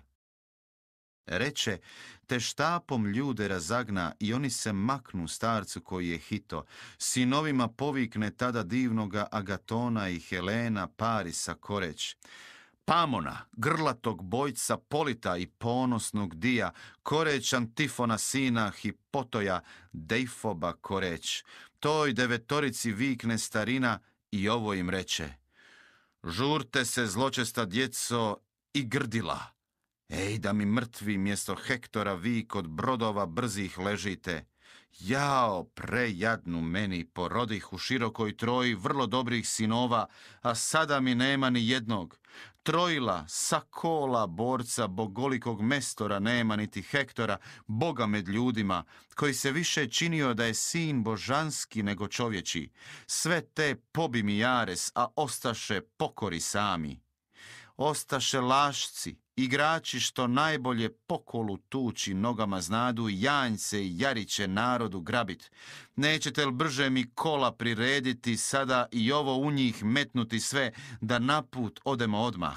Reče, te štapom ljude razagna i oni se maknu starcu koji je hito. Sinovima povikne tada divnoga Agatona i Helena Parisa koreć. Pamona, grlatog bojca Polita i ponosnog Dija, koreć Antifona sina Hipotoja, Deifoba koreć. Toj devetorici vikne starina i ovo im reče. Žurte se zločesta djeco i grdila. Ej, da mi mrtvi mjesto Hektora vi kod brodova brzih ležite. Jao, prejadnu meni, porodih u širokoj Troji vrlo dobrih sinova, a sada mi nema ni jednog. Trojila, Sakola, borca, bogolikog Mestora nema niti Hektora, boga med ljudima, koji se više činio da je sin božanski nego čovječi. Sve te pobi mi Jares, a ostaše pokori sami. Ostaše lašci, igrači što najbolje pokolu tući nogama znadu, janjce i jariće narodu grabit. Nećete li brže mi kola prirediti, sada i ovo u njih metnuti sve, da na put odemo odmah?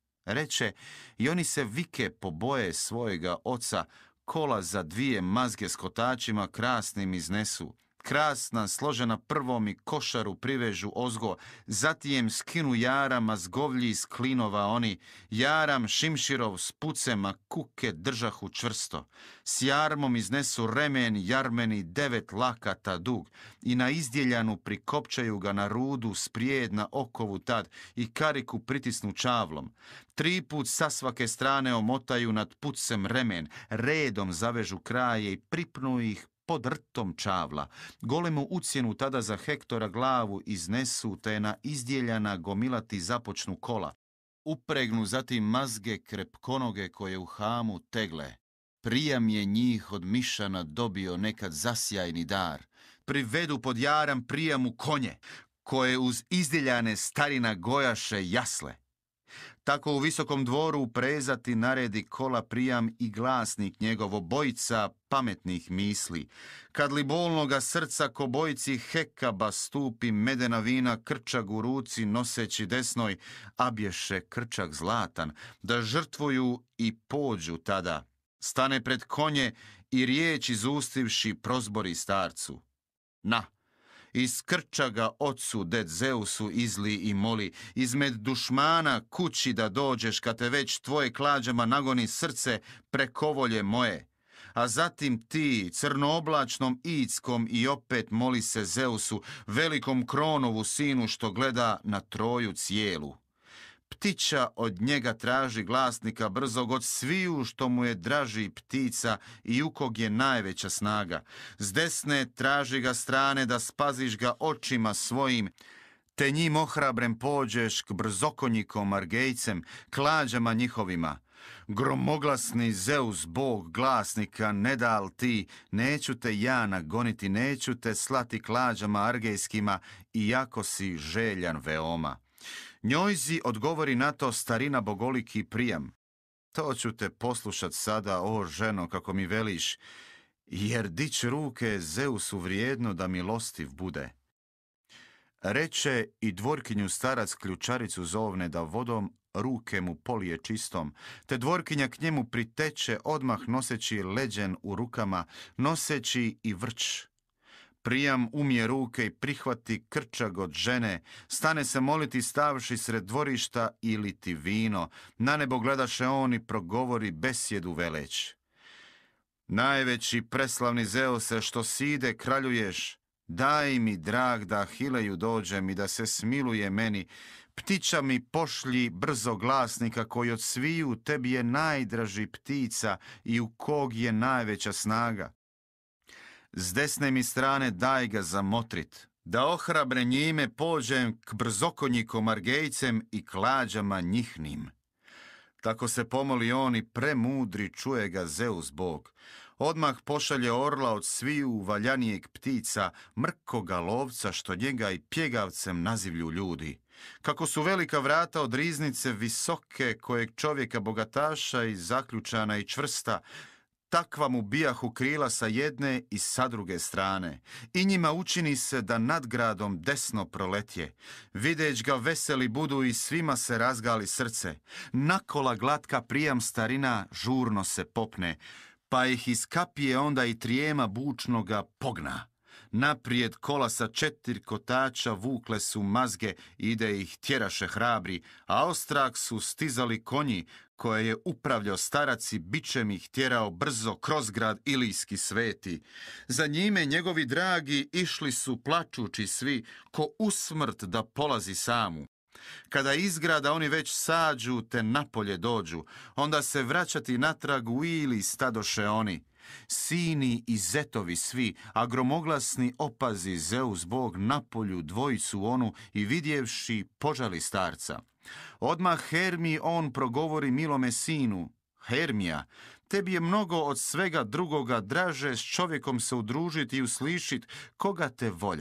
Reče, i oni se vike poboje svojega oca, kola za 2 mazge s kotačima krasnim iznesu. Krasna, složena prvom i košaru privežu ozgo, zatijem skinu jarama zgovlji iz klinova oni, jaram šimširov s pucema kuke držahu čvrsto. S jarmom iznesu remen jarmeni 9 lakata dug i na izdjeljanu prikopčaju ga na rudu sprijed na okovu tad i kariku pritisnu čavlom. 3 put sa svake strane omotaju nad pucem remen, redom zavežu kraje i pripnu ih pod rtom čavla. Golemu ucjenu tada za Hektora glavu iznesu, te na izdjeljana gomilati započnu kola. Upregnu zatim mazge krepkonoge koje u hamu tegle. Prijam je njih od mišana dobio nekad zasjajni dar. Privedu pod jaram prijamu konje, koje uz izdjeljane starina gojaše jasle. Tako u visokom dvoru prezati naredi kola prijam i glasnik njegov, obojica pametnih misli. Kad li bolnoga srca ko bojici Hekaba stupi medena vina, krčak u ruci noseći desnoj, abješe krčak zlatan, da žrtvuju i pođu tada. Stane pred konje i riječ izustivši prozbori starcu. Na! Iskrča ga ocu ded Zeusu izli i moli, izmed dušmana kući da dođeš kad te već tvoje klađama nagoni srce preko volje moje. A zatim ti crnooblačnom Ickom i opet moli se Zeusu, velikom Kronovu sinu što gleda na Troju cijelu. Ptića od njega traži glasnika brzog od sviju što mu je draži ptica i u kog je najveća snaga. S desne traži ga strane da spaziš ga očima svojim, te njim ohrabrem pođeš k brzokonjikom Argejcem, klađama njihovima. Gromoglasni Zeus, bog glasnika, ne dal ti, neću te ja nagoniti, neću te slati klađama argejskima, iako si željan veoma. Njojzi odgovori na to starina bogoliki prijam. To ću te poslušat sada, o ženo, kako mi veliš, jer dić ruke Zeusu vrijedno da milostiv bude. Reče i dvorkinju starac ključaricu zovne da vodom ruke mu polije čistom, te dvorkinja k njemu priteče odmah noseći leđen u rukama, noseći i vrč. Prijam umije ruke i prihvati krčag od žene, stane se moliti stavši sred dvorišta ili ti vino, na nebo gledaše on i progovori besjedu veleć. Najveći preslavni Zeuse što side kraljuješ, daj mi drag da Ahileju dođem i da se smiluje meni, ptića mi pošlji brzo glasnika koji od sviju tebi je najdraži ptica i u kog je najveća snaga. S desne mi strane daj ga zamotrit, da ohrabre njime pođem k brzokonjikom Argejcem i klađama njihnim. Tako se pomoli on i premudri čuje ga Zeus bog. Odmah pošalje orla od sviju valjanijeg ptica, mrkoga lovca što njega i pjegavcem nazivlju ljudi. Kako su velika vrata od riznice visoke kojeg čovjeka bogataša i zaključana i čvrsta, takva mu bijahu krila sa jedne i sa druge strane. I njima učini se da nad gradom desno proletje. Videć ga veseli budu i svima se razgali srce. Nakola glatka prijam starina žurno se popne, pa ih iz kapije onda i trijema bučnoga pogna. Naprijed kola sa 4 kotača vukle su mazge, ide ih tjeraše hrabri, a ostrak su stizali konji, koje je upravljao starac i bičem ih tjerao brzo kroz grad Ilijski sveti. Za njime njegovi dragi išli su plačući svi, ko usmrt da polazi samu. Kada iz grada oni već sađu te napolje dođu, onda se vraćati natrag u Ili stadoše oni. Sini i zetovi svi, a gromoglasni opazi Zeus bog napolju dvojicu onu i vidjevši požali starca. Odmah Hermiji on progovori milome sinu: Hermija, tebi je mnogo od svega drugoga draže s čovjekom se udružiti i uslišit koga te volja.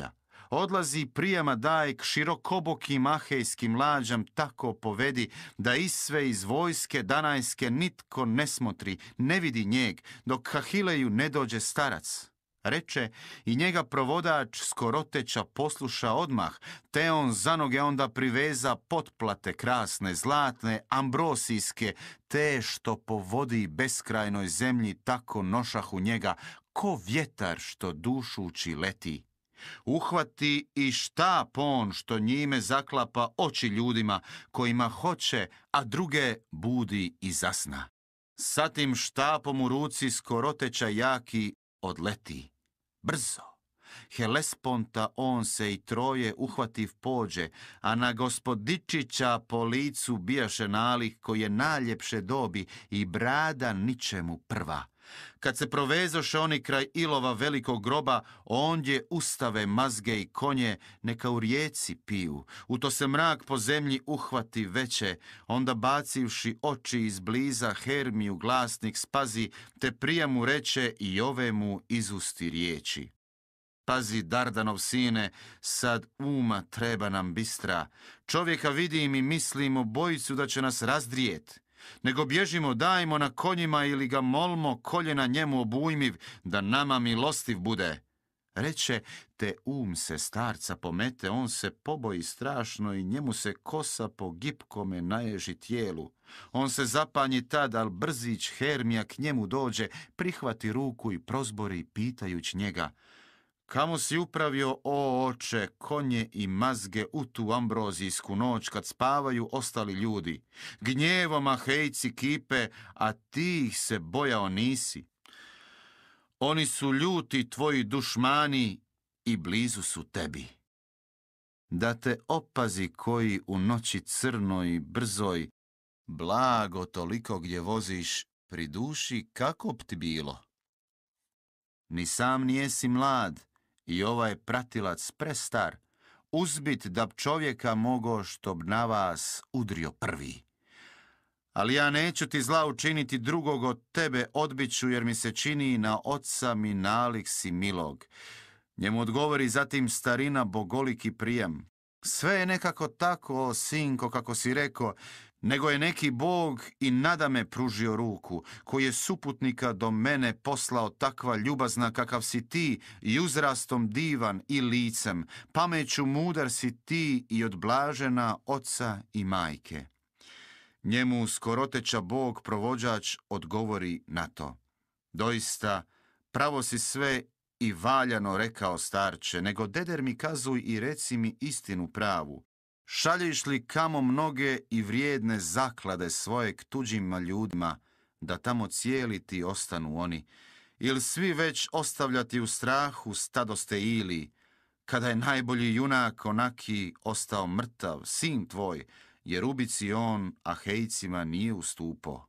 Odlazi prijama daj k širokobokim ahejskim lađam, tako povedi, da isve iz vojske danajske nitko ne smotri, ne vidi njeg, dok Ahileju ne dođe starac. Reče, i njega provodač skoroteća posluša odmah, te on za noge onda priveza potplate krasne, zlatne, ambrosijske, te što po vodi beskrajnoj zemlji tako nošahu njega, ko vjetar što dušući leti. Uhvati i štap on što njime zaklapa oči ljudima, kojima hoće, a druge budi i zasna. Sa tim štapom u ruci skoroteća jaki odleti. Brzo. Helesponta on se i troje uhvativ pođe, a na gospodičića po licu bijaše nalik koje najljepše dobi i brada ničemu prva. Kad se provezoše oni kraj Ilova velikog groba, ondje ustave mazge i konje, neka u rijeci piju. U to se mrak po zemlji uhvati veće, onda bacivši oči izbliza Hermiju glasnik spazi, te prija mu reče i ove mu izusti riječi. Pazi, Dardanov sine, sad uma treba nam bistra. Čovjeka vidim i mislim obojicu da će nas razdrijet. Nego bježimo, dajmo na konjima ili ga molmo koljena njemu obujmiv, da nama milostiv bude. Reče, te se starca pomete, on se poboji strašno i njemu se kosa po gipkome naježi tijelu. On se zapanji tad, al brzić Hermija k njemu dođe, prihvati ruku i prozbori pitajuć njega. Kamo si upravio, o oče, konje i mazge u tu ambrozijsku noć kad spavaju ostali ljudi? Gnjevom Ahejci kipe, a ti ih se bojao nisi. Oni su ljuti tvoji dušmani i blizu su tebi. Da te opazi koji u noći crnoj i brzoj, blago toliko gdje voziš, pri duši kako bi ti bilo? Ni sam nijesi mlad, i ovaj pratilac prestar, uzbit da b čovjeka mogo što b na vas udrio prvi. Ali ja neću ti zla učiniti drugog od tebe, odbiću jer mi se čini na oca mi nalik si milog. Njemu odgovori zatim starina bogoliki prijam. Sve je nekako tako, o sinko, kako si rekao, nego je neki bog i nadame pružio ruku, koji je suputnika do mene poslao takva ljubazna kakav si ti i uzrastom divan i licem, pameću mudar si ti i od blažena oca i majke. Njemu skoroteća bog provođač odgovori na to. Doista, pravo si sve i valjano rekao starče, nego deder mi kazuj i reci mi istinu pravu. Šalješ li kamo mnoge i vrijedne zaklade svoje k tuđima ljudima, da tamo cijeli ti ostanu oni, ili svi već ostavljati u strahu stadoste ili, kada je najbolji junak onaki ostao mrtav, sin tvoj, jer ubici on Ahejcima nije ustupo.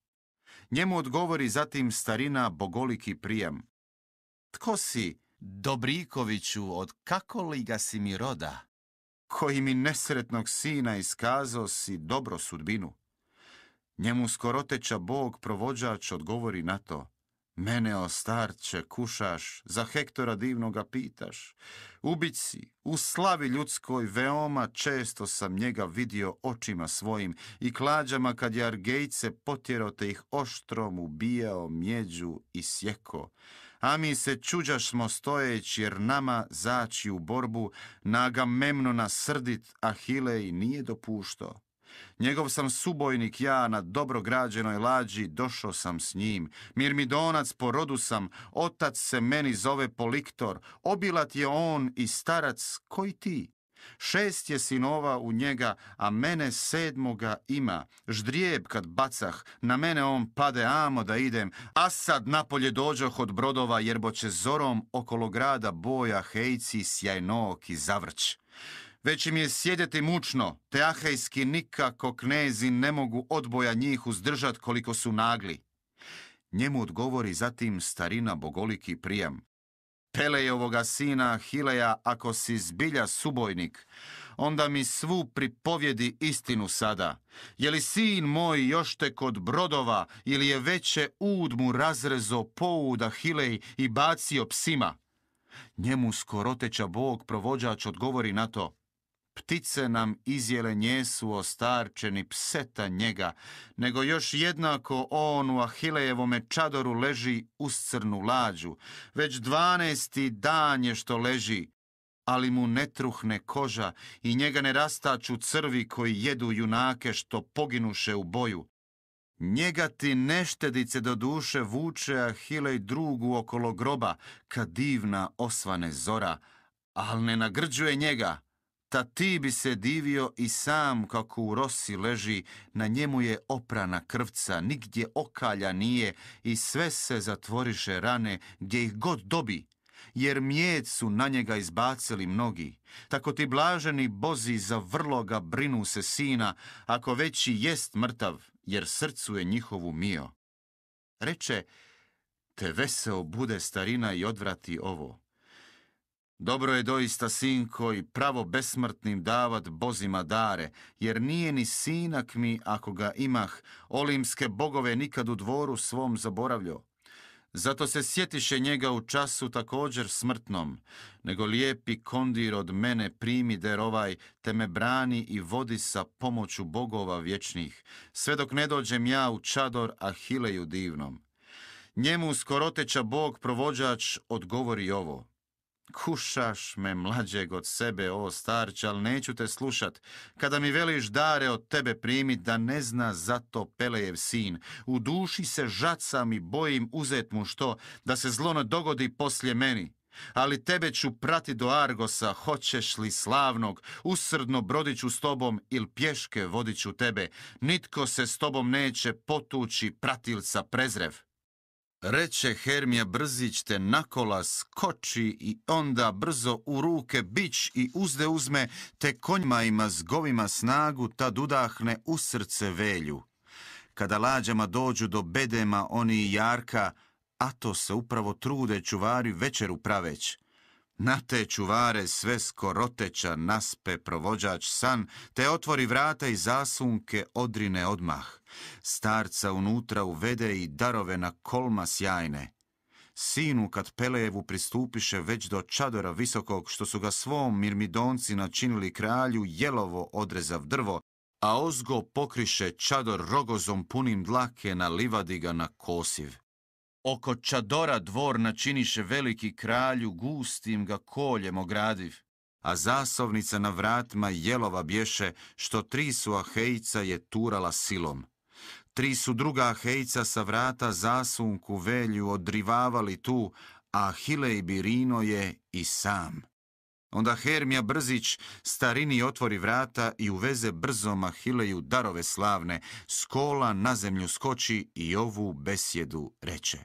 Njemu odgovori zatim starina bogoliki prijam. Tko si, Dobrikoviću, od kako li ga si mi roda? Koji mi nesretnog sina iskazao si dobro sudbinu. Njemu skoroteća bog provođač odgovori na to. Mene, o starče, kušaš, za Hektora divnoga pitaš. Ubici, u slavi ljudskoj veoma često sam njega vidio očima svojim i klađama kad je Argejce potjerao te ih oštrom ubijao mjeđu i sjeko. A mi se čuđašmo stojeći jer nama zaći u borbu na Agamemnona srdit Ahilej nije dopuštao. Njegov sam subojnik ja na dobro građenoj lađi, došao sam s njim. Mirmidonac po rodu sam, otac se meni zove Poliktor, obilat je on i starac koji ti. 6 je sinova u njega, a mene 7. ima. Ždrijeb kad bacah, na mene on pade, amo da idem, a sad napolje dođoh od brodova, jer boće zorom okolo grada boja Hejci sjajnog i zavrć. Već im je sjedeti mučno, te Ahejski nikako knezi ne mogu odboja njih uzdržat koliko su nagli. Njemu odgovori zatim starina bogoliki prijam. Pelejovoga sina Ahileja, ako si zbilja subojnik, onda mi svu pripovjedi istinu sada. Je li sin moj još te kod brodova ili je veće ud mu razrezo poud Ahilej i bacio psima? Njemu skoroteća Bog provođač odgovori na to: ptice nam izjele njesu o starče, ni pseta njega, nego još jednako on u Ahilejevome čadoru leži uz crnu lađu. Već 12. dan je što leži, ali mu ne truhne koža i njega ne rastaču crvi koji jedu junake što poginuše u boju. Njega ti neštedice do duše vuče Ahilej drugu okolo groba, kad divna osvane zora, al ne nagrđuje njega. Ta ti bi se divio i sam kako u rosi leži, na njemu je oprana krvca, nigdje okalja nije i sve se zatvoriše rane gdje ih god dobi, jer mjed su na njega izbacili mnogi. Tako ti blaženi bozi za vrloga brinu se sina, ako već i jest mrtav, jer srcu je njihovu mio. Reče, te veseo bude starina i odvrati ovo. Dobro je doista, sinko, i pravo besmrtnim davat bozima dare, jer nije ni sinak mi, ako ga imah, olimske bogove nikad u dvoru svom zaboravljo. Zato se sjetiše njega u času također smrtnom, nego lijepi kondir od mene primi derovaj, te me brani i vodi sa pomoću bogova vječnih, sve dok ne dođem ja u čador Ahileju divnom. Njemu skoroteća Bog provođač odgovori ovo: kušaš me mlađeg od sebe, o starče, al neću te slušat. Kada mi veliš dare od tebe primit, da ne zna zato Pelejev sin. U duši se žacam i bojim uzet mu što, da se zlo ne dogodi poslije meni. Ali tebe ću prati do Argosa, hoćeš li slavnog, usrdno brodit ću s tobom il pješke vodit ću tebe. Nitko se s tobom neće potući, pratilca prezrev. Reče Hermija Brzić, te nakola skoči i onda brzo u ruke bić i uzde uzme, te konjima i mazgovima snagu tad udahne u srce velju. Kada lađama dođu do bedema oni i jarka, a to se upravo trude čuvari večeru praveć. Na te čuvare sve skoroteća naspe provođač san, te otvori vrata i zasunke odrine odmah. Starca unutra uvede i darove na kolma sjajne. Sinu kad Pelejevu pristupiše već do čadora visokog, što su ga svom mirmidonci načinili kralju, jelovo odrezav drvo, a ozgo pokriše čador rogozom punim dlake, na livadi ga na kosiv. Oko čadora dvor načiniše veliki kralju, gustim ga koljem ogradiv, a zasovnica na vratima jelova bješe, što 3 su Ahejca je turala silom. 3 su druga Ahejca sa vrata zasunku velju odrivavali tu, a Ahilej birino je i sam. Onda Hermija Brzić starini otvori vrata i uveze brzom Ahileju darove slavne, s kola na zemlju skoči i ovu besjedu reče: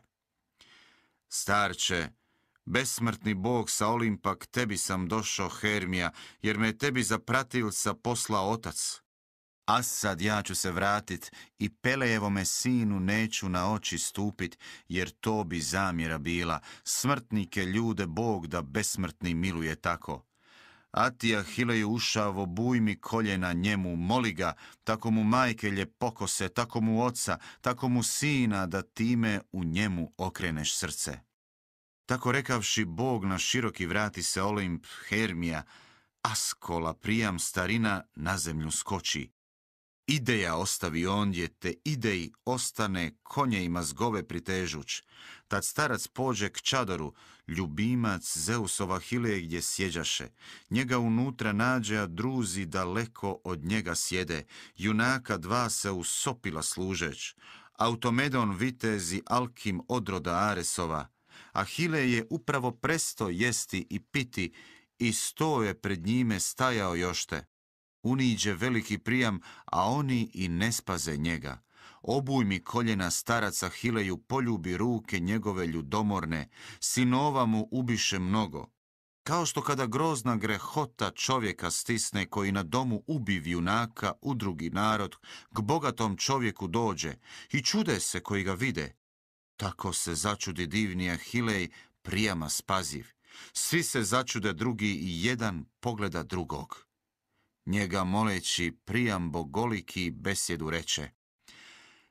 starče, besmrtni Bog sa Olimpa, k tebi sam došao, Hermija, jer me tebi za pratilca poslao otac. A sad ja ću se vratit i Pelejevome sinu neću na oči stupit, jer to bi zamjera bila. Smrtnike ljude Bog da besmrtni miluje tako. A ti Ahileju ušavo, buj mi koljena njemu, moli ga, tako mu majke ljepokose, tako mu oca, tako mu sina, da time u njemu okreneš srce. Tako rekavši, Bog na široki vrati se Olimp, Hermija, askola prijam starina na zemlju skoči. Ideja ostavi ondje, te idej ostane konje i mazgove pritežuć. Tad starac pođe k čadoru, ljubimac Zeusova Ahileje gdje sjeđaše. Njega unutra nađe, a druzi daleko od njega sjede. Junaka 2 se usopila služeć. Automedon vitezi Alkim odroda Aresova. Ahilej je upravo presto jesti i piti i sto je pred njime stajao jošte. Uniđe veliki prijam, a oni i ne spaze njega. Obujmi koljena staraca Ahileju, poljubi ruke njegove ljudomorne, sinova mu ubiše mnogo. Kao što kada grozna grehota čovjeka stisne, koji na domu ubiv junaka u drugi narod, k bogatom čovjeku dođe i čude se koji ga vide. Tako se začudi divni Ahilej, prijama spaziv. Svi se začude drugi i jedan pogleda drugog. Njega moleći prijam bogoliki besjedu reče: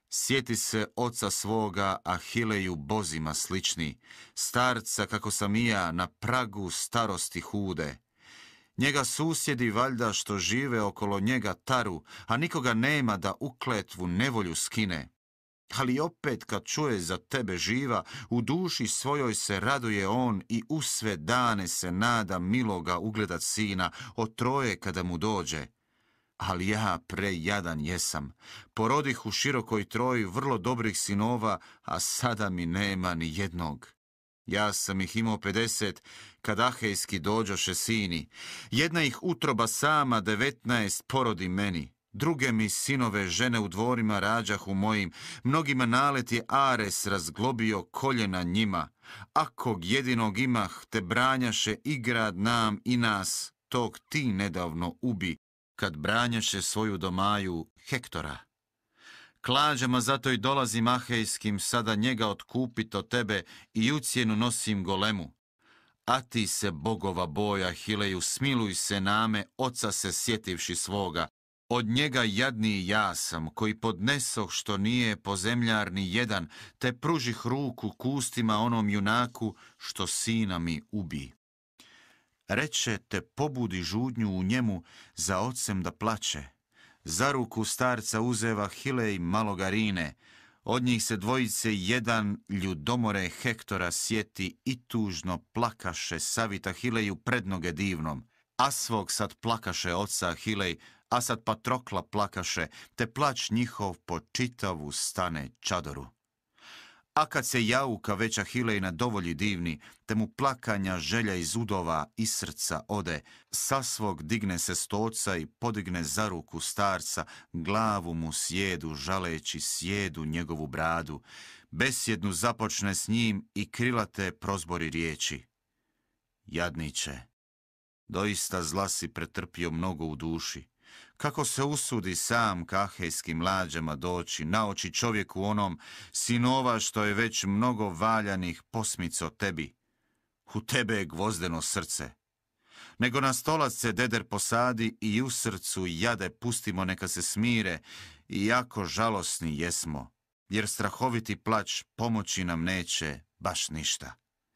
Sjeti se oca svoga, Ahileju bozima slični, starca kako sam i ja na pragu starosti hude. Njega susjedi valjda što žive okolo njega taru, a nikoga nema da ukletvu nevolju skine. Ali opet kad čuje za tebe živa, u duši svojoj se raduje on i u sve dane se nada miloga ugledat sina, od troje kada mu dođe. Ali ja prejadan jesam, porodih u širokoj troji vrlo dobrih sinova, a sada mi nema ni jednog. Ja sam ih imao 50, kad ahejski dođoše sini. Jedna ih utroba sama 19 porodi meni. Druge mi sinove žene u dvorima rađahu mojim, mnogima nalet je Ares razglobio koljena njima. Akog jedinog imah, te branjaše i grad nam i nas, tog ti nedavno ubi, kad branjaše svoju domaju Hektora. Klađama zato i dolazim ahejskim, sada njega otkupit od tebe i ucjenu nosim golemu. A ti se bogova boja, Ahileju, smiluj se name, oca se sjetivši svoga. Od njega jadniji ja sam, koji podnesoh što nije pozemljar ni jedan, te pružih ruku kustima onom junaku, što sina mi ubi. Reče, te pobudi žudnju u njemu, za ocem da plače. Za ruku starca uzeva Hilej maloga rine, od njih se dvojice jedan ljudomore Hektora sjeti i tužno plakaše savita Hileju pred noge divnom. A svog sad plakaše oca Hilej, a sad Patrokla plakaše, te plać njihov po čitavu stane čadoru. A kad se jauka već Ahilej na dovolji divni, te mu plakanja želja iz udova i srca ode, sa svog digne se stoca i podigne za ruku starca, glavu mu sjedu, žaleći sjedu njegovu bradu, besjednu započne s njim i krilate prozbori riječi. Jadniče, doista zla si pretrpio mnogo u duši. Kako se usudi sam k ahejskim lađama doći, na oči čovjeku onom, sinova što je već mnogo valjanih posmico tebi. U tebe je gvozdeno srce. Nego na stolac se deder posadi i u srcu jade pustimo neka se smire, i jako žalosni jesmo, jer strahoviti plać pomoći nam neće baš ništa.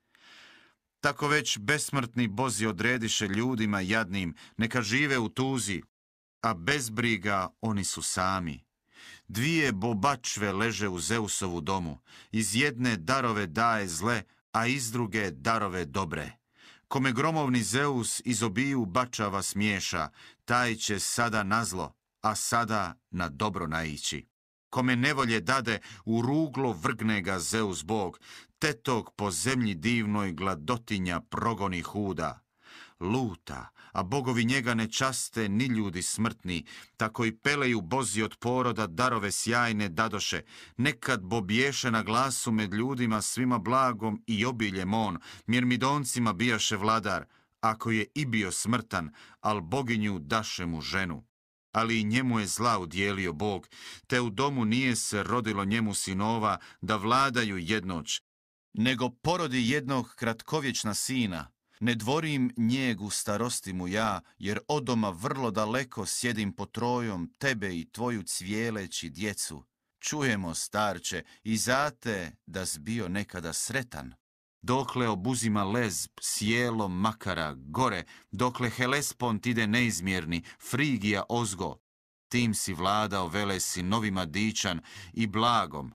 Tako već besmrtni bozi odrediše ljudima jadnim, neka žive u tuzi, a bez briga oni su sami. Dvije bobačve leže u Zeusovu domu, iz jedne darove daje zle, a iz druge darove dobre. Kome gromovni Zeus iz obiju bačava smiješa, taj će sada na zlo, a sada na dobro naići. Kome nevolje dade, u ruglo vrgne ga Zeus Bog, te tog po zemlji divnoj gladotinja progoni huda. Luta, a bogovi njega ne časte ni ljudi smrtni, tako i Peleju bozi od poroda darove sjajne dadoše, nekad bobješe na glasu med ljudima svima blagom i obiljem on, mirmidoncima bijaše vladar, ako je i bio smrtan, al boginju daše mu ženu. Ali i njemu je zla udjelio Bog, te u domu nije se rodilo njemu sinova da vladaju jednoć, nego porodi jednog kratkovječna sina. Ne dvorim njegu starosti mu ja, jer od doma vrlo daleko sjedim pod trojom tebe i tvoju cvijeleći djecu. Čujemo, starče, i zate da zbio nekada sretan. Dokle obuzima Lezb, sjelo Makara, gore, dokle Helespont ide neizmjerni, Frigija ozgo, tim si vladao velesi novima dičan i blagom.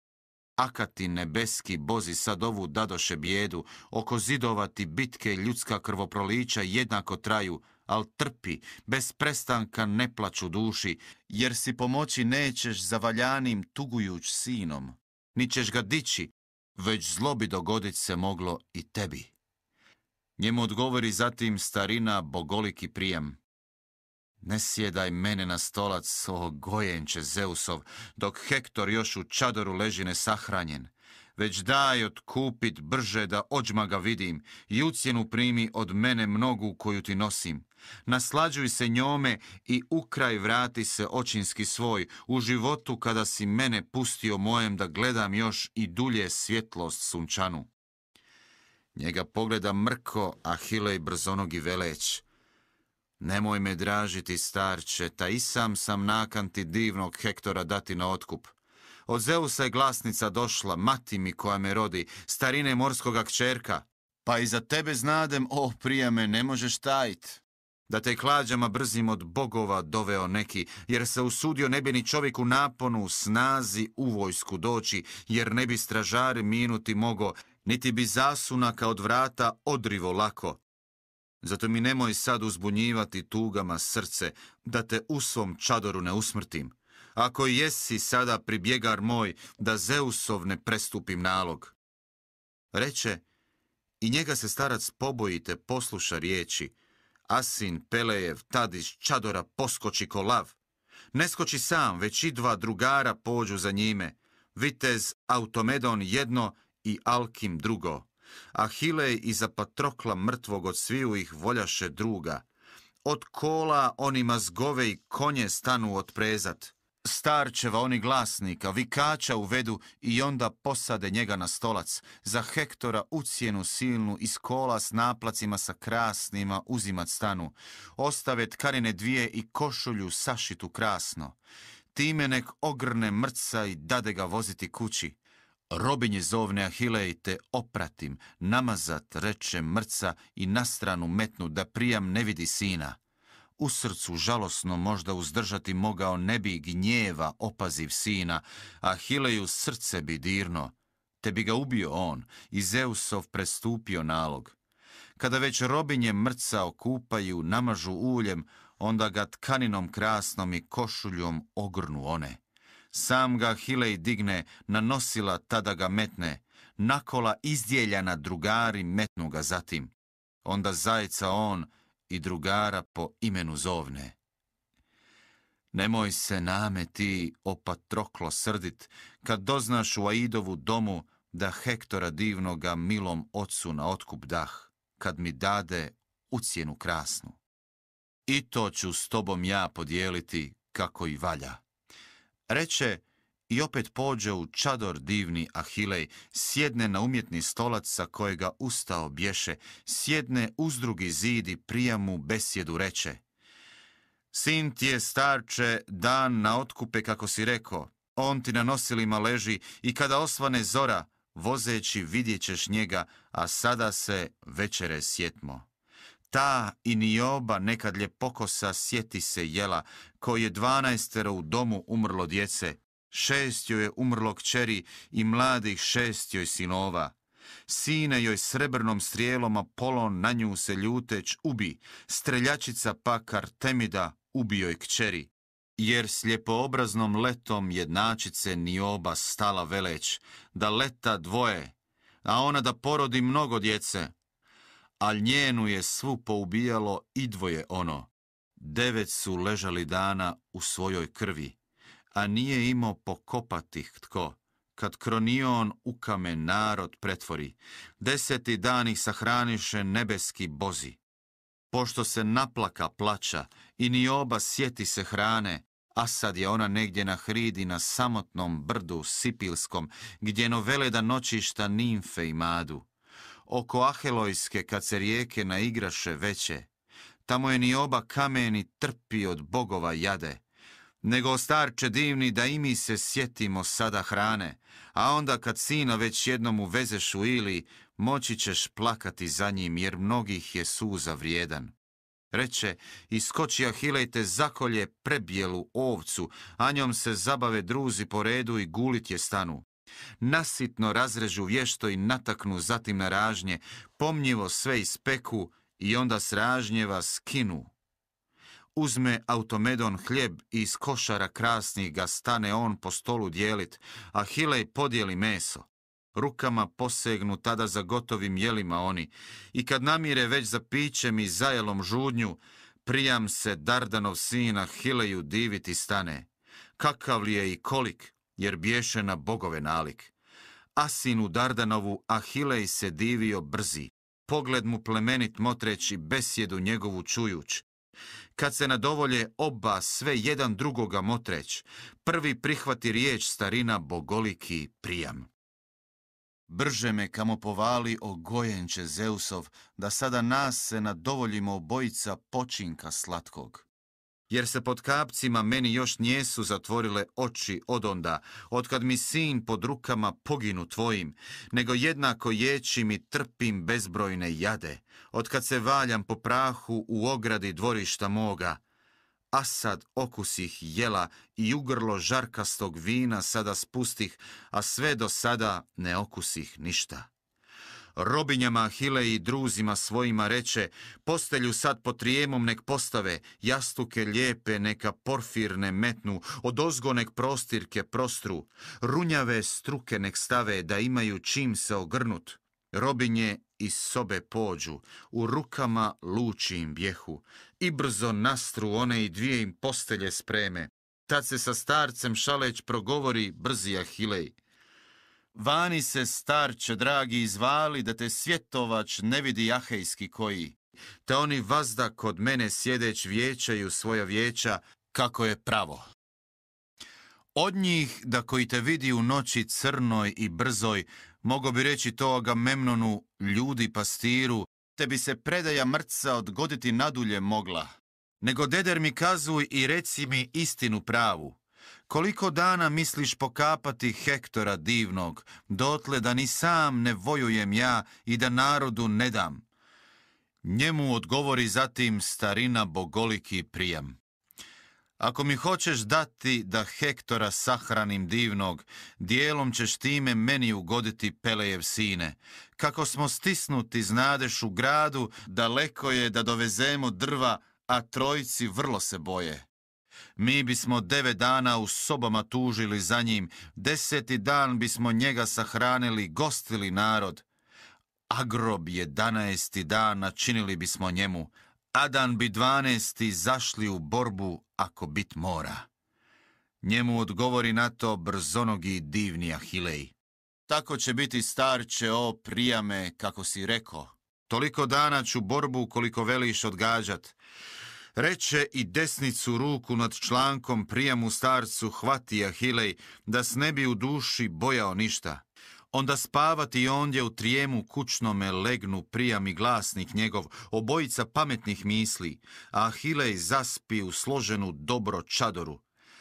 Akati nebeski bozi sad ovu dadoše bijedu, oko zidova ti bitke ljudska krvoprolića jednako traju, al trpi, bez prestanka ne plaću duši, jer si pomoći nećeš za valjanim tugujuć sinom, ni ćeš ga dići, već zlo bi dogodit se moglo i tebi. Njemu odgovori zatim starina bogoliki prijem. Ne sjedaj mene na stolac, o gojenče Zeusov, dok Hektor još u čadoru leži nesahranjen, već daj otkupit brže da ođma ga vidim i ucjenu primi od mene mnogu koju ti nosim. Naslađuj se njome i u kraj vrati se očinski svoj, u životu kada si mene pustio mojem da gledam još i dulje svjetlost sunčanu. Njega pogleda mrko, Ahilej brzonogi veleć. Nemoj me dražiti, starče, ta i sam nakan ti divnog Hektora dati na otkup. Od Zeusa je glasnica došla, mati mi koja me rodi, starine morskoga kćerka. Pa i za tebe znadem, o Prijame, ne možeš tajit. Da te klađama brzim od bogova doveo neki, jer se usudio ne bi ni čovjek u naponu, snazi u vojsku doći, jer ne bi stražari minuti mogo, niti bi zasunaka od vrata odrivo lako. Zato mi nemoj sad uzbunjivati tugama srce, da te u svom čadoru ne usmrtim. Ako jesi sada pribjegar moj, da Zeusov ne prestupim nalog. Reče, i njega se starac pobojite, posluša riječi. Asin Pelejev tad iz čadora poskoči ko lav. Ne skoči sam, već i dva drugara pođu za njime. Vitez Automedon jedno i Alkim drugo. Ahilej iza Patrokla mrtvog od sviju ih voljaše druga. Od kola onima zgove i konje stanu otprezat. Starčeva oni glasnika, vikača uvedu i onda posade njega na stolac. Za Hektora ucijenu silnu iz kola s naplacima sa krasnima uzimat stanu. Ostave tkanine dvije i košulju sašitu krasno. Time nek ogrne mrca i dade ga voziti kući. Robinje zovne Ahilej te opratim, namazat, reče mrca i na stranu metnu da Prijam ne vidi sina. U srcu žalosno možda uzdržati mogao ne bi gnjeva opaziv sina, Ahileju srce bi dirno, te bi ga ubio on i Zeusov prestupio nalog. Kada već robinje mrca okupaju, namažu uljem, onda ga tkaninom krasnom i košuljom ogrnu one. Sam ga Ahilej digne, na nosila tada ga metne, nakola izdjeljana drugari metnu ga zatim. Onda zajca on i drugara po imenu zovne. Nemoj se name ti, o Patroklo, srdit, kad doznaš u Aidovu domu da Hektora divnoga milom ocu na otkup dah, kad mi dade ucijenu krasnu. I to ću s tobom ja podijeliti kako i valja. Reče i opet pođe u čador divni Ahilej, sjedne na umjetni stolac sa kojega ustao bješe, sjedne uz drugi zid i Prijamu besjedu reče. Sin ti je, starče, dan na otkupe kako si rekao, on ti na nosilima leži i kada osvane zora, vozeći vidjet ćeš njega, a sada se večere sjetmo. Ta i Nioba nekad ljepokosa sjeti se jela, koji je 12 u domu umrlo djece, 6 joj je umrlo kćeri i mladih 6 joj sinova. Sine joj srebrnom strijelom Apolon na nju se ljuteć ubi, streljačica pak Artemida ubio joj kćeri. Jer s ljepoobraznom letom jednačice Nioba stala veleć, da leta dvoje, a ona da porodi mnogo djece. Al njenu je svu poubijalo i dvoje ono. 9 su ležali dana u svojoj krvi, a nije imao pokopatih tko, kad Kronion u kamen narod pretvori. 10. dan ih sahraniše nebeski bozi. Pošto se naplaka plaća i Nioba sjeti se hrane, a sad je ona negdje na hridi na samotnom brdu Sipilskom, gdje noveleda noćišta nimfe i madu. Oko Ahelojske kad se rijeke naigraše veće, tamo je Nioba kameni trpi od bogova jade. Nego, starče divni, da i mi se sjetimo sada hrane, a onda kad sina već jednom uvezeš u ili, moći ćeš plakati za njim, jer mnogih je suza vrijedan. Reče, iskoči Ahilej te zakolje prebijelu ovcu, a njom se zabave druzi po redu i gulit je stanu. Nasitno razrežu vješto i nataknu zatim na ražnje, pomnjivo sve ispeku i onda s ražnjeva skinu. Uzme Automedon hljeb i iz košara krasnih ga stane on po stolu dijelit, a Ahilej podijeli meso. Rukama posegnu tada za gotovim jelima oni, i kad namire već za pićem i zajelom žudnju, Prijam se Dardanov sin Ahileju diviti stane. Kakav li je i kolik, jer bješe na bogove nalik. A sinu Dardanovu Ahilej se divio brzi, pogled mu plemenit motreći besjedu njegovu čujuć. Kad se nadovolje oba sve jedan drugoga motreć, prvi prihvati riječ starina bogoliki Prijam. Brže me kamo povali o gojenče Zeusov, da sada nas se nadovoljimo obojica počinka slatkog. jer se pod kapcima meni još nijesu zatvorile oči odonda, otkad mi sin pod rukama poginu tvojim, nego jednako ječim i trpim bezbrojne jade, otkad se valjam po prahu u ogradi dvorišta moga. A sad okusih jela i u grlo žarkastog vina sada spustih, a sve do sada ne okusih ništa. Robinjama Ahile i druzima svojima reče, postelju sad pod trijemom nek postave, jastuke lijepe neka porfirne metnu, odozgo nek prostirke prostru, runjave struke nek stave da imaju čim se ogrnut. Robinje iz sobe pođu, u rukama luči im bjehu, i brzo nastru one i dvije im postelje spreme. Tad se sa starcem šaleć progovori brzi Ahilej. Vani se, starče dragi, izvali da te svjetovač ne vidi ahejski koji, te oni vazda kod mene sjedeć vijećaju svoja vijeća kako je pravo. Od njih da koji te vidi u noći crnoj i brzoj, mogo bi reći to Agamemnonu, ljudi pastiru, te bi se predaja mrca odgoditi nadulje mogla. Nego deder mi kazuj i reci mi istinu pravu. Koliko dana misliš pokapati Hektora divnog, dotle da ni sam ne vojujem ja i da narodu ne dam? Njemu odgovori zatim starina bogoliki Prijam. Ako mi hoćeš dati da Hektora sahranim divnog, dijelom ćeš time meni ugoditi Pelejev sine. Kako smo stisnuti znadeš u gradu, daleko je da dovezemo drva, a trojci vrlo se boje. Mi bismo 9 dana u sobama tužili za njim, 10. dan bismo njega sahranili, gostili narod. A grob 11. dan načinili bismo njemu, a dan bi 12. zašli u borbu ako bit mora. Njemu odgovori na to brzonogi divni Ahilej. Tako će biti starče, o Prijame, kako si rekao. Toliko dana ću borbu koliko veliš odgađat. Reče i desnicu ruku nad člankom Prijamu starcu hvati Ahilej, da s ne bi u duši bojao ništa. Onda spavati ondje u trijemu kućnome legnu Prijam i glasnik njegov, obojica pametnih misli, a Ahilej zaspi u složenu dobro čadoru,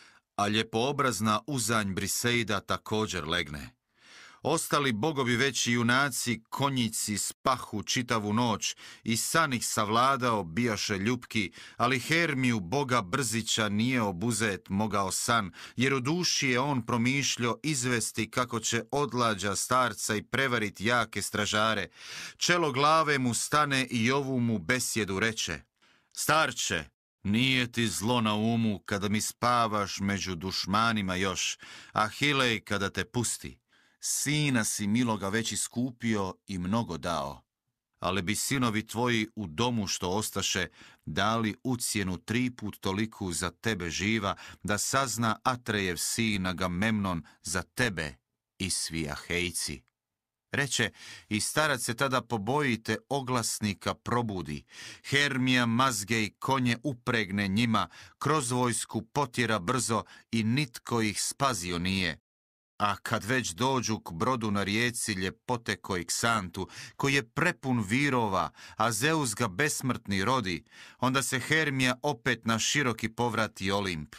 a ljepoobrazna uzanj Briseida također legne. Ostali bogovi veći junaci, konjici spahu čitavu noć i san ih savladao bijaše ljupki, ali Hermiju boga Brzića nije obuzet mogao san, jer u duši je on promišljao izvesti kako će odlađa starca i prevarit jake stražare. Čelo glave mu stane i ovu mu besjedu reče. Starče, nije ti zlo na umu kada mi spavaš među dušmanima još, Ahilej kada te pusti. Sina si miloga već iskupio i mnogo dao, ali bi sinovi tvoji u domu što ostaše dali ucjenu 3 put toliku za tebe živa, da sazna Atrejev sin Agamemnon za tebe i svi Ahejci. Reče, i starac se tada pobojite oglasnika probudi, Hermija mazge i konje upregne njima, kroz vojsku potjera brzo i nitko ih spazio nije. A kad već dođu k brodu na rijeci ljepote koji Ksantu, koji je prepun virova, a Zeus ga besmrtni rodi, onda se Hermija opet na široki povrati Olimp.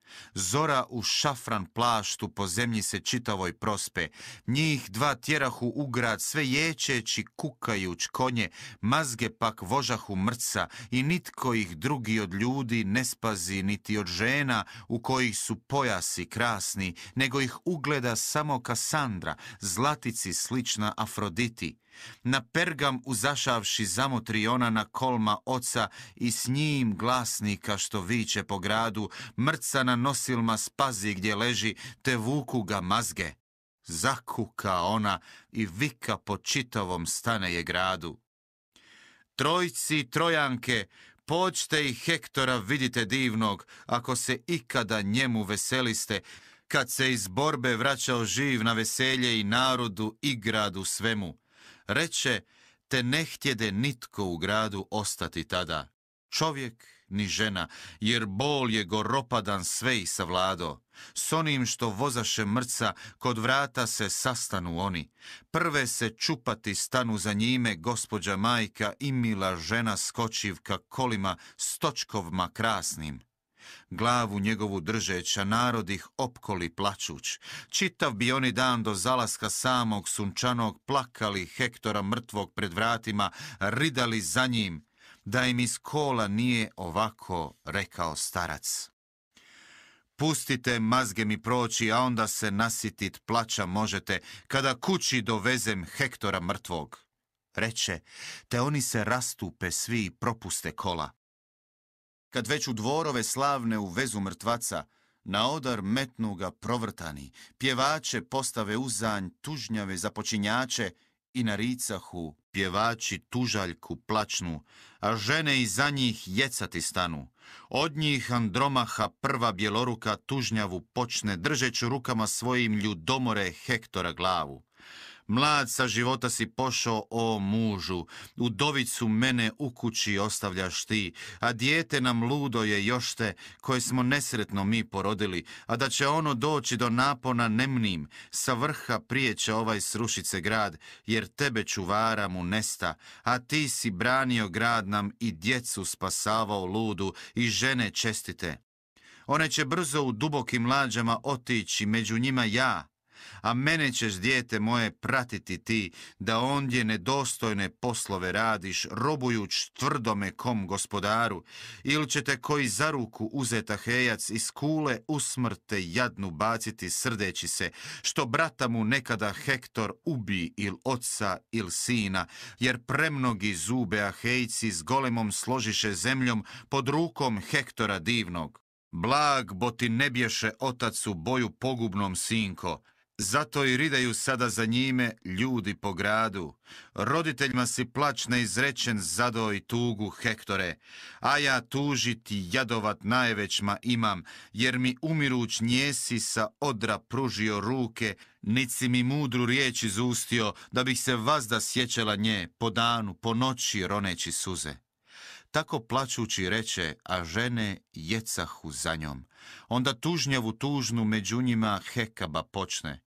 Zora u šafran plaštu po zemlji se čitavoj prospe, njih 2 tjerahu u grad, sve ječeći kukajuć konje, mazge pak vožahu mrca i nitko ih drugi od ljudi ne spazi niti od žena u kojih su pojasi krasni, nego ih ugleda samo Kasandra, zlatici slična Afroditi. Na Pergam uzašavši zamotri ona na kolma oca i s njim glasnika što viče po gradu, mrca na nosilma spazi gdje leži, te vuku ga mazge. Zakuka ona i vika po čitavom stane je gradu. Trojci, trojanke, pođte i Hektora vidite divnog, ako se ikada njemu veseliste, kad se iz borbe vraćao živ na veselje i narodu i gradu svemu. Reče, te ne htjede nitko u gradu ostati tada, čovjek ni žena, jer bol je goropadan sve ih savlado. S onim što vozaše mrca, kod vrata se sastanu oni. Prve se čupati stanu za njime gospođa majka i mila žena skočivka kolima stočkovma krasnim. glavu njegovu držeća, narod ih opkoli plačuć. Čitav bi oni dan do zalaska samog sunčanog plakali Hektora mrtvog pred vratima, ridali za njim, da im iz kola nije ovako rekao starac. Pustite mazge mi proći, a onda se nasitit plaća možete, kada kući dovezem Hektora mrtvog. Reče, te oni se rastupe svi i propuste kola. Kad već u dvorove slavne uvezu mrtvaca, na odar metnu ga provrtani, pjevače postave uzanj, tužnjave započinjače i na ricahu pjevači tužaljku plačnu, a žene iza njih jecati stanu. Od njih Andromaha prva bjeloruka tužnjavu počne, držeći rukama svojim ljudomore Hektora glavu. Mlad sa života si pošao, o mužu, udovicu mene u kući ostavljaš ti, a dijete nam ludo je još te, koje smo nesretno mi porodili, a da će ono doći do napona nemnim, sa vrha prije će ovaj srušice grad, jer tebe čuvara mu nesta, a ti si branio grad nam i djecu spasavao ludu i žene čestite. One će brzo u dubokim lađama otići, među njima ja, a mene ćeš, dijete moje, pratiti ti, da ondje nedostojne poslove radiš, robujuć tvrdome kom gospodaru, ili će te koji za ruku uzeta hejac iz kule usmrte jadnu baciti srdeći se, što brata mu nekada Hektor ubi il oca il sina, jer premnogi zube Ahejci s golemom složiše zemljom pod rukom Hektora divnog. Blag bo ti ne bješe otac u boju pogubnom, sinko, zato i ridaju sada za njime ljudi po gradu. Roditeljima si plać neizrečen zado i tugu, Hektore, a ja tužiti jadovat najvećma imam, jer mi umiruć njesi sa odra pružio ruke, nit si mi mudru riječ izustio, da bih se vazda sjećala nje, po danu, po noći roneći suze. Tako plačući reče, a žene jecahu za njom. Onda tužnjavu tužnu među njima Hekaba počne.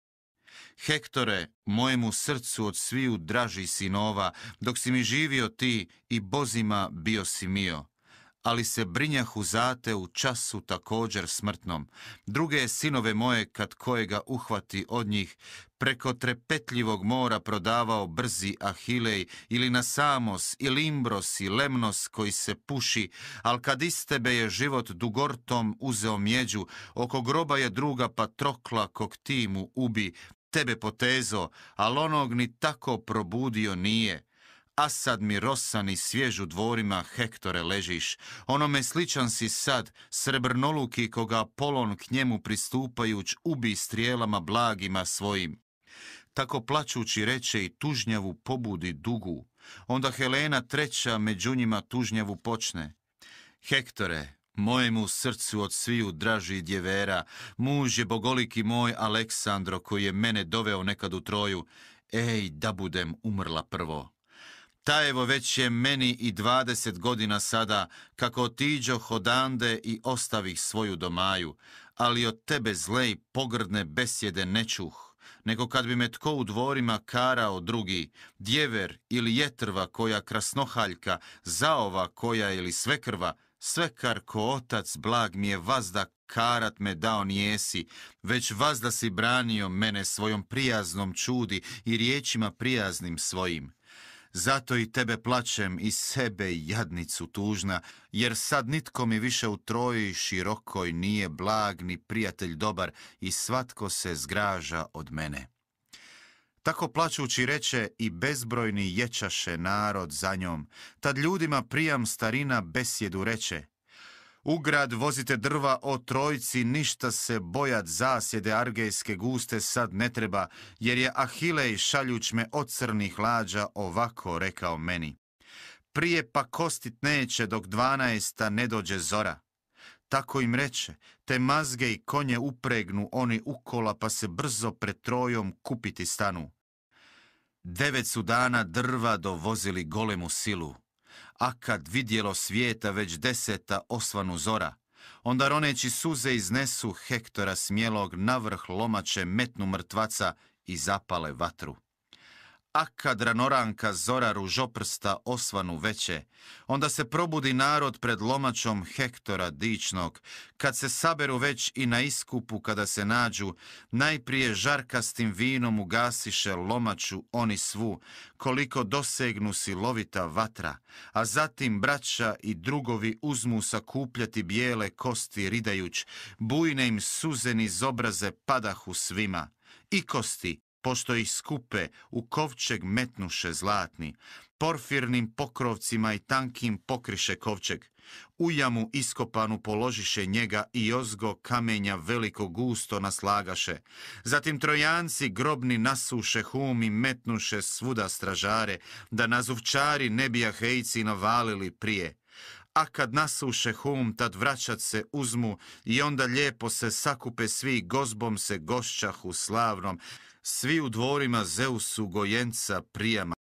Hektore, mojemu srcu od sviju draži sinova, dok si mi živio ti i bozima bio si mio. Ali se brinjahu zate u času također smrtnom. Druge sinove moje, kad kojega uhvati od njih, preko trepetljivog mora prodavao brzi Ahilej, ili na Samos, i Limbros, i Lemnos koji se puši, al kad iz tebe je život dugortom uzeo mjeđu, oko groba je druga Patrokla kog ti mu ubi, tebe potezo, al onog ni tako probudio nije. A sad mi rosan i svjež u dvorima, Hektore, ležiš. Onome sličan si sad, srebrnoluki koga Apolon k njemu pristupajuć ubi strijelama blagima svojim. Tako plačući reče i tužnjavu pobudi dugu. Onda Helena treća među njima tužnjavu počne. Hektore, mojemu srcu od sviju draži djevera, muž je bogoliki moj Aleksandro koji je mene doveo nekad u Troju. Ej, da budem umrla prvo. Tajevo već je meni i 20 godina sada, kako otiđoh odande i ostavih svoju domaju, ali od tebe zle i pogrdne besjede ne čuh, nego kad bi me tko u dvorima karao drugi, djever ili jetrva koja krasnohaljka, zaova koja ili svekrva, svekar ko otac blag mi je vazda karat me dao nijesi, već vazda si branio mene svojom prijaznom čudi i riječima prijaznim svojim. Zato i tebe plačem i sebe jadnicu tužna, jer sad nitko mi više u Troji širokoj nije blag ni prijatelj dobar i svatko se zgraža od mene. Tako plačući reče i bezbrojni ječaše narod za njom. Tad ljudima prijam starina besjedu reče. U grad vozite drva o Trojci, ništa se bojat zasjede argejske guste sad ne treba, jer je Ahilej šaljuć me od crnih lađa ovako rekao meni. Prije pa kostit neće dok 12 ne dođe zora. Tako im reče, te mazge i konje upregnu oni ukola pa se brzo pred Trojom kupiti stanu. 9 su dana drva dovozili golemu silu. A kad vidjelo svijeta već 10 osvanu zora, onda roneći suze iznesu Hektora smjelog navrh lomače metnu mrtvaca i zapale vatru. A kad ranoranka zora ružoprsta osvanu veće, onda se probudi narod pred lomačom Hektora dičnog, kad se saberu već i na iskupu kada se nađu, najprije žarkastim vinom ugasiše lomaču oni svu, koliko dosegnu silovita vatra, a zatim braća i drugovi uzmu sakupljati bijele kosti ridajuć, bujne im suze niz obraze padahu svima, i kosti, pošto ih skupe u kovčeg metnuše zlatni, porfirnim pokrovcima i tankim pokriše kovčeg. U jamu iskopanu položiše njega i ozgo kamenja veliko gusto naslagaše. Zatim Trojanci grobni nasuše hum i metnuše svuda stražare, da nazuvčari ne bi Ahejci navalili prije. A kad nasuše hum, tad vraćat se uzmu i onda lijepo se sakupe svi, gozbom se gošćahu slavnom, svi u dvorima Zeusu gojenca prijama.